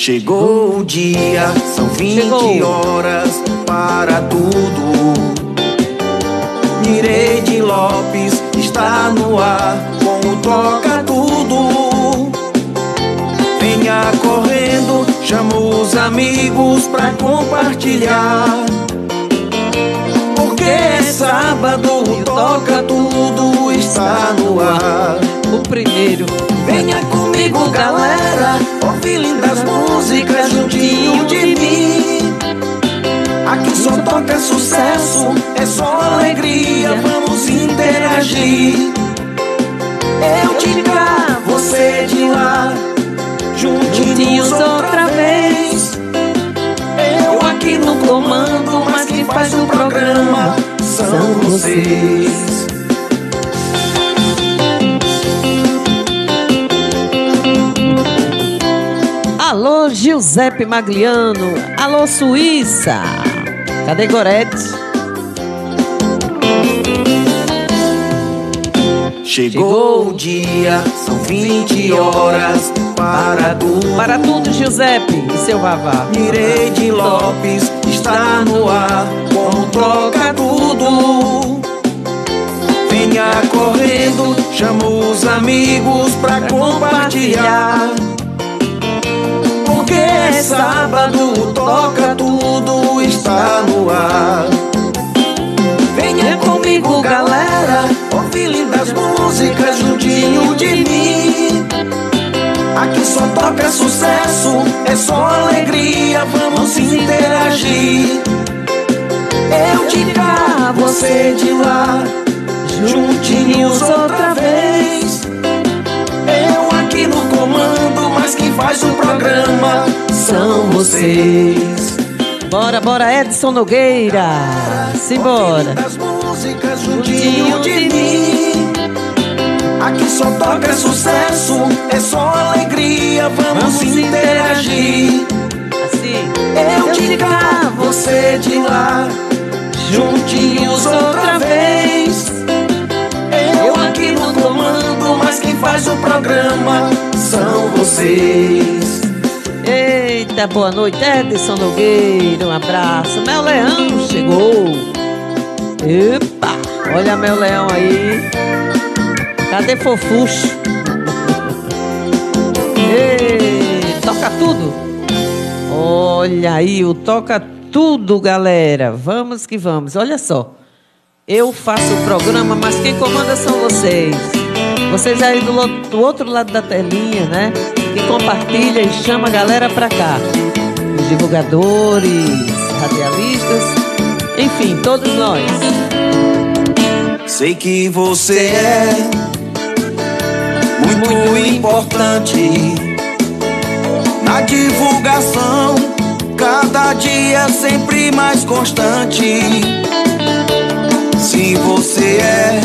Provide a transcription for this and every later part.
Chegou o dia, são 20 horas para tudo. Mireide Lopes está no ar com o Toca Tudo. Venha correndo, chama os amigos pra compartilhar, porque é sábado, o Toca Tudo está no ar. O primeiro. Venha comigo, galera, ouvir lindas músicas juntinho de mim. Aqui só toca sucesso, é só alegria, vamos interagir. Eu de cá, você de lá, juntinhos outra vez. Eu aqui no comando, mas quem faz o programa são vocês. Alô, Giuseppe Magliano. Alô, Suíça. Cadê Gorete? Chegou o dia, são 20 horas para tudo. Para tudo, Giuseppe e seu Vavá. Mireide Lopes está no ar com o Toca Tudo. Venha correndo, chama os amigos pra compartilhar, porque é sábado, o Toca Tudo está no ar. Venha comigo, galera, ouvir lindas músicas juntinho de mim. Aqui só toca sucesso, é só alegria, vamos interagir. Eu de cá, você de lá, juntinhos outra vez. Eu aqui no comando, mas quem faz o programa são vocês. Bora, bora, Edson Nogueira. Simbora. As músicas juntinho de mim. Aqui só toca sucesso, é só alegria, vamos interagir. Assim. Eu de cá, você de lá, juntinhos outra vez. Eu aqui no comando, mas quem faz o programa são vocês. Eita, boa noite, Edson Nogueira. Um abraço. Mel Leão chegou. Epa, olha Mel Leão aí. Cadê Fofuxo? Ei, toca tudo. Olha aí, o Toca Tudo, galera. Vamos que vamos. Olha só. Eu faço o programa, mas quem comanda são vocês. Vocês aí do outro lado da telinha, né? Que compartilha e chama a galera pra cá. Os divulgadores, radialistas, enfim, todos nós. Sei que você é muito importante na divulgação, cada dia sempre mais constante. Se você é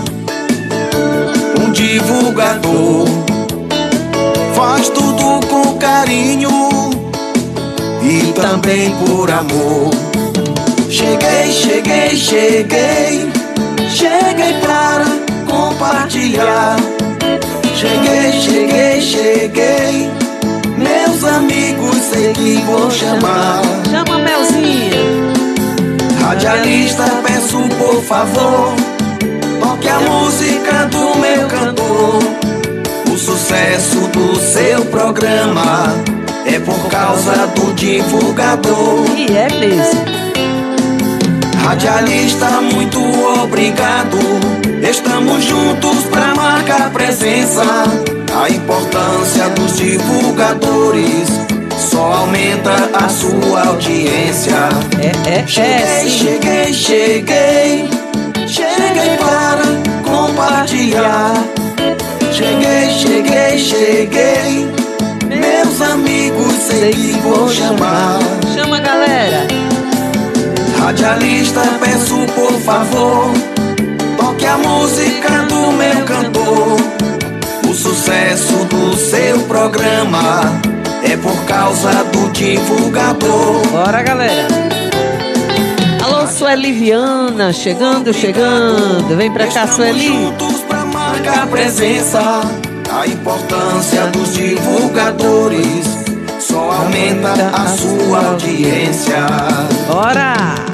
um divulgador, faz tudo com carinho e também por amor. Cheguei, cheguei, cheguei, cheguei para compartilhar. Cheguei, cheguei, cheguei, meus amigos sei que vou chamar. Chama Melzinha. Radialista, peço por favor, toque a música do meu cantor. O sucesso do seu programa é por causa do divulgador. E é mesmo. Radialista, muito obrigado. Estamos juntos pra marcar presença. A importância dos divulgadores só aumenta a sua audiência. Cheguei, cheguei, cheguei, cheguei para compartilhar. Cheguei, cheguei, cheguei, meus amigos sei que vou chamar. Chama a galera. Radialista, peço por favor, toque a música do meu cantor. O sucesso do seu programa é por causa do divulgador. Bora, galera. Alô, Sueli Viana, chegando, chegando. Vem pra cá, Sueli. Juntos pra marcar presença. A importância dos divulgadores só só aumenta a sua audiência. Bora!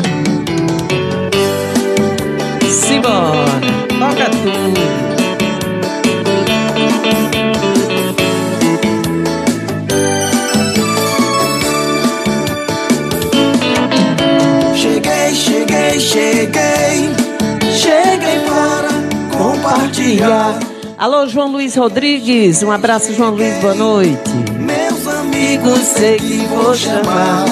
Simbora! Toca tudo! Cheguei para compartilhar. Alô, João Luiz Rodrigues, um abraço, João Luiz, boa noite. Meus amigos, sei que vou chamar.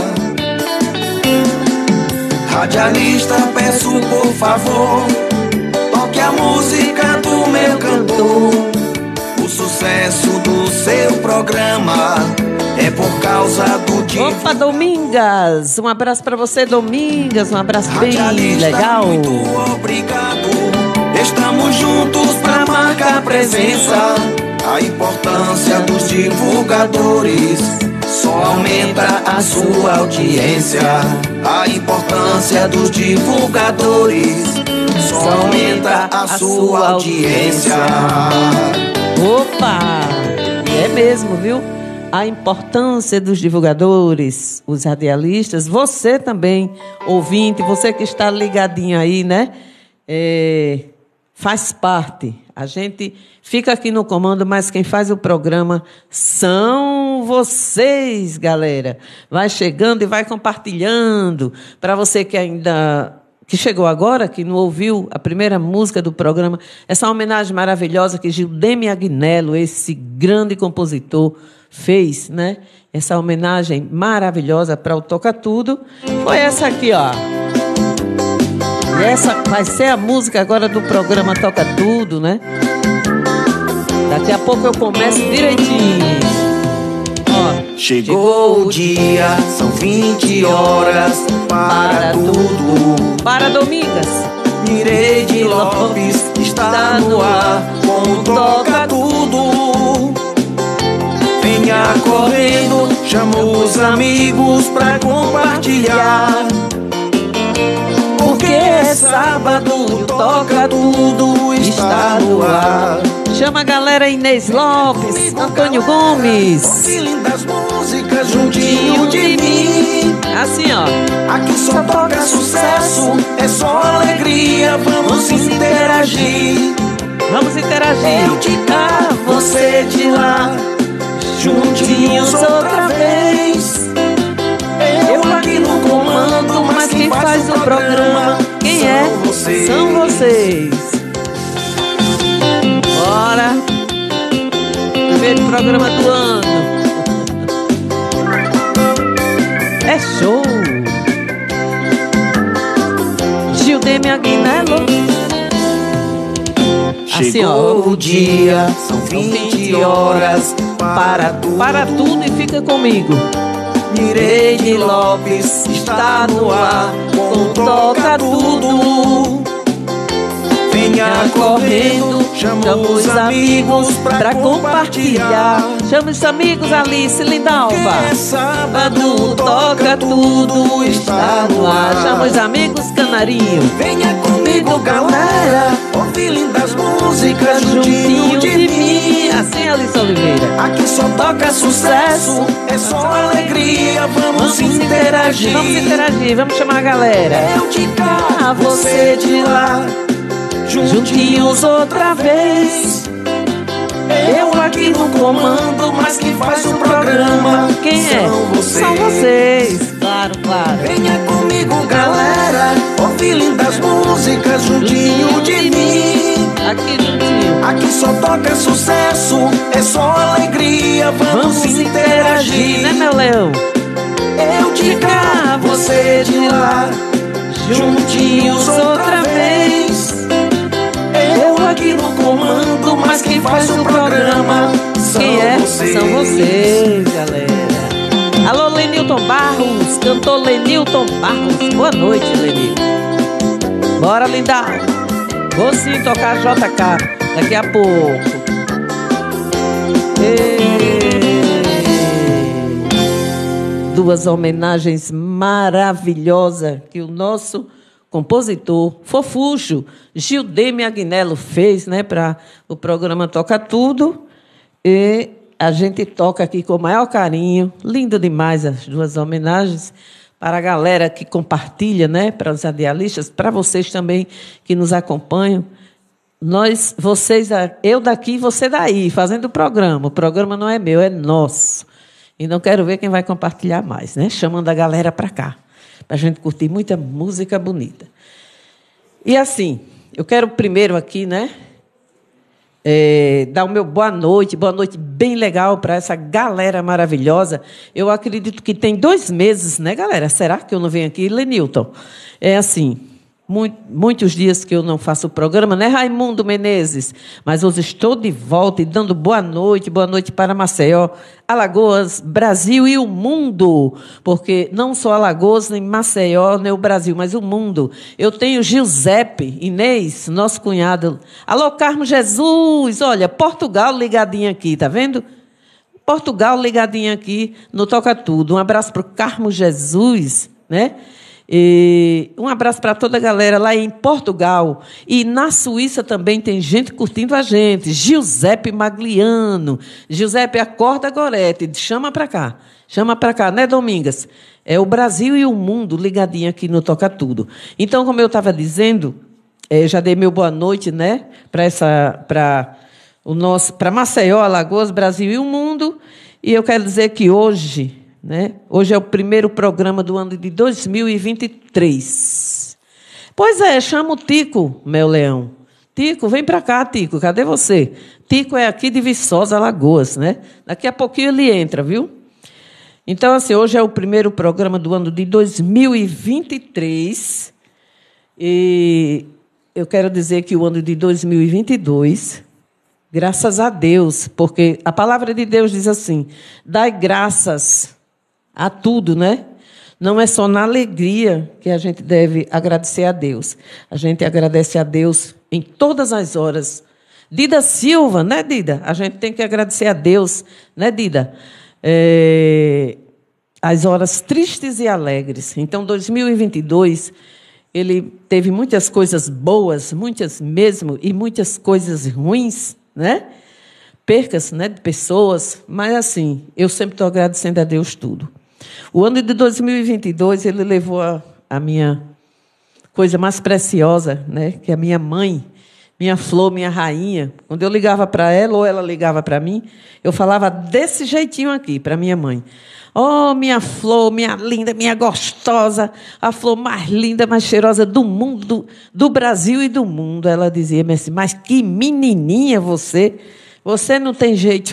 Radialista, peço por favor, toque a música do meu cantor. O sucesso do seu programa é por causa do dia. Opa, Domingas, um abraço pra você, Domingas, um abraço bem legal. Muito obrigado, estamos juntos pra marcar presença. A importância dos divulgadores só aumenta a sua audiência. A importância dos divulgadores só aumenta a sua audiência. Opa, é mesmo, viu? A importância dos divulgadores, os radialistas, você também, ouvinte, você que está ligadinho aí, né? Faz parte. A gente fica aqui no comando, mas quem faz o programa são vocês, galera. Vai chegando e vai compartilhando. Para você que chegou agora, que não ouviu a primeira música do programa, essa homenagem maravilhosa que Gildemir Agnello, esse grande compositor, fez, né? Essa homenagem maravilhosa para o Toca Tudo foi essa aqui, ó. E essa vai ser a música agora do programa Toca Tudo, né? Daqui a pouco eu começo direitinho. Ó, chegou o dia, são 20 horas para tudo. Para Domingas. Mireide Lopes está no ar com o Toca Tudo. Venha correndo, chama os amigos pra compartilhar. Porque é sábado, o Toca Tudo está no ar. Chama a galera, Inês Lopes, Antônio Gomes. Que lindas músicas juntinho de mim. Assim, ó. Aqui só toca sucesso, é só alegria, vamos interagir. Vamos interagir. Eu de cá, você de lá, juntinhos outra vez. Eu aqui no comando, mas quem faz o programa, quem é? São vocês. Bora. Primeiro programa do ano. É show. Gildemir Agnello. Assim, ó, o dia, são 20 horas para tudo e fica comigo. Mireide Lopes está no ar com o Toca Tudo. Venha correndo, chama os amigos pra compartilhar. Chama os amigos, Alice Lindalva. É sábado, Toca Tudo está no ar. Chama os amigos, Canarinho. Venha comigo, galera, ouvir lindas músicas juntinho de mim. Assim, Alice Oliveira. Aqui só toca sucesso, é só alegria, vamos interagir. Vamos interagir, vamos chamar a galera. Eu de cá, você de lá, juntinhos outra vez. Eu aqui no comando, mas quem faz o programa, quem é? São vocês. Claro, claro. Venha comigo, galera, ouvir lindas músicas juntinho de mim. Aqui juntinho. Aqui só toca sucesso, é só alegria, vamos interagir. Né, meu leão? Eu de cá, você de lá, juntinhos outra vez. Eu aqui no comando, mas quem faz o programa são vocês. São vocês, galera. Alô, Lenilton Barros, cantor Lenilton Barros. Boa noite, Lenilton. Bora, Lindal. Vou sim tocar JK daqui a pouco. Duas homenagens maravilhosas que o nosso compositor fofucho Gildemir Agnello fez, né, para o programa Toca Tudo. E a gente toca aqui com o maior carinho. Lindo demais as duas homenagens para a galera que compartilha, né? Para os radialistas, para vocês também que nos acompanham. Eu daqui e você daí, fazendo o programa. O programa não é meu, é nosso. E não quero ver quem vai compartilhar mais, né? Chamando a galera para cá, para a gente curtir muita música bonita. E assim, eu quero primeiro aqui, né? Dar o meu boa noite bem legal para essa galera maravilhosa. Eu acredito que tem 2 meses, né, galera? Será que eu não venho aqui? Lenilton, é assim, muitos dias que eu não faço o programa, né, Raimundo Menezes? Mas hoje estou de volta e dando boa noite para Maceió, Alagoas, Brasil e o mundo, porque não só Alagoas, nem Maceió, nem o Brasil, mas o mundo. Eu tenho Giuseppe, Inês, nosso cunhado. Alô, Carmo Jesus, olha, Portugal ligadinho aqui, tá vendo? Portugal ligadinho aqui no Toca Tudo. Um abraço para o Carmo Jesus, né? E um abraço para toda a galera lá em Portugal. E na Suíça também tem gente curtindo a gente. Giuseppe Magliano. Giuseppe, acorda, Gorete. Chama para cá, né, Domingas? É o Brasil e o mundo ligadinho aqui no Toca Tudo. Então, como eu estava dizendo, já dei meu boa noite, né, para Maceió, Alagoas, Brasil e o mundo. E eu quero dizer que hoje, né? Hoje é o primeiro programa do ano de 2023. Pois é, chama o Tico, meu leão. Tico, vem para cá, Tico. Cadê você? Tico é aqui de Viçosa, Alagoas, né? Daqui a pouquinho ele entra, viu? Então, assim, hoje é o primeiro programa do ano de 2023. E eu quero dizer que o ano de 2022, graças a Deus, porque a palavra de Deus diz assim: dai graças a tudo, né? Não é só na alegria que a gente deve agradecer a Deus. A gente agradece a Deus em todas as horas. Dida Silva, né, Dida? A gente tem que agradecer a Deus, né, Dida? As horas tristes e alegres. Então, 2022, ele teve muitas coisas boas, muitas mesmo, e muitas coisas ruins, né? Percas, né, de pessoas, mas assim, eu sempre estou agradecendo a Deus tudo. O ano de 2022, ele levou a minha coisa mais preciosa, né, que é a minha mãe, minha flor, minha rainha. Quando eu ligava para ela ou ela ligava para mim, eu falava desse jeitinho aqui para minha mãe: oh, minha flor, minha linda, minha gostosa, a flor mais linda, mais cheirosa do mundo, do Brasil e do mundo. Ela dizia assim: mas que menininha você não tem jeito.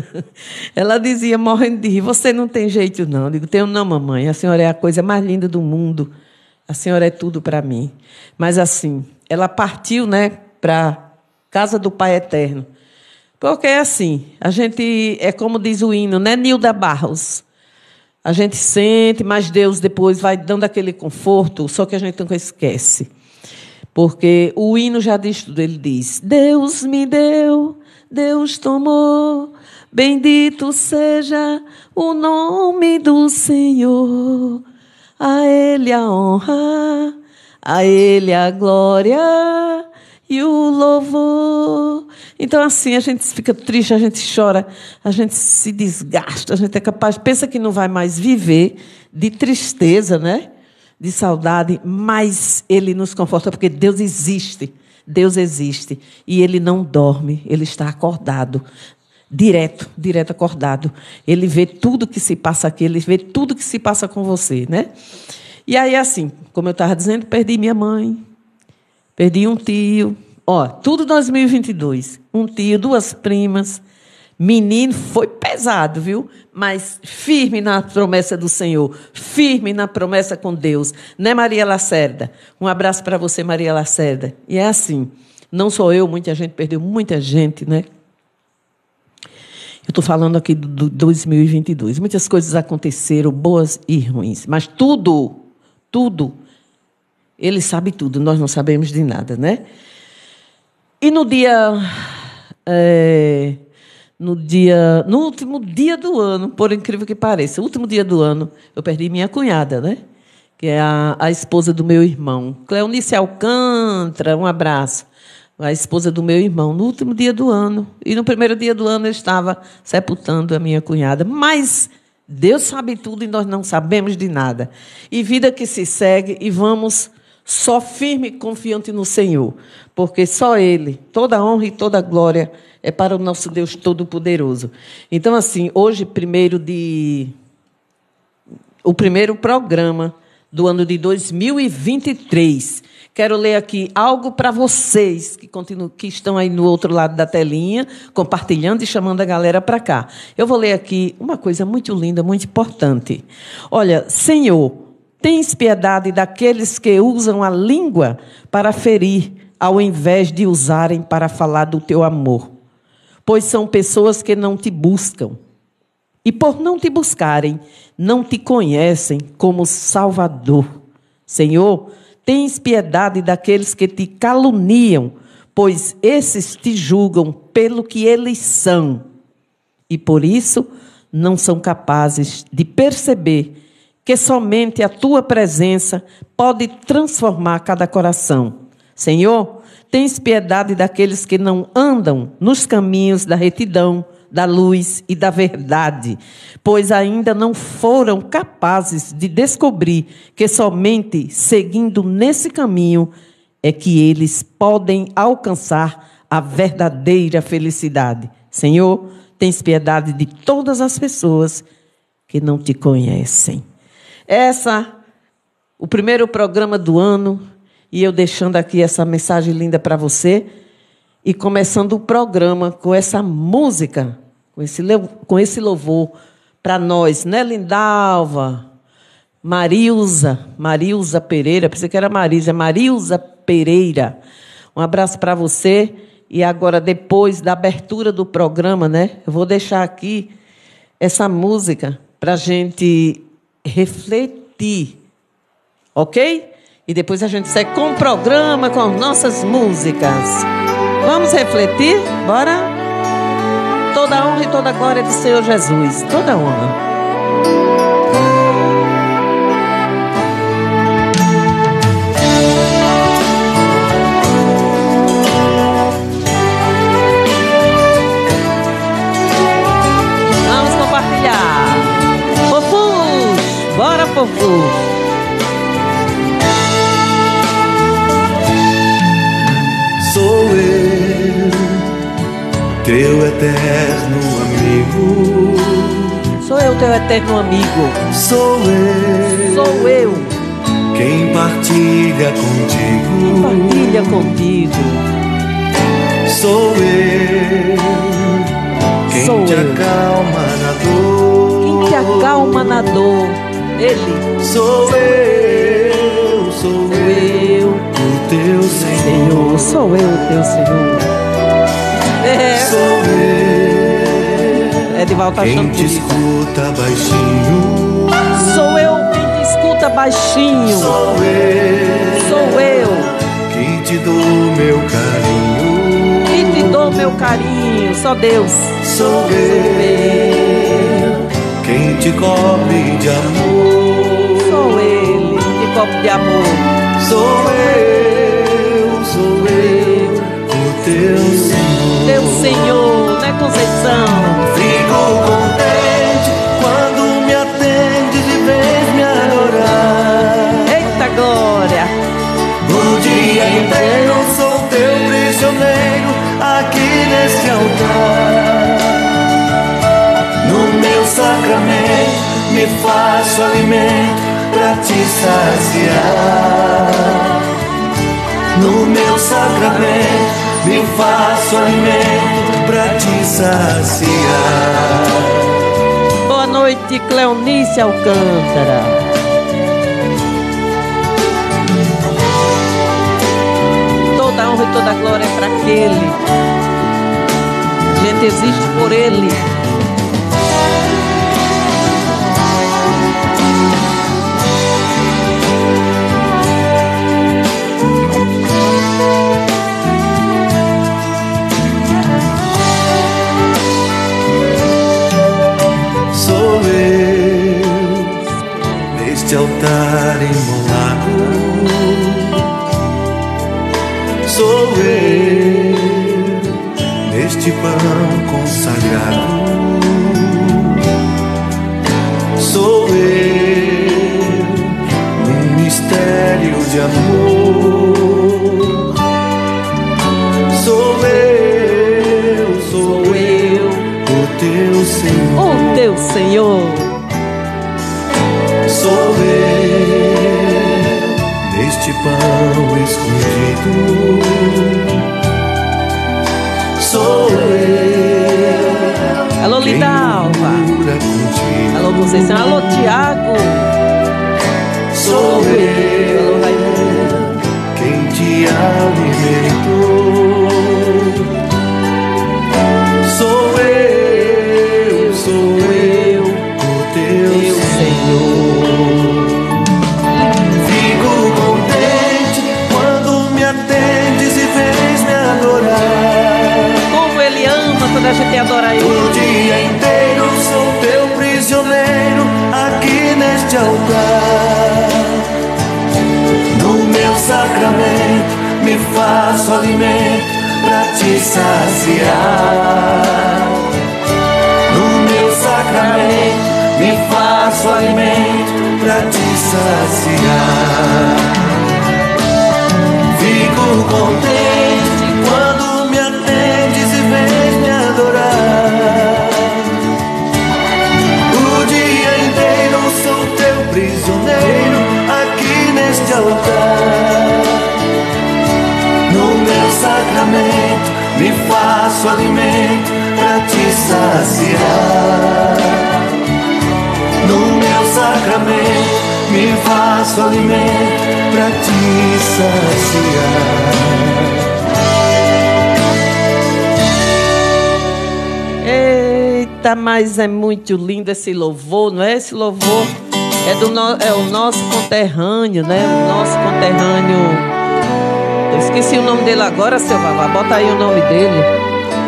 Ela dizia, morrendo de rir: você não tem jeito, não. Eu digo: tenho não, mamãe. A senhora é a coisa mais linda do mundo. A senhora é tudo para mim. Mas assim, ela partiu, né, para a casa do Pai Eterno. Porque assim, a gente, é como diz o hino, né, Nilda Barros? A gente sente, mas Deus depois vai dando aquele conforto, só que a gente nunca esquece. Porque o hino já diz tudo. Ele diz: Deus me deu, Deus tomou, bendito seja o nome do Senhor. A Ele a honra, a Ele a glória e o louvor. Então, assim, a gente fica triste, a gente chora, a gente se desgasta, a gente é capaz, pensa que não vai mais viver de tristeza, né? De saudade, mas Ele nos conforta, porque Deus existe. Deus existe. E Ele não dorme, Ele está acordado. Direto acordado. Ele vê tudo que se passa aqui, Ele vê tudo que se passa com você, né? E aí, assim, como eu estava dizendo, perdi minha mãe, perdi um tio. Ó, tudo 2022. Um tio, 2 primas. Menino, foi pesado, viu? Mas firme na promessa do Senhor, firme na promessa com Deus. Né, Maria Lacerda? Um abraço para você, Maria Lacerda. E é assim, não sou eu, muita gente perdeu, muita gente, né? Eu estou falando aqui do 2022. Muitas coisas aconteceram, boas e ruins. Mas tudo, Ele sabe tudo. Nós não sabemos de nada, né? E no último dia do ano, por incrível que pareça, o último dia do ano, eu perdi minha cunhada, né? Que é a esposa do meu irmão. Cleonice Alcântara, um abraço. a esposa do meu irmão, no último dia do ano. E no primeiro dia do ano eu estava sepultando a minha cunhada. Mas Deus sabe tudo e nós não sabemos de nada. E vida que se segue e vamos só firme e confiante no Senhor. Porque só Ele, toda a honra e toda a glória é para o nosso Deus Todo-Poderoso. Então, assim, hoje, o primeiro programa do ano de 2023. Quero ler aqui algo para vocês que estão aí no outro lado da telinha, compartilhando e chamando a galera para cá. Eu vou ler aqui uma coisa muito linda, muito importante. Olha, Senhor, tens piedade daqueles que usam a língua para ferir, ao invés de usarem para falar do teu amor. Pois são pessoas que não te buscam. E por não te buscarem, não te conhecem como Salvador. Senhor, tens piedade daqueles que te caluniam, pois esses te julgam pelo que eles são. E por isso não são capazes de perceber que somente a tua presença pode transformar cada coração. Senhor, tens piedade daqueles que não andam nos caminhos da retidão, da luz e da verdade, pois ainda não foram capazes de descobrir que somente seguindo nesse caminho é que eles podem alcançar a verdadeira felicidade. Senhor, tens piedade de todas as pessoas que não te conhecem. O primeiro programa do ano, e eu deixando aqui essa mensagem linda para você, e começando o programa com essa música, com esse louvor para nós, né, Lindalva? Marilza Pereira, pensei que era Marilza Pereira. Um abraço para você. E agora, depois da abertura do programa, né, eu vou deixar aqui essa música para a gente refletir, ok? E depois a gente segue com o programa, com as nossas músicas. Vamos refletir? Bora? Toda a honra e toda a glória do Senhor Jesus. Toda a honra. Vamos compartilhar. Fofus! Bora, fofus! Sou eu, teu eterno amigo. Sou eu, teu eterno amigo. Sou eu, quem partilha contigo. Sou eu, quem te acalma na dor. Quem te acalma na dor. Ele. Sou eu, o teu Senhor. Sou eu, o teu Senhor. Sou eu, Edivaldo tá quem te escuta baixinho. Sou eu quem te escuta baixinho. Sou eu, que te dou meu carinho. Que te dou meu carinho. Só Deus. Sou eu, quem te cobre de amor. Sou ele, que cobre de amor. Sou eu, o teu Senhor. Teu Senhor, né, Conceição? Fico contente quando me atendes e vens me adorar. Eita glória! O dia inteiro sou teu prisioneiro aqui nesse altar. No meu sacramento me faço alimento pra te saciar. No meu sacramento me faço alimento pra te saciar. Boa noite, Cleonice Alcântara. Toda a honra e toda a glória é para aquele. A gente existe por ele. Altar imolado. Sou eu, deste pão consagrado. Sou eu, num mistério de amor. Sou eu, o teu Senhor. O teu Senhor. Sou eu, neste pão escondido. Sou eu. Alô, Lidalva. Alô, Conceição. Alô, Tiago. Sou eu. Alô, Raimundo. Quem te alimentou. Sou eu, o teu Senhor. Fico contente quando me atendes e vens me adorar. Como ele ama quando a gente adora ele. O dia inteiro sou teu prisioneiro aqui neste altar. No meu sacramento me faço alimento pra te saciar. No meu sacramento me faço alimento pra te saciar. Fico contente quando me atendes e vens me adorar. O dia inteiro sou teu prisioneiro aqui neste altar. No meu sacramento me faço alimento pra te saciar. No meu sacramento me faço alimento pra te saciar. Eita, mas é muito lindo esse louvor, não é? Esse louvor é o nosso conterrâneo, né? O nosso conterrâneo. Eu esqueci o nome dele agora, seu Vavá. Bota aí o nome dele.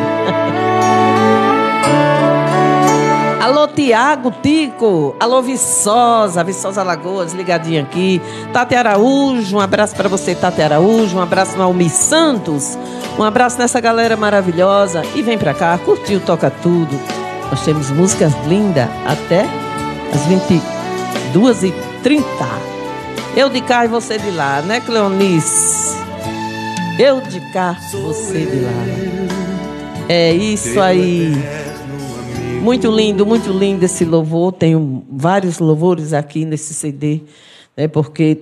Alô, Tiago, Tico. Alô, Viçosa Lagoas, ligadinha aqui. Tati Araújo, um abraço para você, Tati Araújo. Um abraço no Almir Santos. Um abraço nessa galera maravilhosa. E vem pra cá, curtiu, toca tudo. Nós temos músicas lindas até as 22h30. Eu de cá e você de lá, né, Cleonice? Eu de cá, você de lá. É isso aí. Muito lindo esse louvor. Tenho vários louvores aqui nesse CD, né? Porque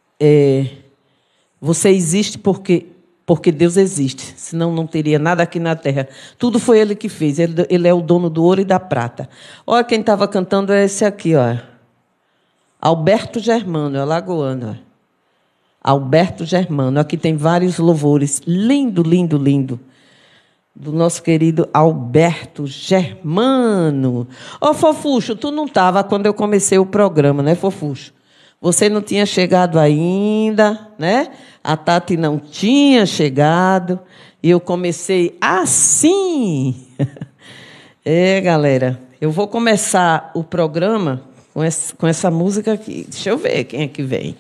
você existe porque Deus existe. Senão não teria nada aqui na terra. Tudo foi Ele que fez. Ele é o dono do ouro e da prata. Olha, quem estava cantando é esse aqui, ó. Alberto Germano, é alagoano. Alberto Germano. Aqui tem vários louvores. Lindo, lindo, lindo. Do nosso querido Alberto Germano. Ô, Fofuxo, tu não estava quando eu comecei o programa, né, Fofuxo? Você não tinha chegado ainda, né? A Tati não tinha chegado. E eu comecei assim. Galera, eu vou começar o programa com essa música aqui. Deixa eu ver quem é que vem.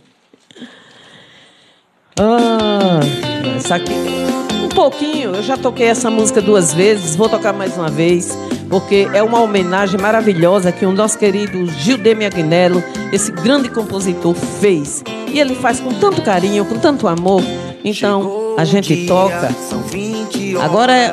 Essa aqui... Um pouquinho, eu já toquei essa música 2 vezes, vou tocar mais uma vez, porque é uma homenagem maravilhosa que o nosso querido Gildemir Agnello, esse grande compositor, fez. E ele faz com tanto carinho, com tanto amor. Então, a gente toca. Agora,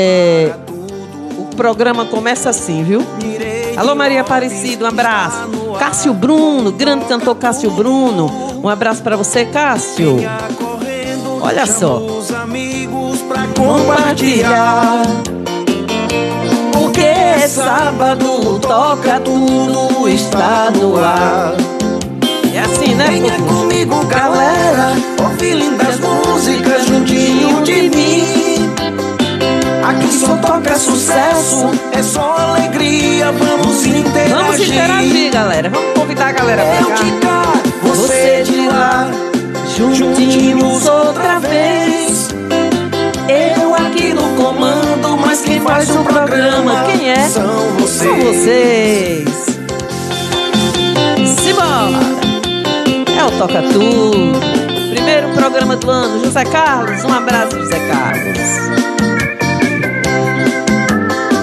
o programa começa assim, viu? Alô, Maria Aparecida, um abraço. Cássio Bruno, grande cantor Cássio Bruno. Um abraço para você, Cássio. Olha só. Pra compartilhar, porque sábado toca tudo, está no ar. É assim, né? Venha comigo, galera, ouvir lindas músicas juntinho de mim. Aqui só toca sucesso, é só alegria, vamos interagir. Vamos interagir, galera, vamos convidar a galera pra cá. Eu de cá, você de lá, juntinhos outra vez. Eu aqui no comando, mas quem faz o programa, quem é? São vocês. São vocês. Simbora! É o Toca Tudo. Primeiro programa do ano, José Carlos. Um abraço, José Carlos.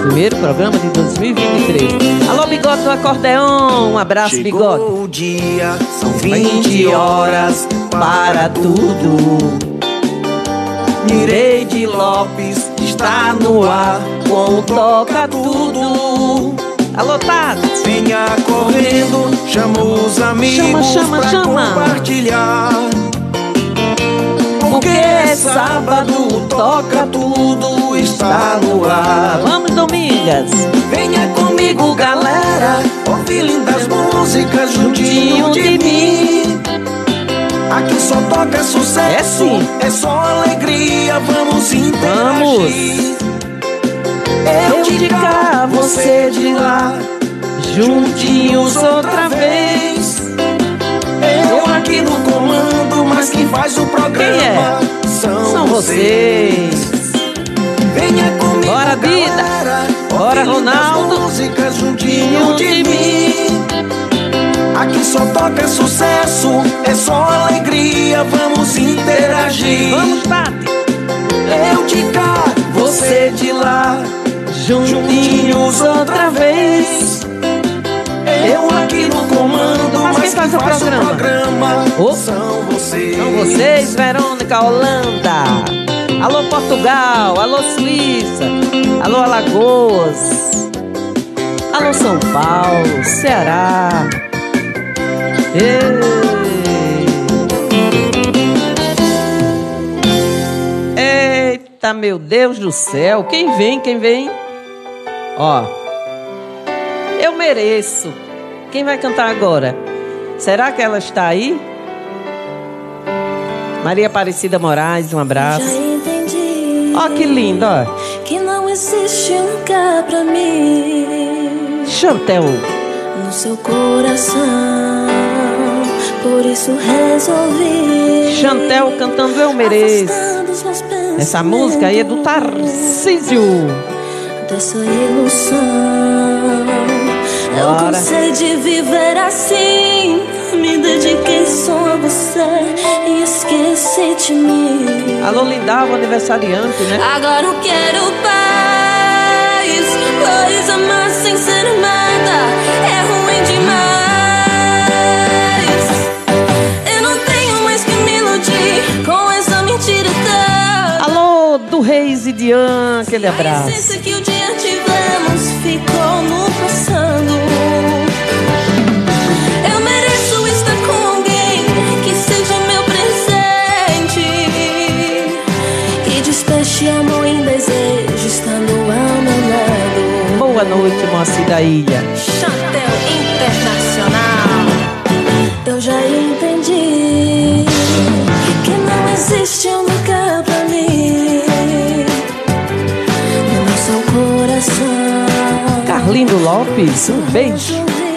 primeiro programa de 2023. Alô, Bigode do Acordeon, um abraço, Chegou Bigode. o dia, são 20 horas para tudo. Mireide Lopes está no ar com o Toca Tudo. Alô, Tati. Venha correndo, chama os amigos Chama. compartilhar. Porque é sábado, o Toca Tudo está no ar. Vamos, Domingas. Venha comigo, galera, ouvir lindas músicas juntinho de mim. Aqui só toca sucesso, é só alegria, vamos interagir. Eu de cá, você de lá, juntinhos outra vez. Eu aqui no comando, mas quem faz o programa são vocês. Venha comigo, bora, galera, bora, Ronaldo, músicas juntinho de mim. Aqui só toca sucesso, é só alegria, vamos interagir. Vamos, Tati. Eu de cá, você de lá, juntinhos outra vez. Eu aqui no comando, mas quem faz o programa são vocês. São vocês, Verônica, Holanda. Alô, Portugal. Alô, Suíça. Alô, Alagoas. Alô, São Paulo, Ceará. Eita, meu Deus do céu. Quem vem? Ó, eu mereço. Quem vai cantar agora? Será que ela está aí? Maria Aparecida Moraes, um abraço. Já entendi. Ó, que lindo, ó. Que não existe um lugar pra mim. Chantel. No seu coração, por isso resolvi. Chantel cantando Eu Mereço. Essa música aí é do Tarcísio. Dessa ilusão, eu cansei de viver assim. Me dediquei só a você e esqueci de mim. Alô, Lindalva, aniversariante, né? Agora eu quero paz, pois amar sem ser amada é ruim demais. Eu não tenho mais que me iludir com essa mentira toda. Alô, do Reis e Dian, aquele abraço. A essência que o dia tivemos ficou no passado. Eu mereço estar com alguém que seja meu presente, que despeche amor em desejo estando ao meu lado. Boa noite, moça da ilha. Chantel Internacional. Eu já entendi que não existe um lugar pra mim no seu coração. Carlindo Lopes, um beijo.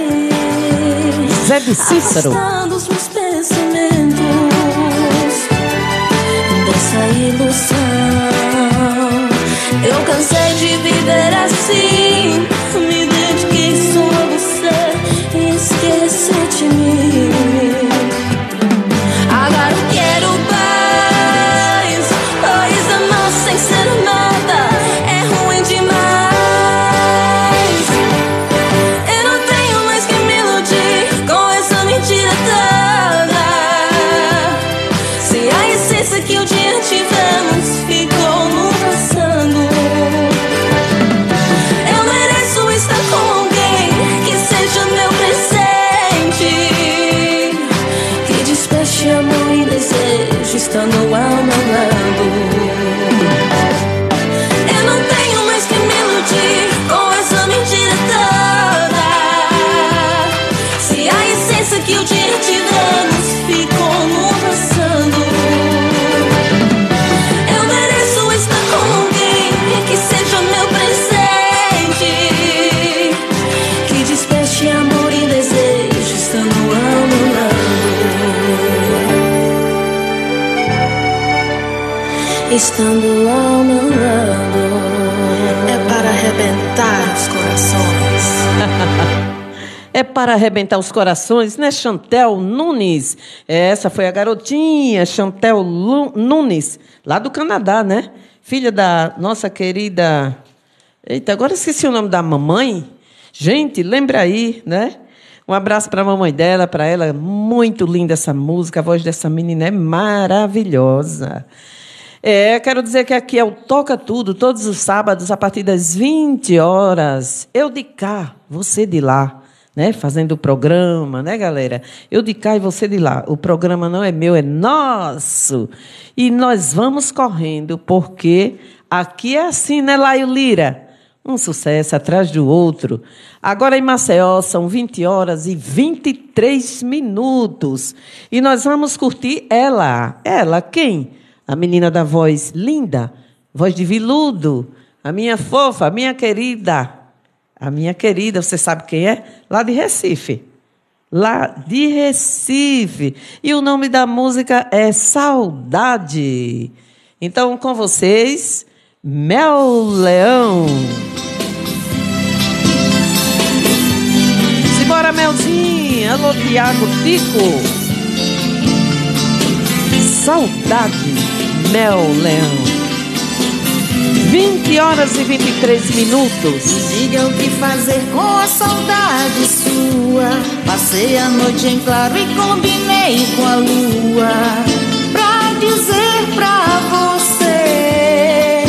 Zé de Cícero. Afastando os meus pensamentos dessa ilusão. Eu cansei de viver assim. Me dediquei só a você e esqueci de mim. Agora eu quero paz, pois amar sem ser amada é ruim demais. Eu não tenho mais que me iludir com essa mentira toda. Se a essência que um dia tivemos ficou no passado. Eu mereço estar com alguém que seja meu presente, que despeche amor e desejo estando ao meu lado. Eu não tenho mais que me iludir com essa mentira toda. Se a essência que o dia tivemos ficou no passado. Eu mereço estar com alguém que seja meu presente, que despeche amor e desejo estando ao meu lado. Estando ao meu lado. É para arrebentar os corações. É para arrebentar os corações, né, Chantel Nunes? Essa foi a garotinha Chantel Nunes, lá do Canadá, né? Filha da nossa querida Eita, agora esqueci o nome da mamãe. Gente, lembra aí, né? Um abraço para a mamãe dela, para ela. Muito linda essa música. A voz dessa menina é maravilhosa. Quero dizer que aqui é o Toca Tudo, todos os sábados, a partir das 20 horas. Eu de cá, você de lá. Né, fazendo o programa, né, galera? Eu de cá e você de lá. O programa não é meu, é nosso. E nós vamos correndo, porque aqui é assim, né, Laio Lira? Um sucesso atrás do outro. Agora em Maceió são 20 horas e 23 minutos. E nós vamos curtir ela. Ela, quem? A menina da voz linda, voz de viludo. A minha fofa, a minha querida. A minha querida, você sabe quem é? Lá de Recife. Lá de Recife. E o nome da música é Saudade. Então, com vocês, Mel Leão. Simbora, Melzinha. Alô, Tiago Tico. Saudade, Mel Leão. 20 horas e 23 minutos. Diga o que fazer com a saudade sua. Passei a noite em claro e combinei com a lua pra dizer pra você: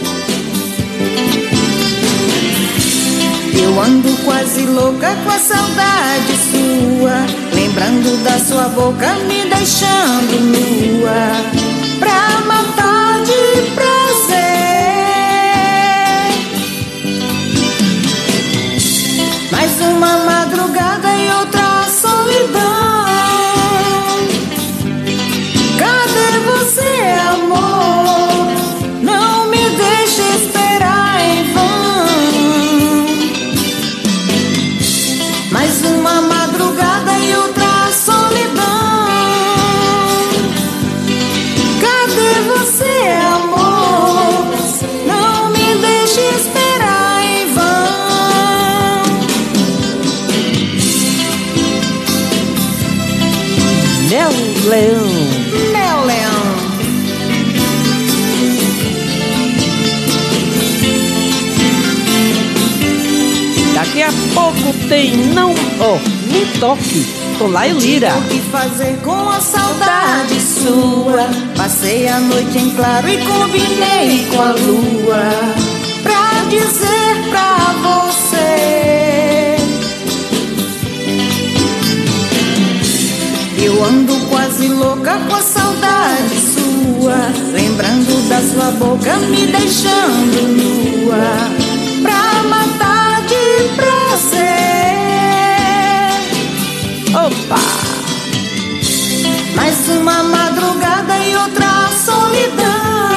eu ando quase louca com a saudade sua, lembrando da sua boca me deixando nua, pra matar de prazer. Mais uma madrugada e outra solidão. Cadê você, amor? Não me deixe esperar em vão. Mais uma madrugada e outra solidão. Cadê você, amor? Não me deixe esperar em vão. Mel Leão. Mel Leão. Daqui a pouco tem Não Me Toque, com Laio Lira. O que fazer com a saudade sua? Passei a noite em claro e combinei com a lua pra dizer pra você: eu ando quase louca com a saudade sua, lembrando da sua boca me deixando nua, pra matar de prazer. Opa! Mais uma madrugada e outra solidão.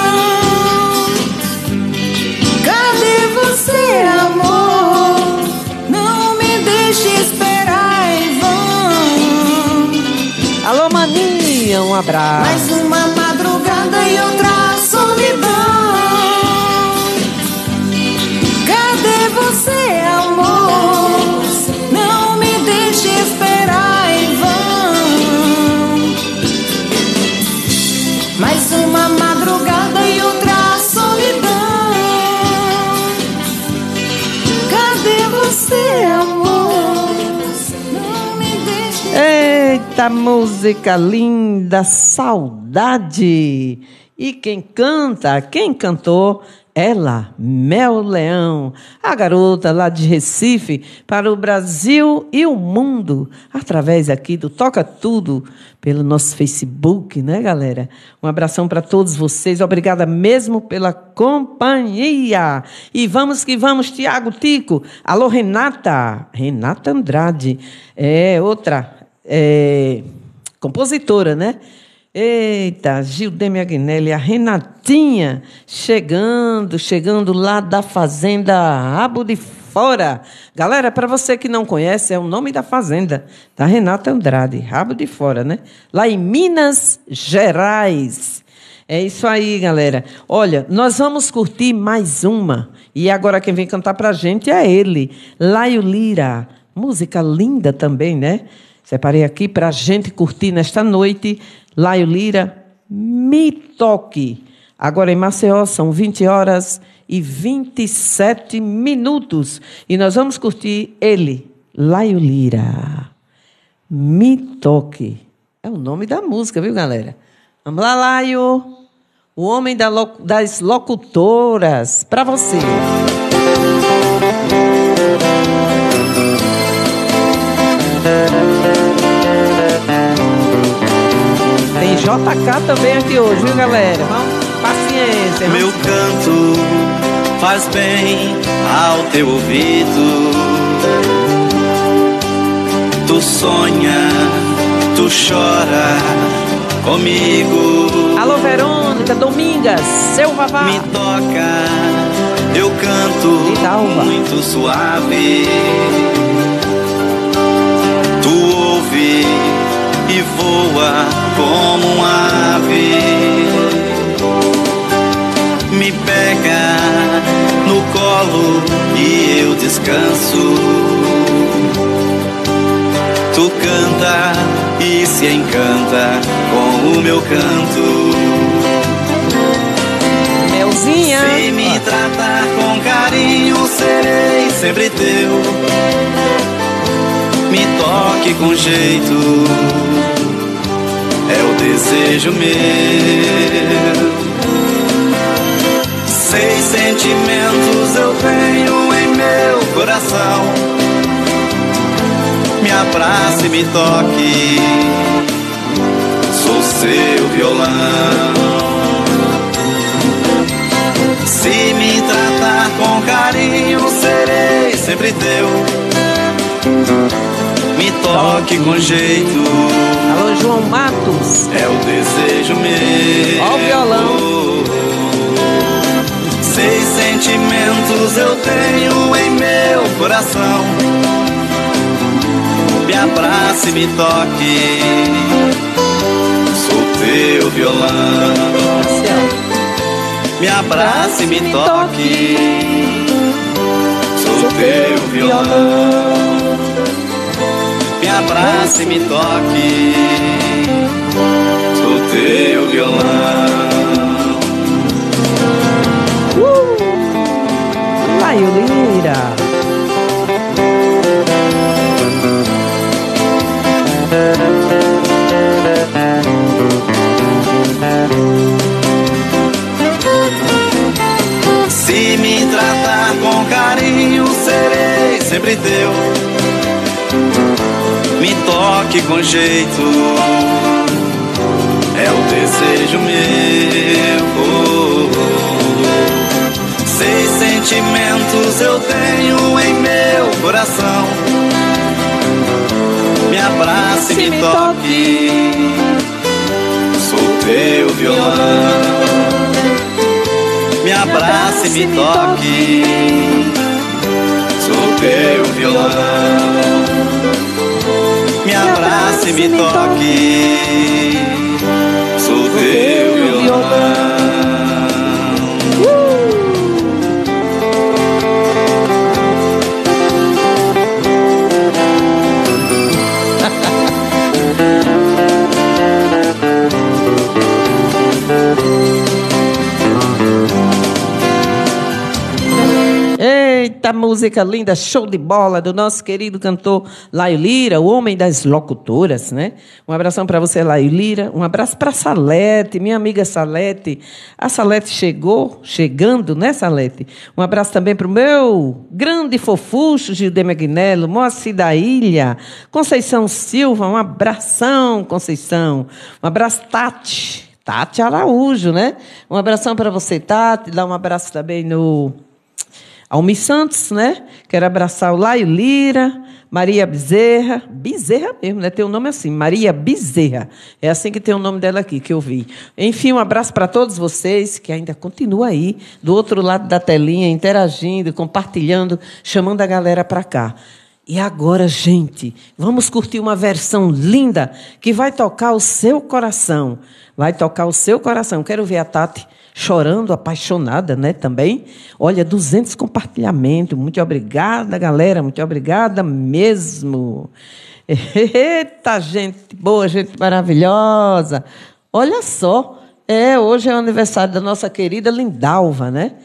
Cadê você, amor? Não me deixe esperar em vão. Alô, maninha, um abraço. Mais uma madrugada e outra solidão. Cadê você, amor? Não me deixe esperar em vão. Mais uma madrugada e outra solidão. Cadê você, amor? Não me deixe. Eita, música linda, Saudade. E quem canta, quem cantou? Ela, Mel Leão, a garota lá de Recife, para o Brasil e o mundo, através aqui do Toca Tudo, pelo nosso Facebook, né, galera? Um abração para todos vocês, obrigada mesmo pela companhia. E vamos que vamos, Tiago Tico. Alô, Renata Andrade, outra compositora, né? Eita, Gildeme Agnelli, a Renatinha, chegando lá da fazenda Rabo de Fora. Galera, para você que não conhece, é o nome da fazenda, da Renata Andrade, Rabo de Fora, né? Lá em Minas Gerais. É isso aí, galera. Olha, nós vamos curtir mais uma. E agora quem vem cantar pra gente é ele, Laio Lira. Música linda também, né? Separei aqui pra gente curtir nesta noite. Laio Lira, Me Toque. Agora em Maceió são 20 horas e 27 minutos. E nós vamos curtir ele, Laio Lira. Me Toque. É o nome da música, viu, galera? Vamos lá, Laio. O homem das locutoras. Para você. Tem JK também aqui hoje, viu, galera? Vamos, paciência. Meu canto faz bem ao teu ouvido. Tu sonha, tu chora comigo. Alô, Verônica, Domingas, seu vavá. Me toca, eu canto muito suave. Tu ouve e voa como uma ave. Me pega no colo e eu descanso. Tu canta e se encanta com o meu canto. Melzinha. Se me tratar com carinho, serei sempre teu. Me toque com jeito, é o desejo meu. 6 sentimentos eu tenho em meu coração. Me abrace e me toque, sou seu violão. Se me tratar com carinho, serei sempre teu. Me toque com jeito. Alô, João Matos. É o desejo meu. Ó o violão. 6 sentimentos eu tenho em meu coração. Me abrace e me toque, sou teu violão. Me abrace e me toque, sou teu violão. Me abrace e me toque, sou teu violão. Laio Lira. Se me tratar com carinho, serei sempre teu. Me toque com jeito, é o desejo meu. 6 sentimentos eu tenho em meu coração. Me abrace e me toque, sou teu violão. Me abrace e me toque, sou teu violão. Me abrace e me toque, sou teu violão. Eita, música linda, show de bola do nosso querido cantor Laio Lira, o homem das locutoras, né? Um abração para você, Laio Lira. Um abraço para Salete, minha amiga Salete. A Salete chegando, né, Salete? Um abraço também para o meu grande fofucho, Gildê Magnello, Moacir da Ilha, Conceição Silva, um abração, Conceição. Um abraço, Tati Araújo, né? Um abração para você, Tati. Dá um abraço também no Almi Santos, né? Quero abraçar o Laio Lira, Maria Bezerra mesmo, né? Tem um nome assim, Maria Bezerra. É assim que tem o nome dela aqui, que eu vi. Enfim, um abraço para todos vocês, que ainda continuam aí, do outro lado da telinha, interagindo, compartilhando, chamando a galera para cá. E agora, gente, vamos curtir uma versão linda que vai tocar o seu coração. Vai tocar o seu coração. Quero ver a Tati chorando, apaixonada, né, também. Olha, 200 compartilhamentos. Muito obrigada, galera. Muito obrigada mesmo. Eita, gente boa, gente maravilhosa. Olha só. Hoje é o aniversário da nossa querida Lindalva, né?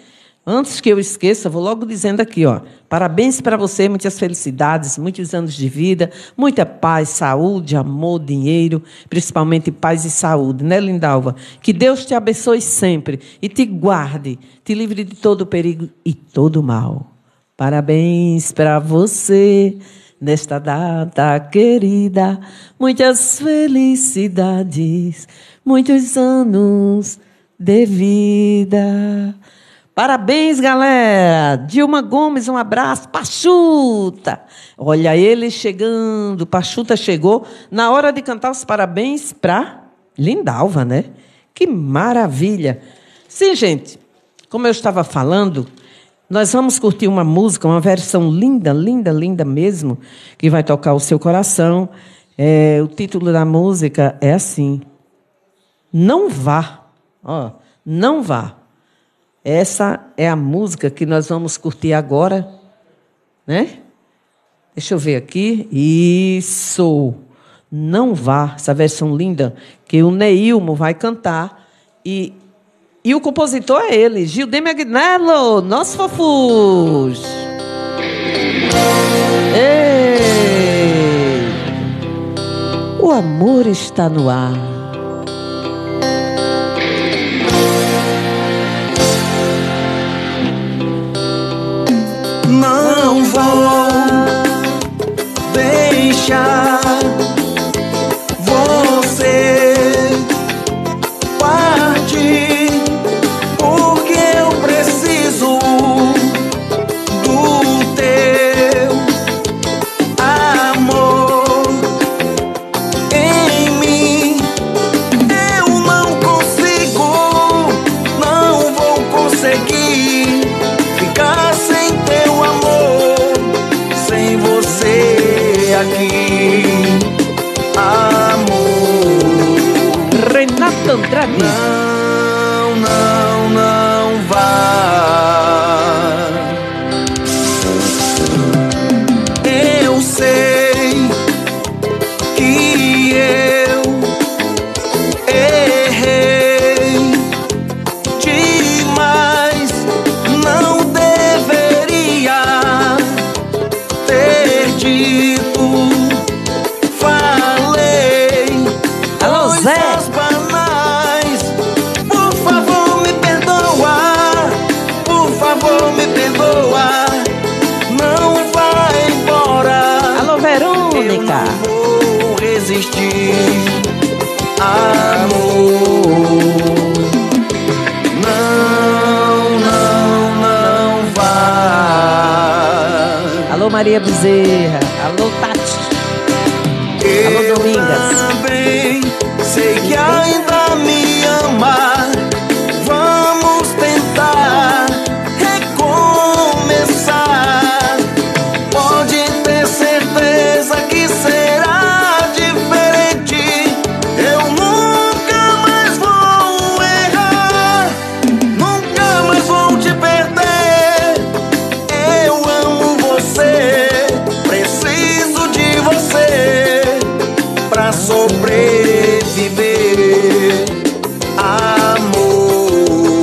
Antes que eu esqueça, vou logo dizendo aqui, ó. Parabéns para você, muitas felicidades, muitos anos de vida, muita paz, saúde, amor, dinheiro, principalmente paz e saúde, né, Lindalva? Que Deus te abençoe sempre e te guarde, te livre de todo perigo e todo mal. Parabéns para você nesta data querida, muitas felicidades, muitos anos de vida. Parabéns, galera. Dilma Gomes, um abraço. Pachuta. Olha ele chegando. Pachuta chegou na hora de cantar os parabéns para Lindalva, né? Que maravilha. Sim, gente, como eu estava falando, nós vamos curtir uma música, uma versão linda, linda, linda mesmo, que vai tocar o seu coração. O título da música é assim: Não Vá. Ó, não vá. Essa é a música que nós vamos curtir agora, né? Deixa eu ver aqui. Isso. Não Vá. Essa versão linda que o Neilmo vai cantar. E o compositor é ele, Gildemir Agnello, nossos fofos. Ei! O amor está no ar. Não vou deixar você partir, porque eu preciso do teu amor em mim. Eu não consigo, não vou conseguir ficar sem teu amor, sem você aqui, amor. Renato Andrade. Não, não, não vá. Eu sei que eu errei demais, não deveria ter dito. Falei Alô, Zé. coisas banais. Por favor, me perdoa. Por favor, me perdoa. Não vai embora. Alô, Eu Verônica. não vou resistir, amor. Não, não, não vá. Alô, Maria Bezerra. Alô, Tati. Alô, Eu Domingas. também sei que ainda me ama. Vamos tentar recomeçar. Pode ter certeza que será diferente. Eu nunca mais vou errar, nunca mais vou te perder. Eu amo você, preciso de você pra sobreviver, amor.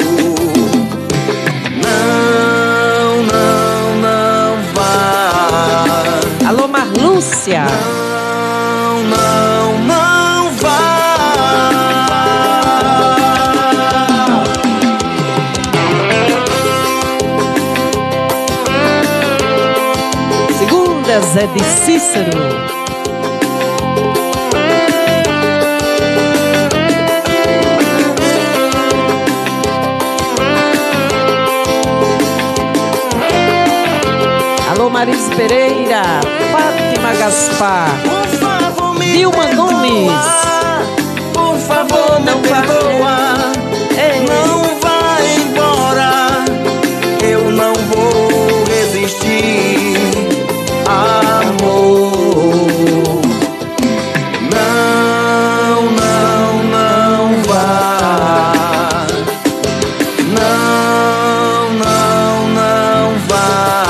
Não, não, não vá. Alô, Marlúcia. Não, não, não vá. Segundas é de Cícero. Alô, Maris Pereira. Fátima Gaspar. Por favor, me Dilma perdoa. Gomes. Por favor, me Não vá. perdoa. Ei. Não vai embora. Eu não vou resistir, amor. Não, não, não vá. Não, não, não vá.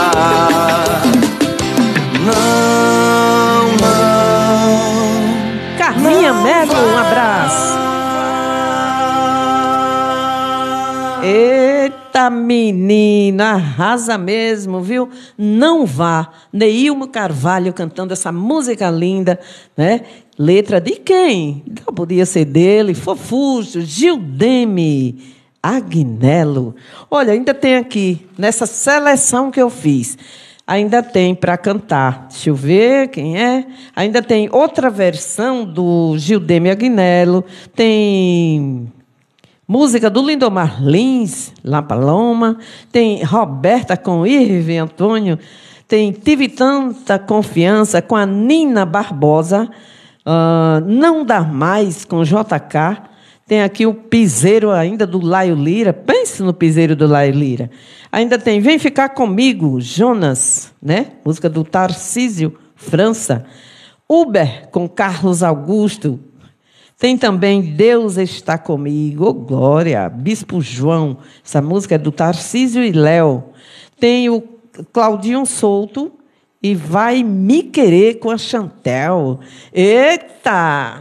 Não, não. Carminha Melo, um abraço. Eita! Eita, menino, arrasa mesmo, viu? Não vá. Neilmo Carvalho cantando essa música linda, né? Letra de quem? Não podia ser dele, Fofuxo, Gildeme, Agnello. Olha, ainda tem aqui, nessa seleção que eu fiz, ainda tem para cantar. Deixa eu ver quem é. Ainda tem outra versão do Gildeme Agnello. Tem música do Lindomar Lins, La Paloma. Tem Roberta com Irving Antônio. Tem Tive Tanta Confiança com a Nina Barbosa. Não Dá Mais com JK. Tem aqui o Piseiro ainda do Laio Lira. Pense no Piseiro do Laio Lira. Ainda tem Vem Ficar Comigo, Jonas, né? Música do Tarcísio França. Uber com Carlos Augusto. Tem também Deus Está Comigo, oh, Glória, Bispo João. Essa música é do Tarcísio e Léo. Tem o Claudinho Souto e Vai Me Querer com a Chantel. Eita!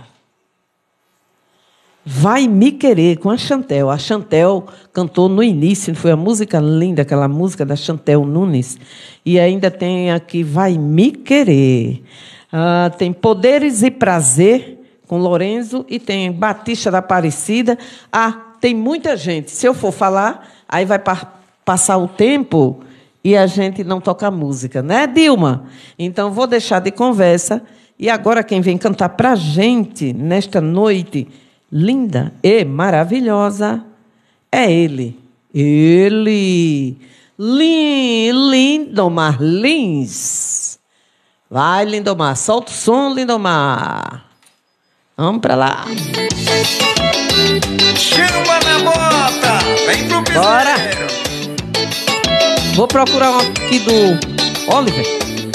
Vai Me Querer com a Chantel. A Chantel cantou no início, foi a música linda, aquela música da Chantel Nunes. E ainda tem aqui Vai Me Querer. Tem Poderes e Prazer com Lorenzo e tem Batista da Aparecida. Tem muita gente. Se eu for falar, aí vai passar o tempo e a gente não toca música, né, Dilma? Então, vou deixar de conversa. E agora quem vem cantar para a gente nesta noite linda e maravilhosa é ele. Lindomar Lins. Vai, Lindomar, solta o som, Lindomar. Vamos pra lá. Chama na bota, vem pro piseiro. Bora. Vou procurar um aqui do Oliver.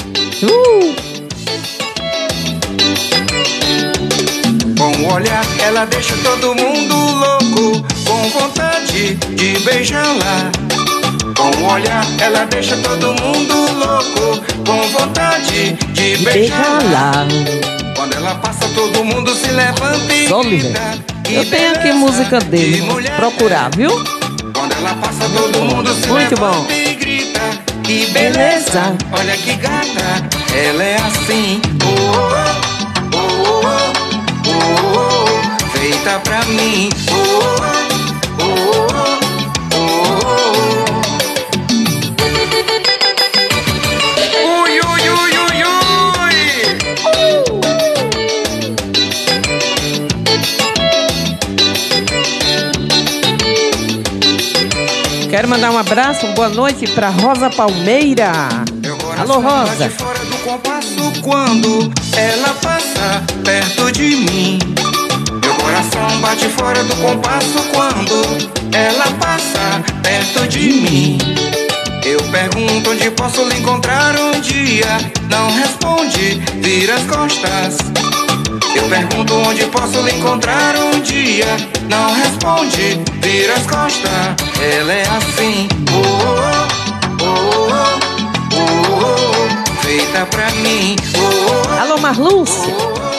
Com o olhar ela deixa todo mundo louco, com vontade de beijá-la. Com o olhar ela deixa todo mundo louco, com vontade de beijá-la. Quando ela passa todo mundo se levanta e grita. Eu tenho aqui música dele, procurar, viu? Quando ela passa todo mundo se levanta e grita. Que beleza, olha que gata, ela é assim, feita pra mim, ui, ui, ui, ui, ui. Quero mandar um abraço, uma boa noite para Rosa Palmeira. Alô, Rosa. Bate fora do compasso quando ela passa perto de mim. Meu coração bate fora do compasso quando ela passa perto de mim. Eu pergunto onde posso lhe encontrar um dia, não responde, vira as costas. Eu pergunto onde posso lhe encontrar um dia, não responde, vira as costas. Ela é assim, feita pra mim. Alô, Marlúcia.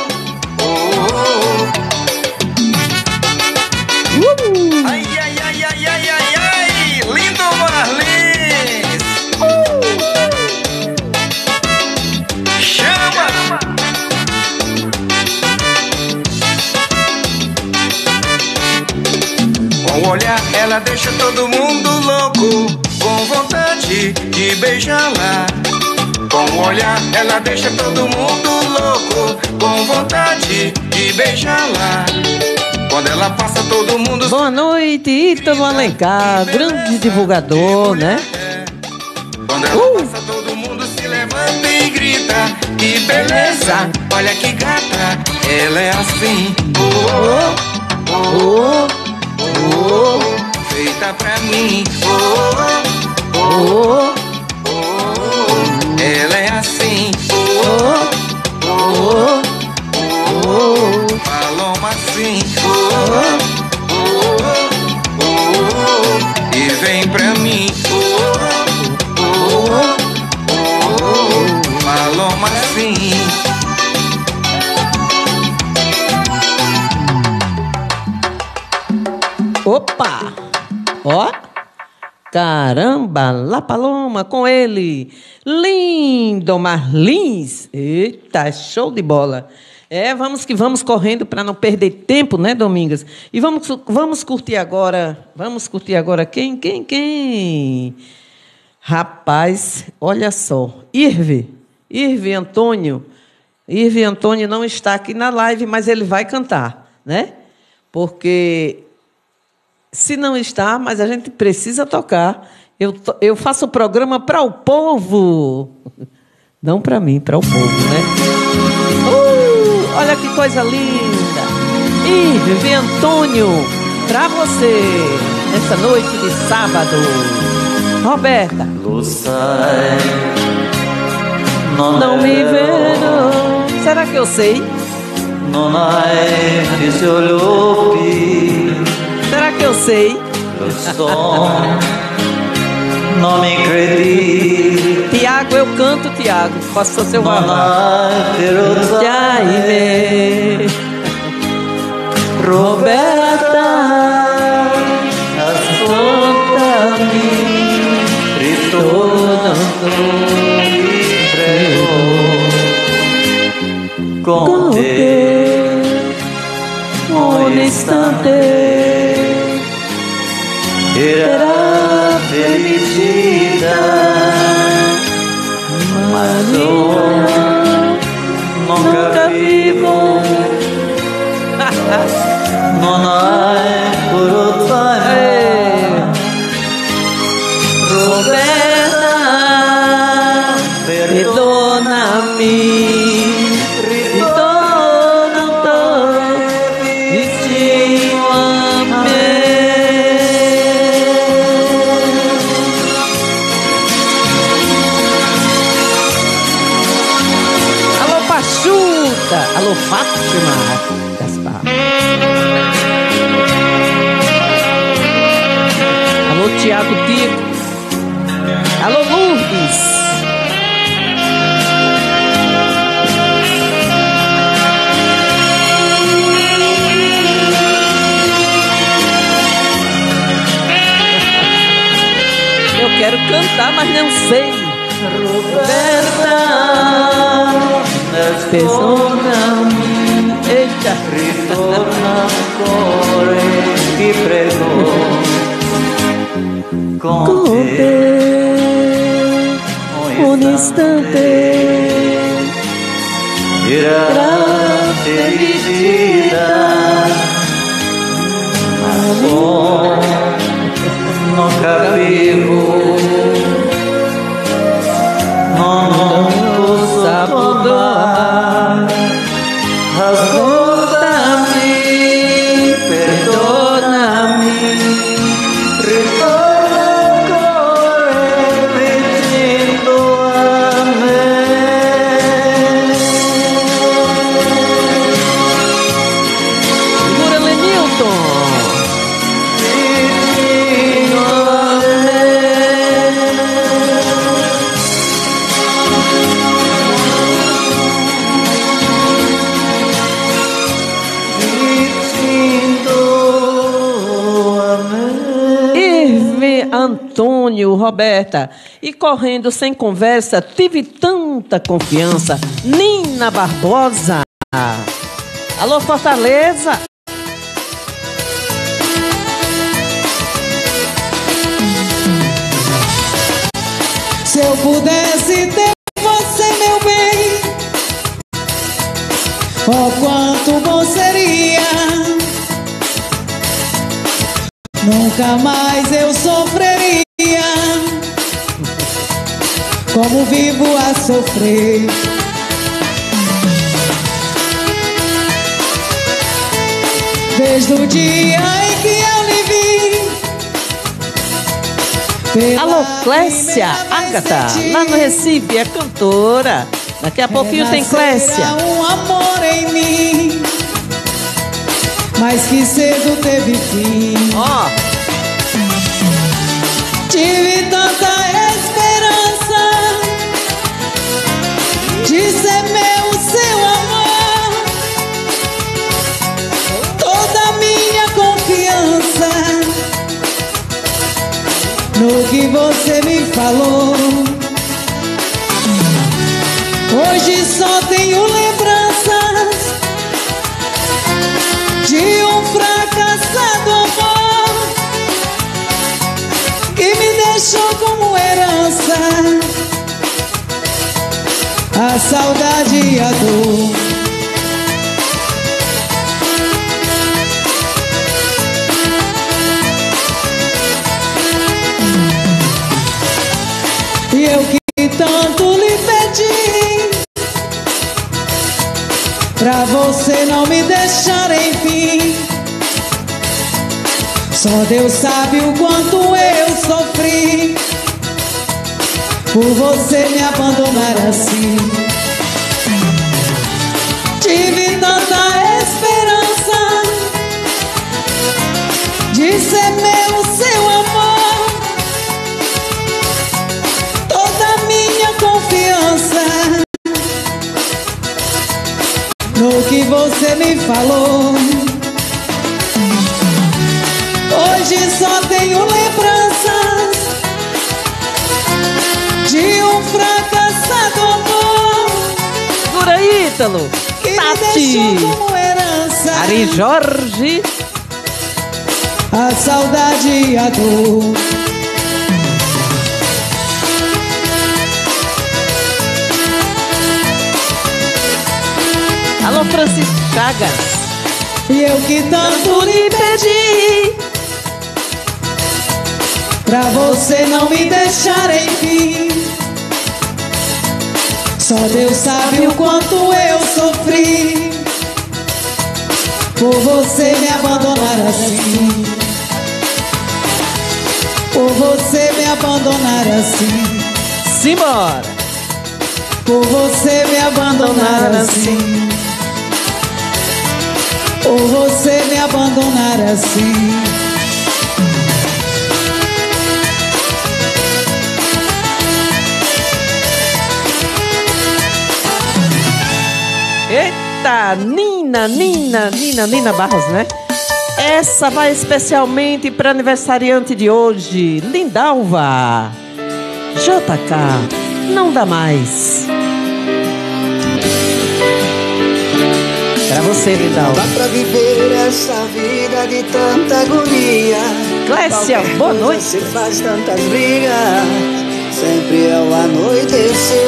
Ai, ai, ai, ai, ai, ai, ai, lindo Marlins. Chama. Com o olhar ela deixa todo mundo louco, com vontade de beijá-la. Com o olhar ela deixa todo mundo louco, com vontade de beijá-la. Quando ela passa todo mundo... Boa noite, Ítalo Alencar, grande divulgador, né? Quando ela passa todo mundo se levanta e grita. Que beleza, olha que gata, ela é assim, feita pra mim, ela é assim, paloma assim, e vem pra mim, paloma assim. Opa! Ó, Caramba, La Paloma com ele, Lindo Marlins. Eita, show de bola. Vamos que vamos correndo para não perder tempo, né, Domingas? E vamos curtir agora, quem? Rapaz, olha só, Irve Antônio não está aqui na live, mas ele vai cantar, né? Porque se não está, mas a gente precisa tocar. Eu faço o programa para o povo. Não para mim, para o povo, né? Olha que coisa linda. Irve Antônio, para você, nessa noite de sábado. Roberta. Não me vedo. Será que eu sei? Será que eu sei? Não me credi. Tiago, eu canto, Tiago. Posso ser seu babá. Roberta, ascoltami, ritorno ti prego, con te un istante era felicità, ma non capivo. Non hai voluto Roberta, perdonami, ritorno vicino a me. Alô, Pachuta, alô, Fátima Gaspar. Alô, Tiago Tico. Alô, Lourdes. Eu quero cantar, mas não sei. Roberta, Perdonami. Eita. ritorna ancora, ti prego. Con te un istante era felicità, ma non capivo, non posso amare. Ascoltami, perdonami, ritorna ancora vicino a me. Segura, Lenilton. Vicino a me. Irve Antônio, Roberta. E correndo sem conversa, tive tanta confiança. Nina Barbosa. Alô, Fortaleza. Se eu pudesse ter você, meu bem, oh, quanto bom seria. Nunca mais eu sofreria como vivo a sofrer. Desde o dia em que eu lhe vi. Alô, Clécia Ágata, lá no Recife, é cantora. Daqui a pouquinho tem Clécia. Um amor em mim, mas que cedo teve fim. Ó, Tive tanta esperança de ser meu, seu amor, toda minha confiança no que você me falou. Hoje só tenho lembranças de um fracassado amor que me deixou como herança a saudade e a dor. E eu que tanto lhe pedi pra você não me deixar, enfim. Só Deus sabe o quanto eu sofri por você me abandonar assim. Tive tanta esperança de ser meu, seu amor, toda minha confiança no que você me falou. Hoje só tenho lembranças de um fracassado amor. Segura aí, Ítalo. Que Tati. me deixou como herança Ari Jorge. a saudade e a dor. Alô, Francisco Chagas. E eu que tanto lhe pedi pra você não me deixar, enfim. Só Deus sabe o quanto eu sofri por você me abandonar assim. Por você me abandonar assim. Simbora. Por você me abandonar assim. Por você me abandonar assim. Eita, Nina Barros, né? Essa vai especialmente para aniversariante de hoje, Lindalva. JK, não dá mais. Pra você, Lindalva. Dá pra viver essa vida de tanta agonia. Clécia, Qualquer boa coisa noite. se faz tantas brigas. Sempre ao anoitecer,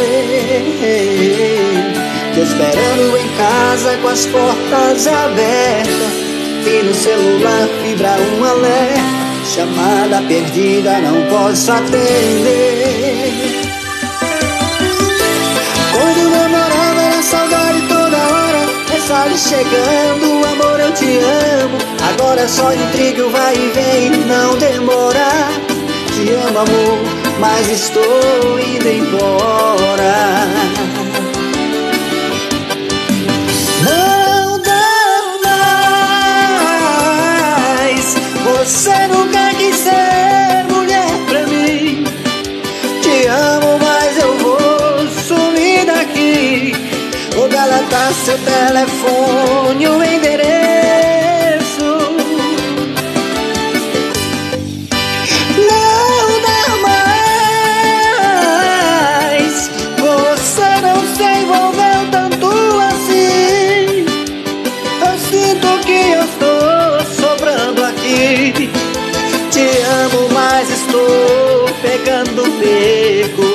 te esperando em casa com as portas abertas. E no celular vibra um alerta, chamada perdida, não posso atender. Quando namorava era saudade toda hora, mensagem chegando, amor eu te amo. Agora só intriga, vai e vem, não demora. Te amo amor, mas estou indo embora. Não dá mais, você nunca quis ser mulher pra mim. Te amo, mas eu vou sumir daqui. Vou deletar seu telefone, o endereço. Não dá mais, você não se envolveu tanto assim. Eu sinto que eu estou sobrando aqui. Te amo, mas estou pegando beco.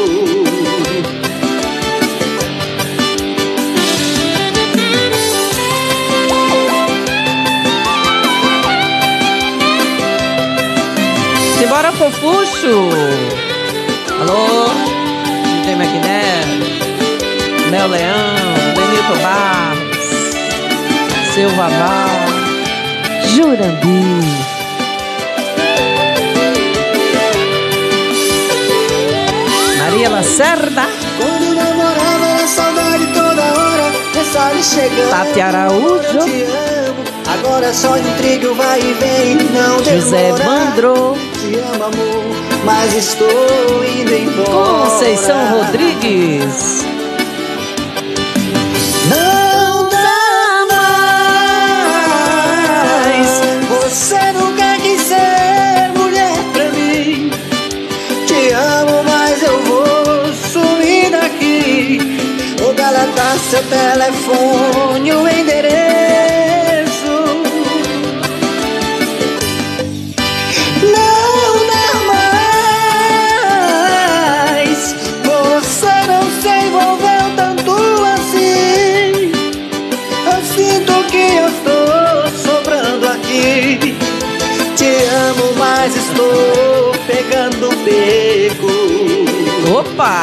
Simbora, Fofuxo. Alô, DJ Maquiné, Mel Leão, Benito Barros, Silva Val, Jurandir. Maria Lacerda, Quando namorava era saudade toda hora, mensagem chegando, Tati Araújo, eu te amo. Agora só intriga, vai e vem, não demora. José Bandro, Te amo amor, mas estou indo embora. Conceição Rodrigues. Não dá mais, você nunca quis ser mulher pra mim. seu telefone, o endereço. Não dá mais, você não se envolveu tanto assim. Eu sinto que eu estou sobrando aqui. Te amo, mas estou pegando beco. Opa!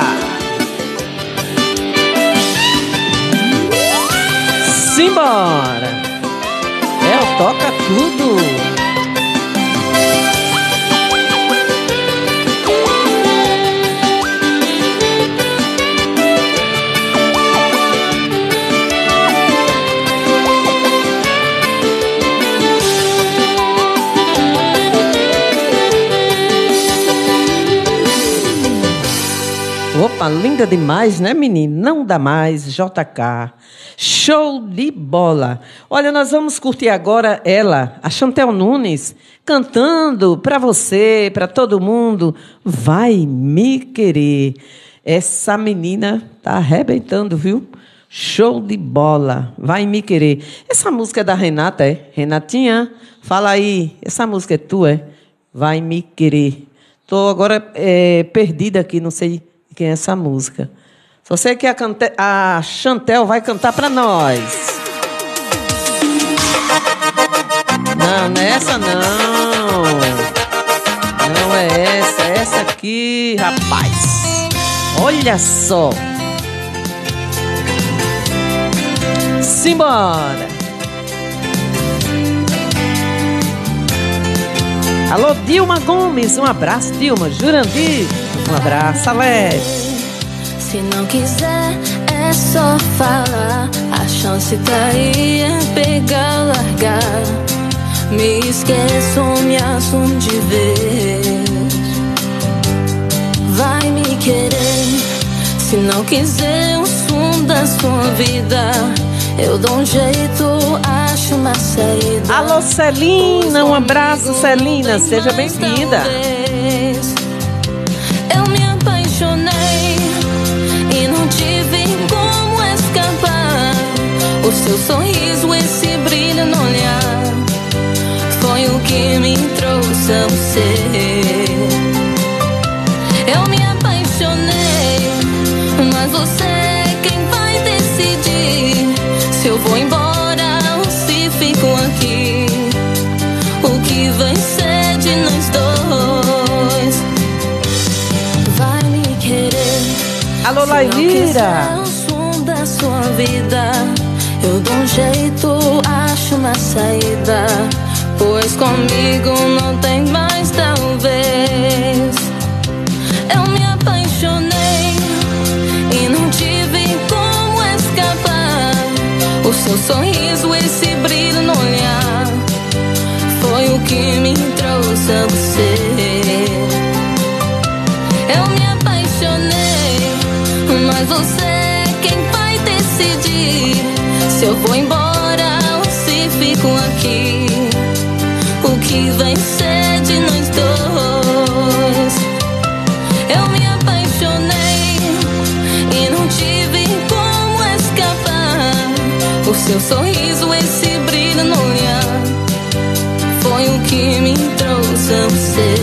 Simbora! É o Toca Tudo! Opa, linda demais, né, menino? Não dá mais, JK. Show de bola. Olha, nós vamos curtir agora ela, a Chantel Nunes, cantando para você, para todo mundo. Vai me querer. Essa menina tá arrebentando, viu? Show de bola. Vai me querer. Essa música é da Renata, é? Renatinha, fala aí. Essa música é tua, é? Vai me querer. Tô agora perdida aqui, não sei quem é essa música. Só sei que a Chantel vai cantar pra nós. Não, não é essa não. Não é essa, é essa aqui, rapaz. Olha só. Simbora. Alô, Dilma Gomes, um abraço, Dilma. Jurandir, um abraço, Alex. Se não quiser, é só falar. A chance tá aí, é pegar, largar. Me esqueço, me assumo de vez. Vai me querer. Se não quiser o som da sua vida, eu dou um jeito, acho uma saída. Alô, Celina, um abraço, Celina. Seja bem-vinda. Eu me apaixonei e não tive como escapar. O seu sorriso, esse brilho no olhar, foi o que me trouxe a você. Eu me apaixonei, mas você é quem vai decidir se eu vou embora ou se fico aqui. O que vai ser de nós dois? Vai me querer. Alô, Laivira. O som da sua vida, eu dou um jeito, acho uma saída. Pois comigo não tem mais talvez. Eu me apaixonei e não tive como escapar. O seu sorriso, esse brilho no olhar, foi o que me trouxe a você. Eu me apaixonei, mas você é quem vai decidir se eu vou embora ou se fico aqui. O que vai ser de nós dois? Eu me apaixonei e não tive como escapar. O seu sorriso, esse brilho no olhar, foi o que me trouxe a você.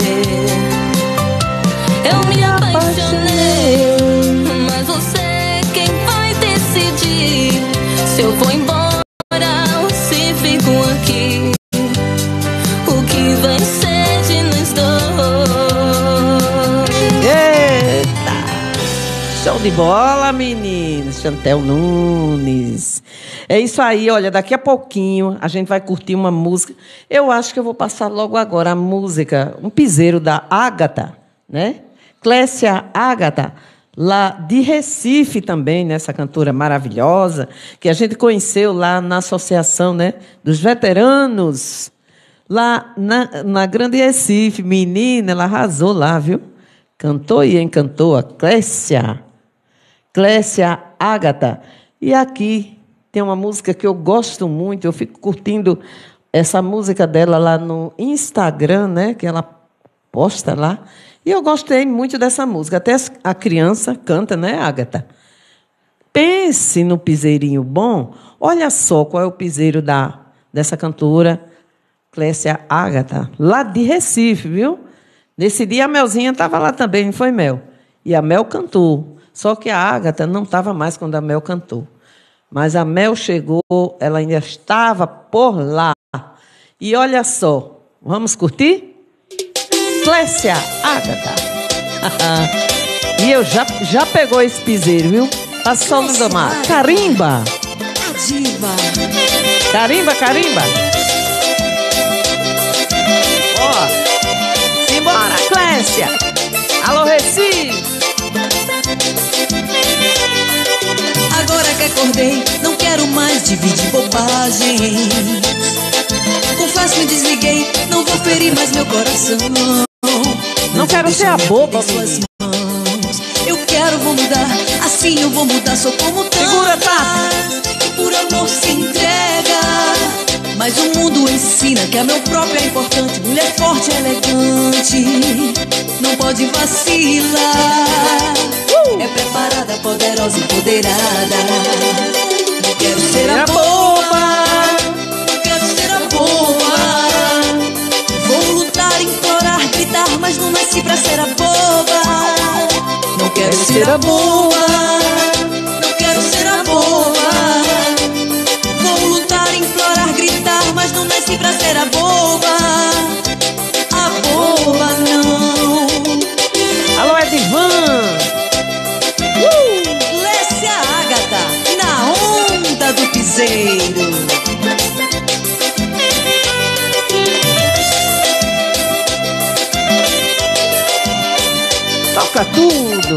Eu me apaixonei, mas você é quem vai decidir se eu vou embora ou se fico aqui. O que vai ser de nós dois? Eita! Show de bola, meninos. Chantel Nunes. É isso aí, olha, daqui a pouquinho a gente vai curtir uma música. Eu acho que eu vou passar logo agora a música, um piseiro da Ágata, né? Clécia Ágata, lá de Recife também, né? Essa cantora maravilhosa, que a gente conheceu lá na associação, né, dos veteranos, lá na Grande Recife. Menina, ela arrasou lá, viu? Cantou e encantou a Clécia Ágata. E aqui tem uma música que eu gosto muito, eu fico curtindo essa música dela lá no Instagram, né, que ela posta lá. E eu gostei muito dessa música. Até a criança canta, né, Ágata? pense no piseirinho bom. Olha só qual é o piseiro dessa cantora, Clécia Ágata, lá de Recife, viu? Nesse dia a Melzinha estava lá também, não foi, Mel? E a Mel cantou. Só que a Ágata não estava mais quando a Mel cantou. Mas a Mel chegou, ela ainda estava por lá. E olha só, vamos curtir? Clécia Ágata. E eu já pegou esse piseiro, viu? Passou no domar. Carimba. A diva. Carimba, carimba. Ó, simbora, Clécia. Alô, Recife. Agora que acordei, não quero mais dividir bobagem. Confesso, me desliguei, não vou ferir mais meu coração. Não quero ser a boba, menina. Eu quero, vou mudar, assim eu vou mudar, sou como tantas. Segura, tá? E por amor se entrega. Mas o mundo ensina que amor próprio é importante. Mulher forte, elegante, não pode vacilar. É preparada, poderosa, empoderada. Não quero ser a boba, não quero ser a boba. Vou lutar, implorar, gritar, mas não nasci pra ser a boba. Não quero ser a boba, não quero ser a boba. Vou lutar, implorar, gritar, mas não nasci pra ser a boba. A boba não. Alô, Edivan. Clécia Ágata, na onda do piseiro. Toca tudo.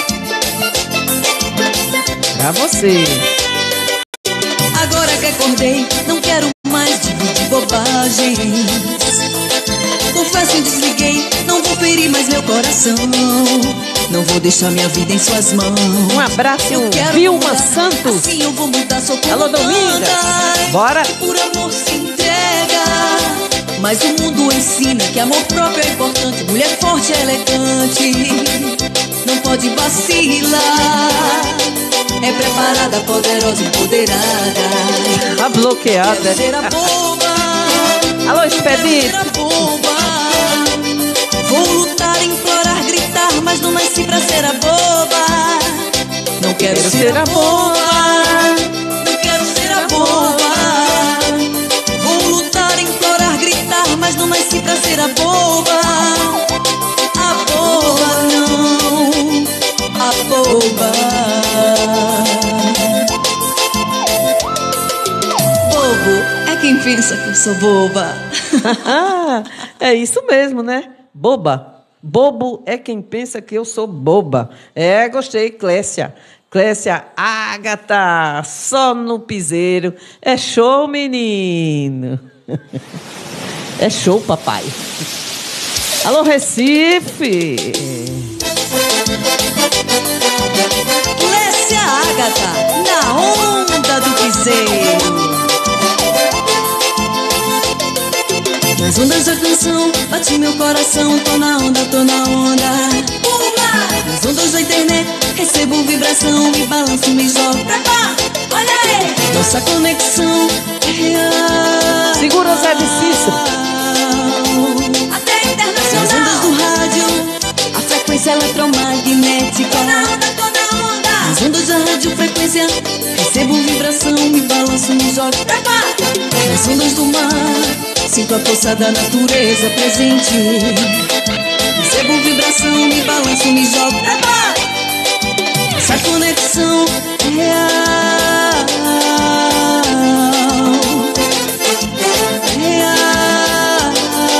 Pra você. Agora que acordei, não quero mais dividir bobagens. Confesso e desliguei, não vou ferir mais meu coração. Não vou deixar minha vida em suas mãos. Um abraço, Eu quero Vilma mudar, Santos. assim eu vou mudar, sou como Alô, Domingas. tantas. Bora. E por amor se entrega. Mas o mundo ensina que amor próprio é importante. Mulher forte, elegante, não pode vacilar. É preparada, poderosa, empoderada. Tá bloqueada. Quero ser a boba. Alô, Quero Expedito. ser a boba. Vou lutar, implorar, gritar, mas não nasci pra ser a boba. Não quero ser a boba, não quero ser a boba. Vou lutar, implorar, gritar, mas não nasci pra ser a boba. A boba não, a boba. Bobo é quem pensa que eu sou boba. É isso mesmo, né? Boba. Bobo é quem pensa que eu sou boba. É, gostei, Clécia. Clécia Ágata, só no piseiro. É show, menino. É show, papai. Alô, Recife. Clécia Ágata, na onda do piseiro. Nas ondas da canção, bate meu coração. Tô na onda, tô na onda. Nas ondas da internet, recebo vibração. Me balanço, me jogo. Olha aí, nossa conexão é real. Segura, Zé de Cícero. Até internacional. Nas ondas do rádio, a frequência eletromagnética. Tô na onda, tô na onda. Nas ondas da radiofrequência, recebo vibração. Me balanço, me jogo. Nas ondas do mar, sinto a força da natureza presente. Recebo vibração, me balanço, me jogo. Essa conexão é real. Real.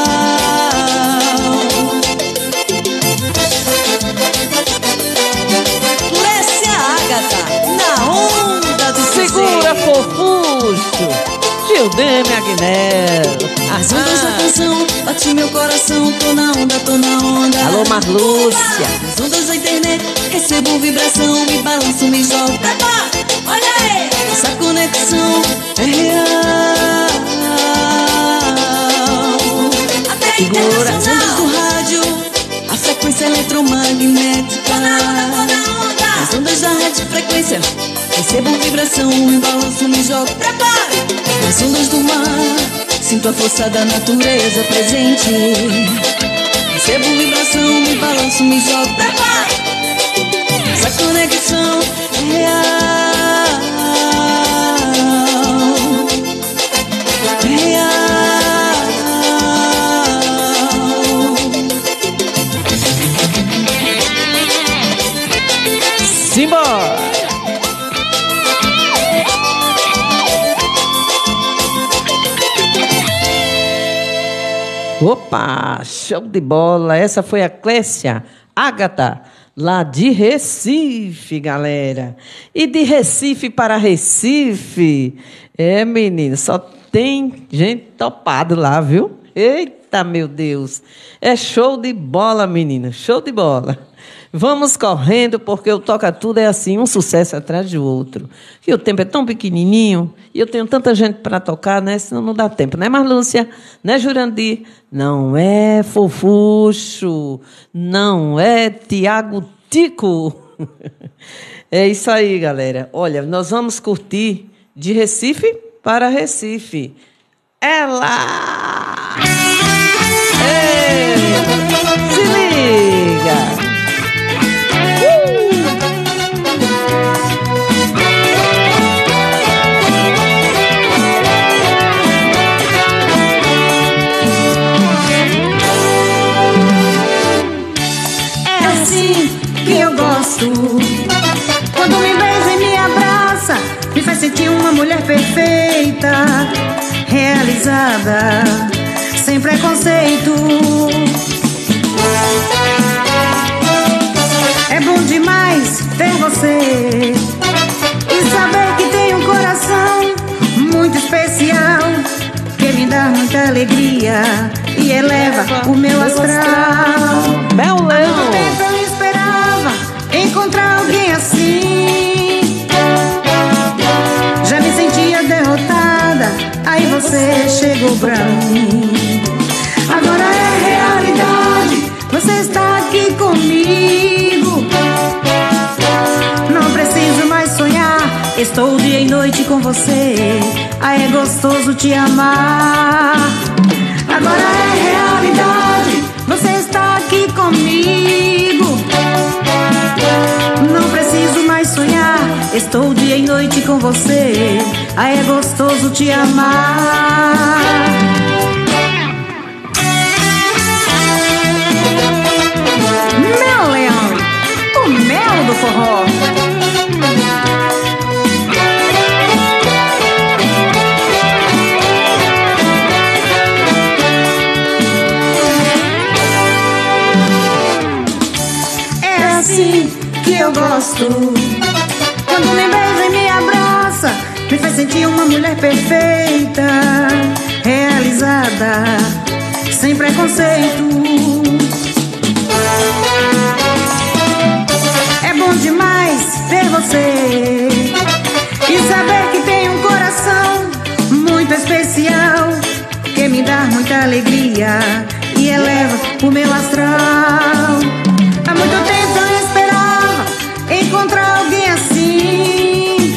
Clécia Ágata, na onda do Segura, piseiro. fofucho. Gildeme Agnello. As ondas da canção, bate meu coração. Tô na onda, tô na onda. Alô, Marlúcia. As ondas da internet, recebo vibração. Me balanço, me jogo. Olha aí, essa conexão é real. Até Segura. as ondas do rádio, a frequência eletromagnética. As ondas da radiofrequência, Recebo vibração, me balanço, me jogo pra baixo. Nas ondas do mar, sinto a força da natureza presente. Recebo vibração, me balanço, me jogo pra baixo. Essa conexão é real, real. Simbora! Opa, show de bola. Essa foi a Clécia Ágata, lá de Recife, galera. E de Recife para Recife. É, menina, só tem gente topada lá, viu? Eita, meu Deus. É show de bola, menina, show de bola. Vamos correndo, porque o Toca Tudo é assim, um sucesso atrás do outro. E o tempo é tão pequenininho, e eu tenho tanta gente para tocar, né? Senão não dá tempo. Né, Marlúcia? Né, Jurandir? Não é Fofuxo, não é Tiago Tico. É isso aí, galera. Olha, nós vamos curtir de Recife para Recife. Ela! Ei, se liga! Quando me beija e me abraça, me faz sentir uma mulher perfeita, realizada, sem preconceito. É bom demais ter você e saber que tem um coração muito especial, que me dá muita alegria e eleva o meu astral. Bel Leão. Encontrar alguém assim, já me sentia derrotada, aí você chegou pra mim. Agora é realidade, você está aqui comigo. Não preciso mais sonhar, estou dia e noite com você. Aí é gostoso te amar. Agora é realidade, você está aqui comigo. Não preciso mais sonhar, estou dia e noite com você. Aí é gostoso te amar. Mel Leão, o mel do forró. É assim que eu gosto. Quando me beija e me abraça, me faz sentir uma mulher perfeita, realizada, sem preconceito. É bom demais ver você e saber que tem um coração muito especial, que me dá muita alegria e eleva o meu astral. Há muito tempo eu esperava encontrar alguém assim,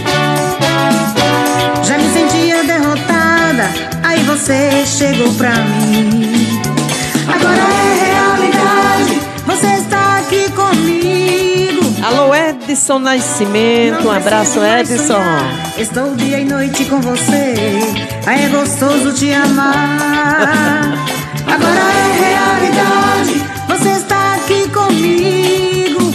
já me sentia derrotada, aí você chegou pra mim. Agora é realidade, você está aqui comigo. Alô, Edson Nascimento, um abraço, Edson. Estou dia e noite com você, aí é gostoso te amar. Agora é realidade, você está aqui comigo.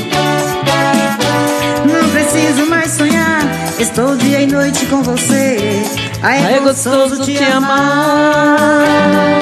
Não preciso mais sonhar, estou dia e noite com você, aí é gostoso te amar.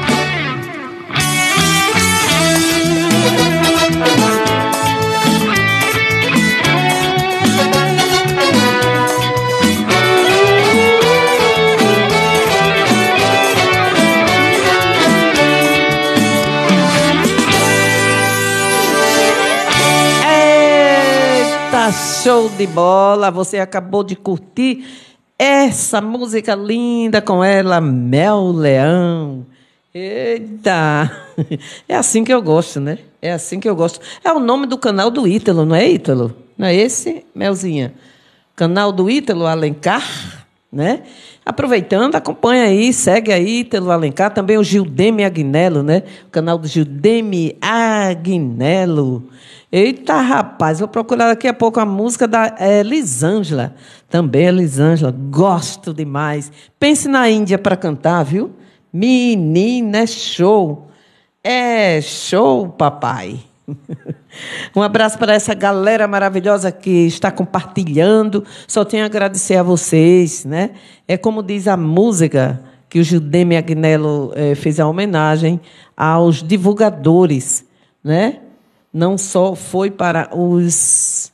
Show de bola, você acabou de curtir essa música linda com ela, Mel Leão. Eita, é assim que eu gosto, né? É assim que eu gosto. É o nome do canal do Ítalo, não é, Ítalo? Não é esse, Melzinha? canal do Ítalo Alencar, né? Aproveitando, acompanha aí, segue aí, Ítalo Alencar, também o Gildeme Agnello, né? O canal do Gildeme Agnello. Eita, rapaz, vou procurar daqui a pouco a música da Elisângela. Também Elisângela, gosto demais. Pense na Índia para cantar, viu? Menina, é show. É show, papai. Um abraço para essa galera maravilhosa que está compartilhando. Só tenho a agradecer a vocês, né? É como diz a música que o Gildeme Agnello fez a homenagem aos divulgadores, né? Não só foi para os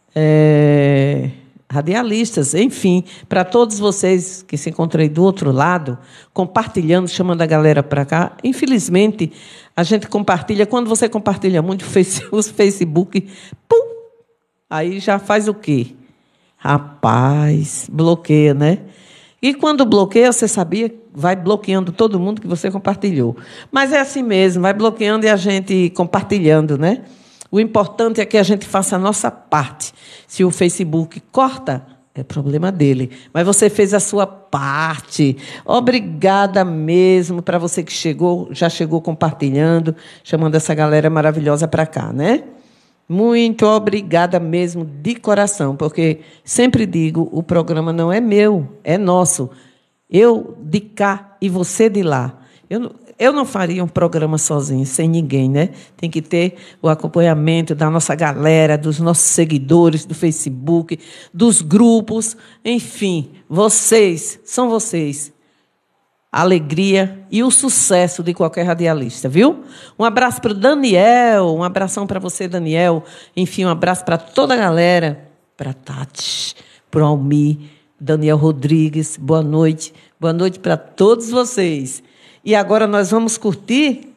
radialistas, enfim, para todos vocês que se encontrem do outro lado, compartilhando, chamando a galera para cá. Infelizmente, a gente compartilha, quando você compartilha muito o Facebook, pum, aí já faz o quê? Rapaz, bloqueia, né? E quando bloqueia, você sabia, vai bloqueando todo mundo que você compartilhou. Mas é assim mesmo, vai bloqueando e a gente compartilhando, né? O importante é que a gente faça a nossa parte. Se o Facebook corta, é problema dele. Mas você fez a sua parte. Obrigada mesmo para você que já chegou compartilhando, chamando essa galera maravilhosa para cá, né? Muito obrigada mesmo, de coração, porque sempre digo, o programa não é meu, é nosso. Eu de cá e você de lá. Eu não faria um programa sozinho, sem ninguém, né? Tem que ter o acompanhamento da nossa galera, dos nossos seguidores do Facebook, dos grupos, enfim, são vocês. A alegria e o sucesso de qualquer radialista, viu? Um abraço para o Daniel, um abração para você, Daniel. Enfim, um abraço para toda a galera, para Tati, para o Almir, Daniel Rodrigues, boa noite. Boa noite para todos vocês. E agora nós vamos curtir.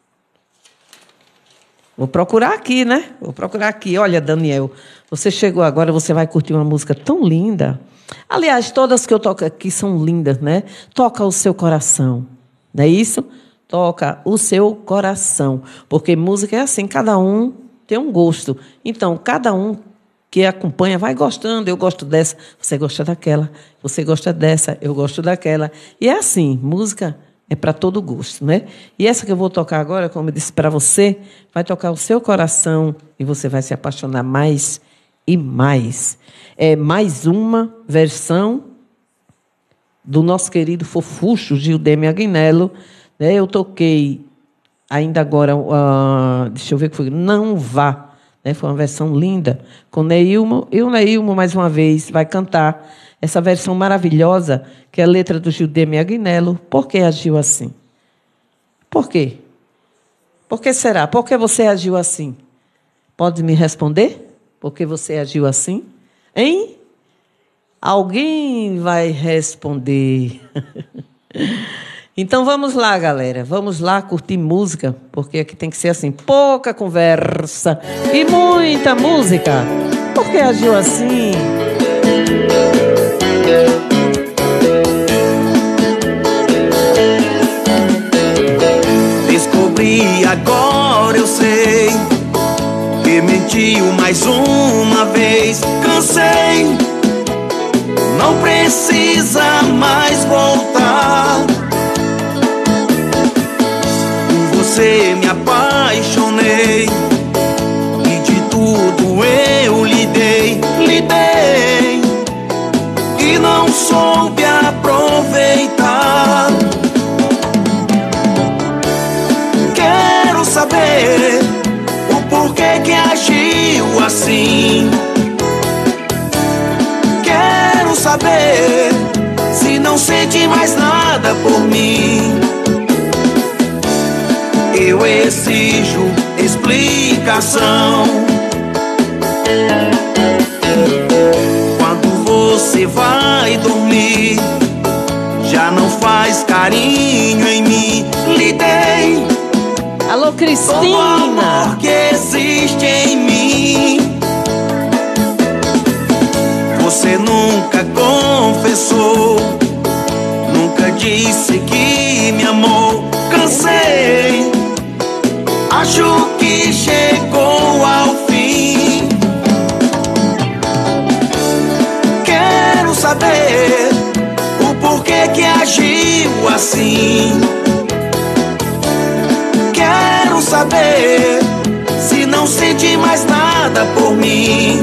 Vou procurar aqui, né? Vou procurar aqui. Olha, Daniel, você chegou agora, você vai curtir uma música tão linda. Aliás, todas que eu toco aqui são lindas, né? Toca o seu coração, não é isso? Toca o seu coração. Porque música é assim, cada um tem um gosto. Então, cada um que acompanha vai gostando. Eu gosto dessa, você gosta daquela. Você gosta dessa, eu gosto daquela. E é assim, música é para todo gosto, né? E essa que eu vou tocar agora, como eu disse para você, vai tocar o seu coração e você vai se apaixonar mais e mais. É mais uma versão do nosso querido fofucho Gildeme Agnello, né? Eu toquei ainda agora, deixa eu ver o que foi, Não Vá, né? Foi uma versão linda com Neilmo, e o Neilmo mais uma vez vai cantar essa versão maravilhosa, que é a letra do Gildeme Agnello. Por que agiu assim? Por quê? Por que será? Por que você agiu assim? Pode me responder? Por que você agiu assim? Hein? Alguém vai responder. Então vamos lá, galera. Vamos lá curtir música, porque aqui tem que ser assim, pouca conversa e muita música. Por que agiu assim? Descobri agora, eu sei que mentiu mais uma vez. Cansei, não precisa mais voltar. Por você me apaixonei e de tudo eu lhe dei e não soube aproveitar. Quero saber o porquê que agiu assim. Quero saber se não sente mais nada por mim. Eu exijo explicação. Quando você vai dormir, já não faz carinho em mim. Lhe dei Alô, Cristina. todo o amor que existe em mim. Você nunca confessou, nunca disse que me amou. Cansei, acho que chegou ao fim. que agiu assim? Quero saber se não sente mais nada por mim.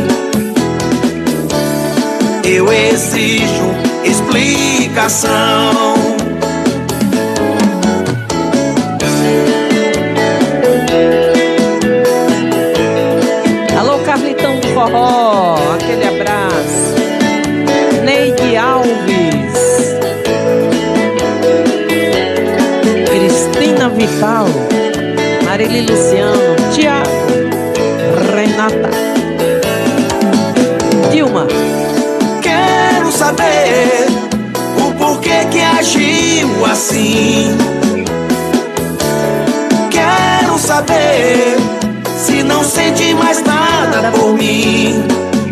Eu exijo explicação. Alô, Carlitão do Forró, aquele abraço. Neide Alves, Cristina Vital, Marili Luciano, Tiago, Renata, Dilma. Quero saber o porquê que agiu assim. Quero saber se não sente mais nada por mim.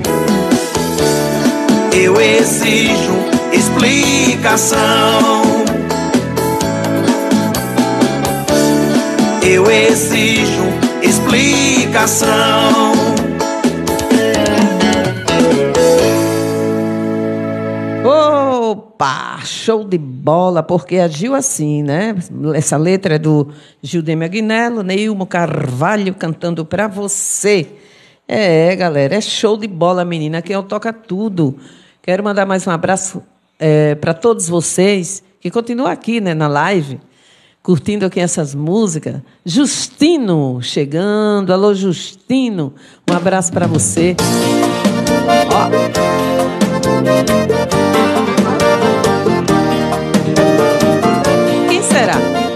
Eu exijo explicação. Eu exijo explicação. Opa, show de bola, porque agiu assim, né? Essa letra é do Gildemir Agnello, Neilmo Carvalho cantando pra você. É, galera, é show de bola, menina, que eu toca tudo. Quero mandar mais um abraço para todos vocês que continuam aqui, né, na live, curtindo aqui essas músicas. Justino chegando, alô Justino, um abraço para você. Ó. Quem será?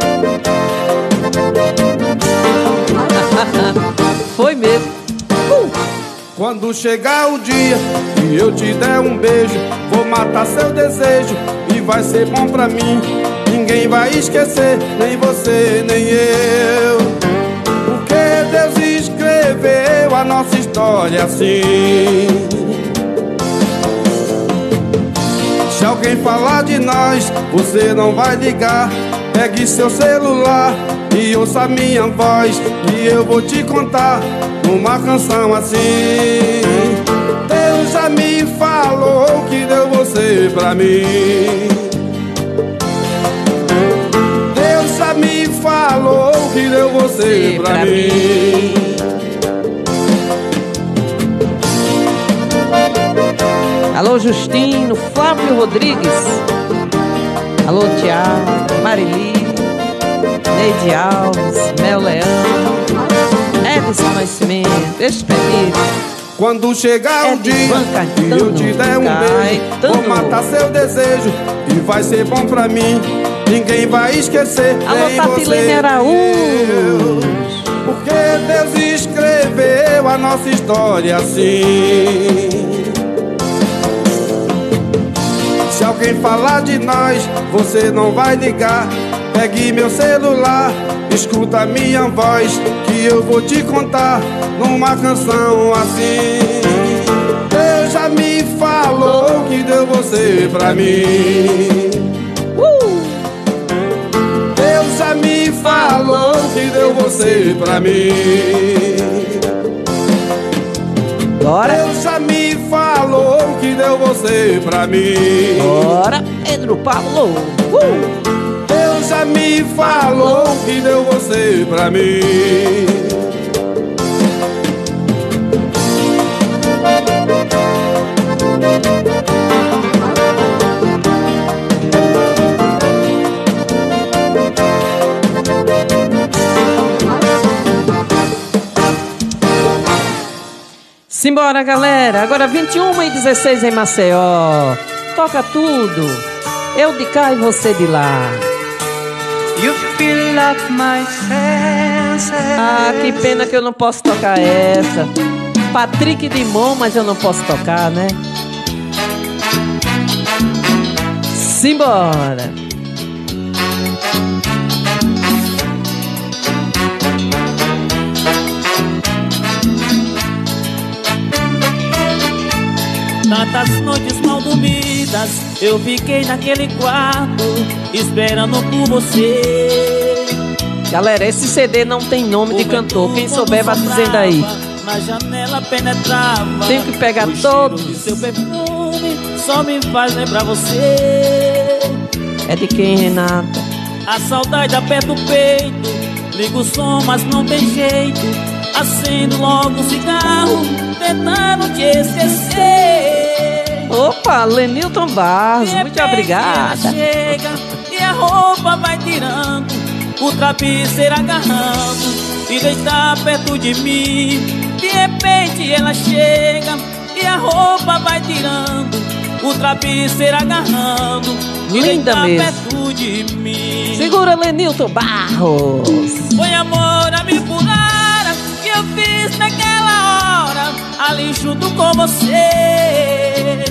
Foi mesmo. Quando chegar o dia e eu te der um beijo, vou matar seu desejo e vai ser bom pra mim. Ninguém vai esquecer, nem você, nem eu, porque Deus escreveu a nossa história assim. Se alguém falar de nós, você não vai ligar. Pegue seu celular e ouça minha voz, que eu vou te contar uma canção assim. Deus já me falou que deu você pra mim. Deus já me falou que deu você pra mim. Alô Justino, Flávio Rodrigues. Alô Tiago, Marili, Neide Alves, Mel Leão, Edson Nascimento, Expedito. Quando chegar o dia e eu te der um beijo, vou matar seu desejo e vai ser bom pra mim. Ninguém vai esquecer, alô nem Tatilene você, Araújo, porque Deus escreveu a nossa história assim. Se alguém falar de nós, você não vai ligar. Pegue meu celular, escuta minha voz, que eu vou te contar numa canção assim. Deus já me falou que deu você pra mim. Deus já me falou que deu você pra mim. bora. Deus já me falou que deu você pra mim. Bora, Pedro Paulo. Deus já me falou que deu você pra mim. Simbora, galera. Agora 21h16 em Maceió. Toca tudo. Eu de cá e você de lá. You fill up my senses. Ah, que pena que eu não posso tocar essa. Patrick Dimon, mas eu não posso tocar, né? Simbora. Tantas noites mal dormidas, eu fiquei naquele quarto, esperando por você. Galera, esse CD não tem nome de cantor. Quem souber, vai dizendo aí. Na janela penetrava. Tenho que pegar o todos. cheiro de seu perfume só me faz lembrar você. É de quem, Renata? A saudade aperta o peito, ligo o som, mas não tem jeito. Acendo logo o cigarro, tentando te esquecer. Opa, Lenilton Barros, muito obrigada. Chega e a roupa vai tirando, o travesseiro agarrando e deitar perto de mim. De repente ela chega e a roupa vai tirando, o travesseiro agarrando e linda deitar mesmo. perto de mim. Segura, Lenilton Barros. Foi amor a me furar que eu fiz naquela hora, ali junto com você.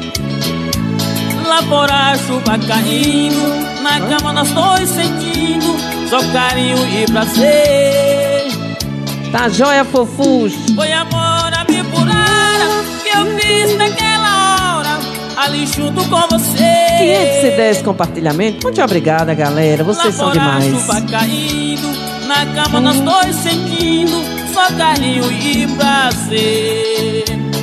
Lá fora a chuva caindo, na cama nós dois sentindo só carinho e prazer. Tá joia, fofucho. Foi amor a me furar que eu fiz naquela hora, ali junto com você. 510 compartilhamento. Muito obrigada, galera. Vocês são demais. Lá fora a chuva caindo, na cama nós dois sentindo só carinho e prazer.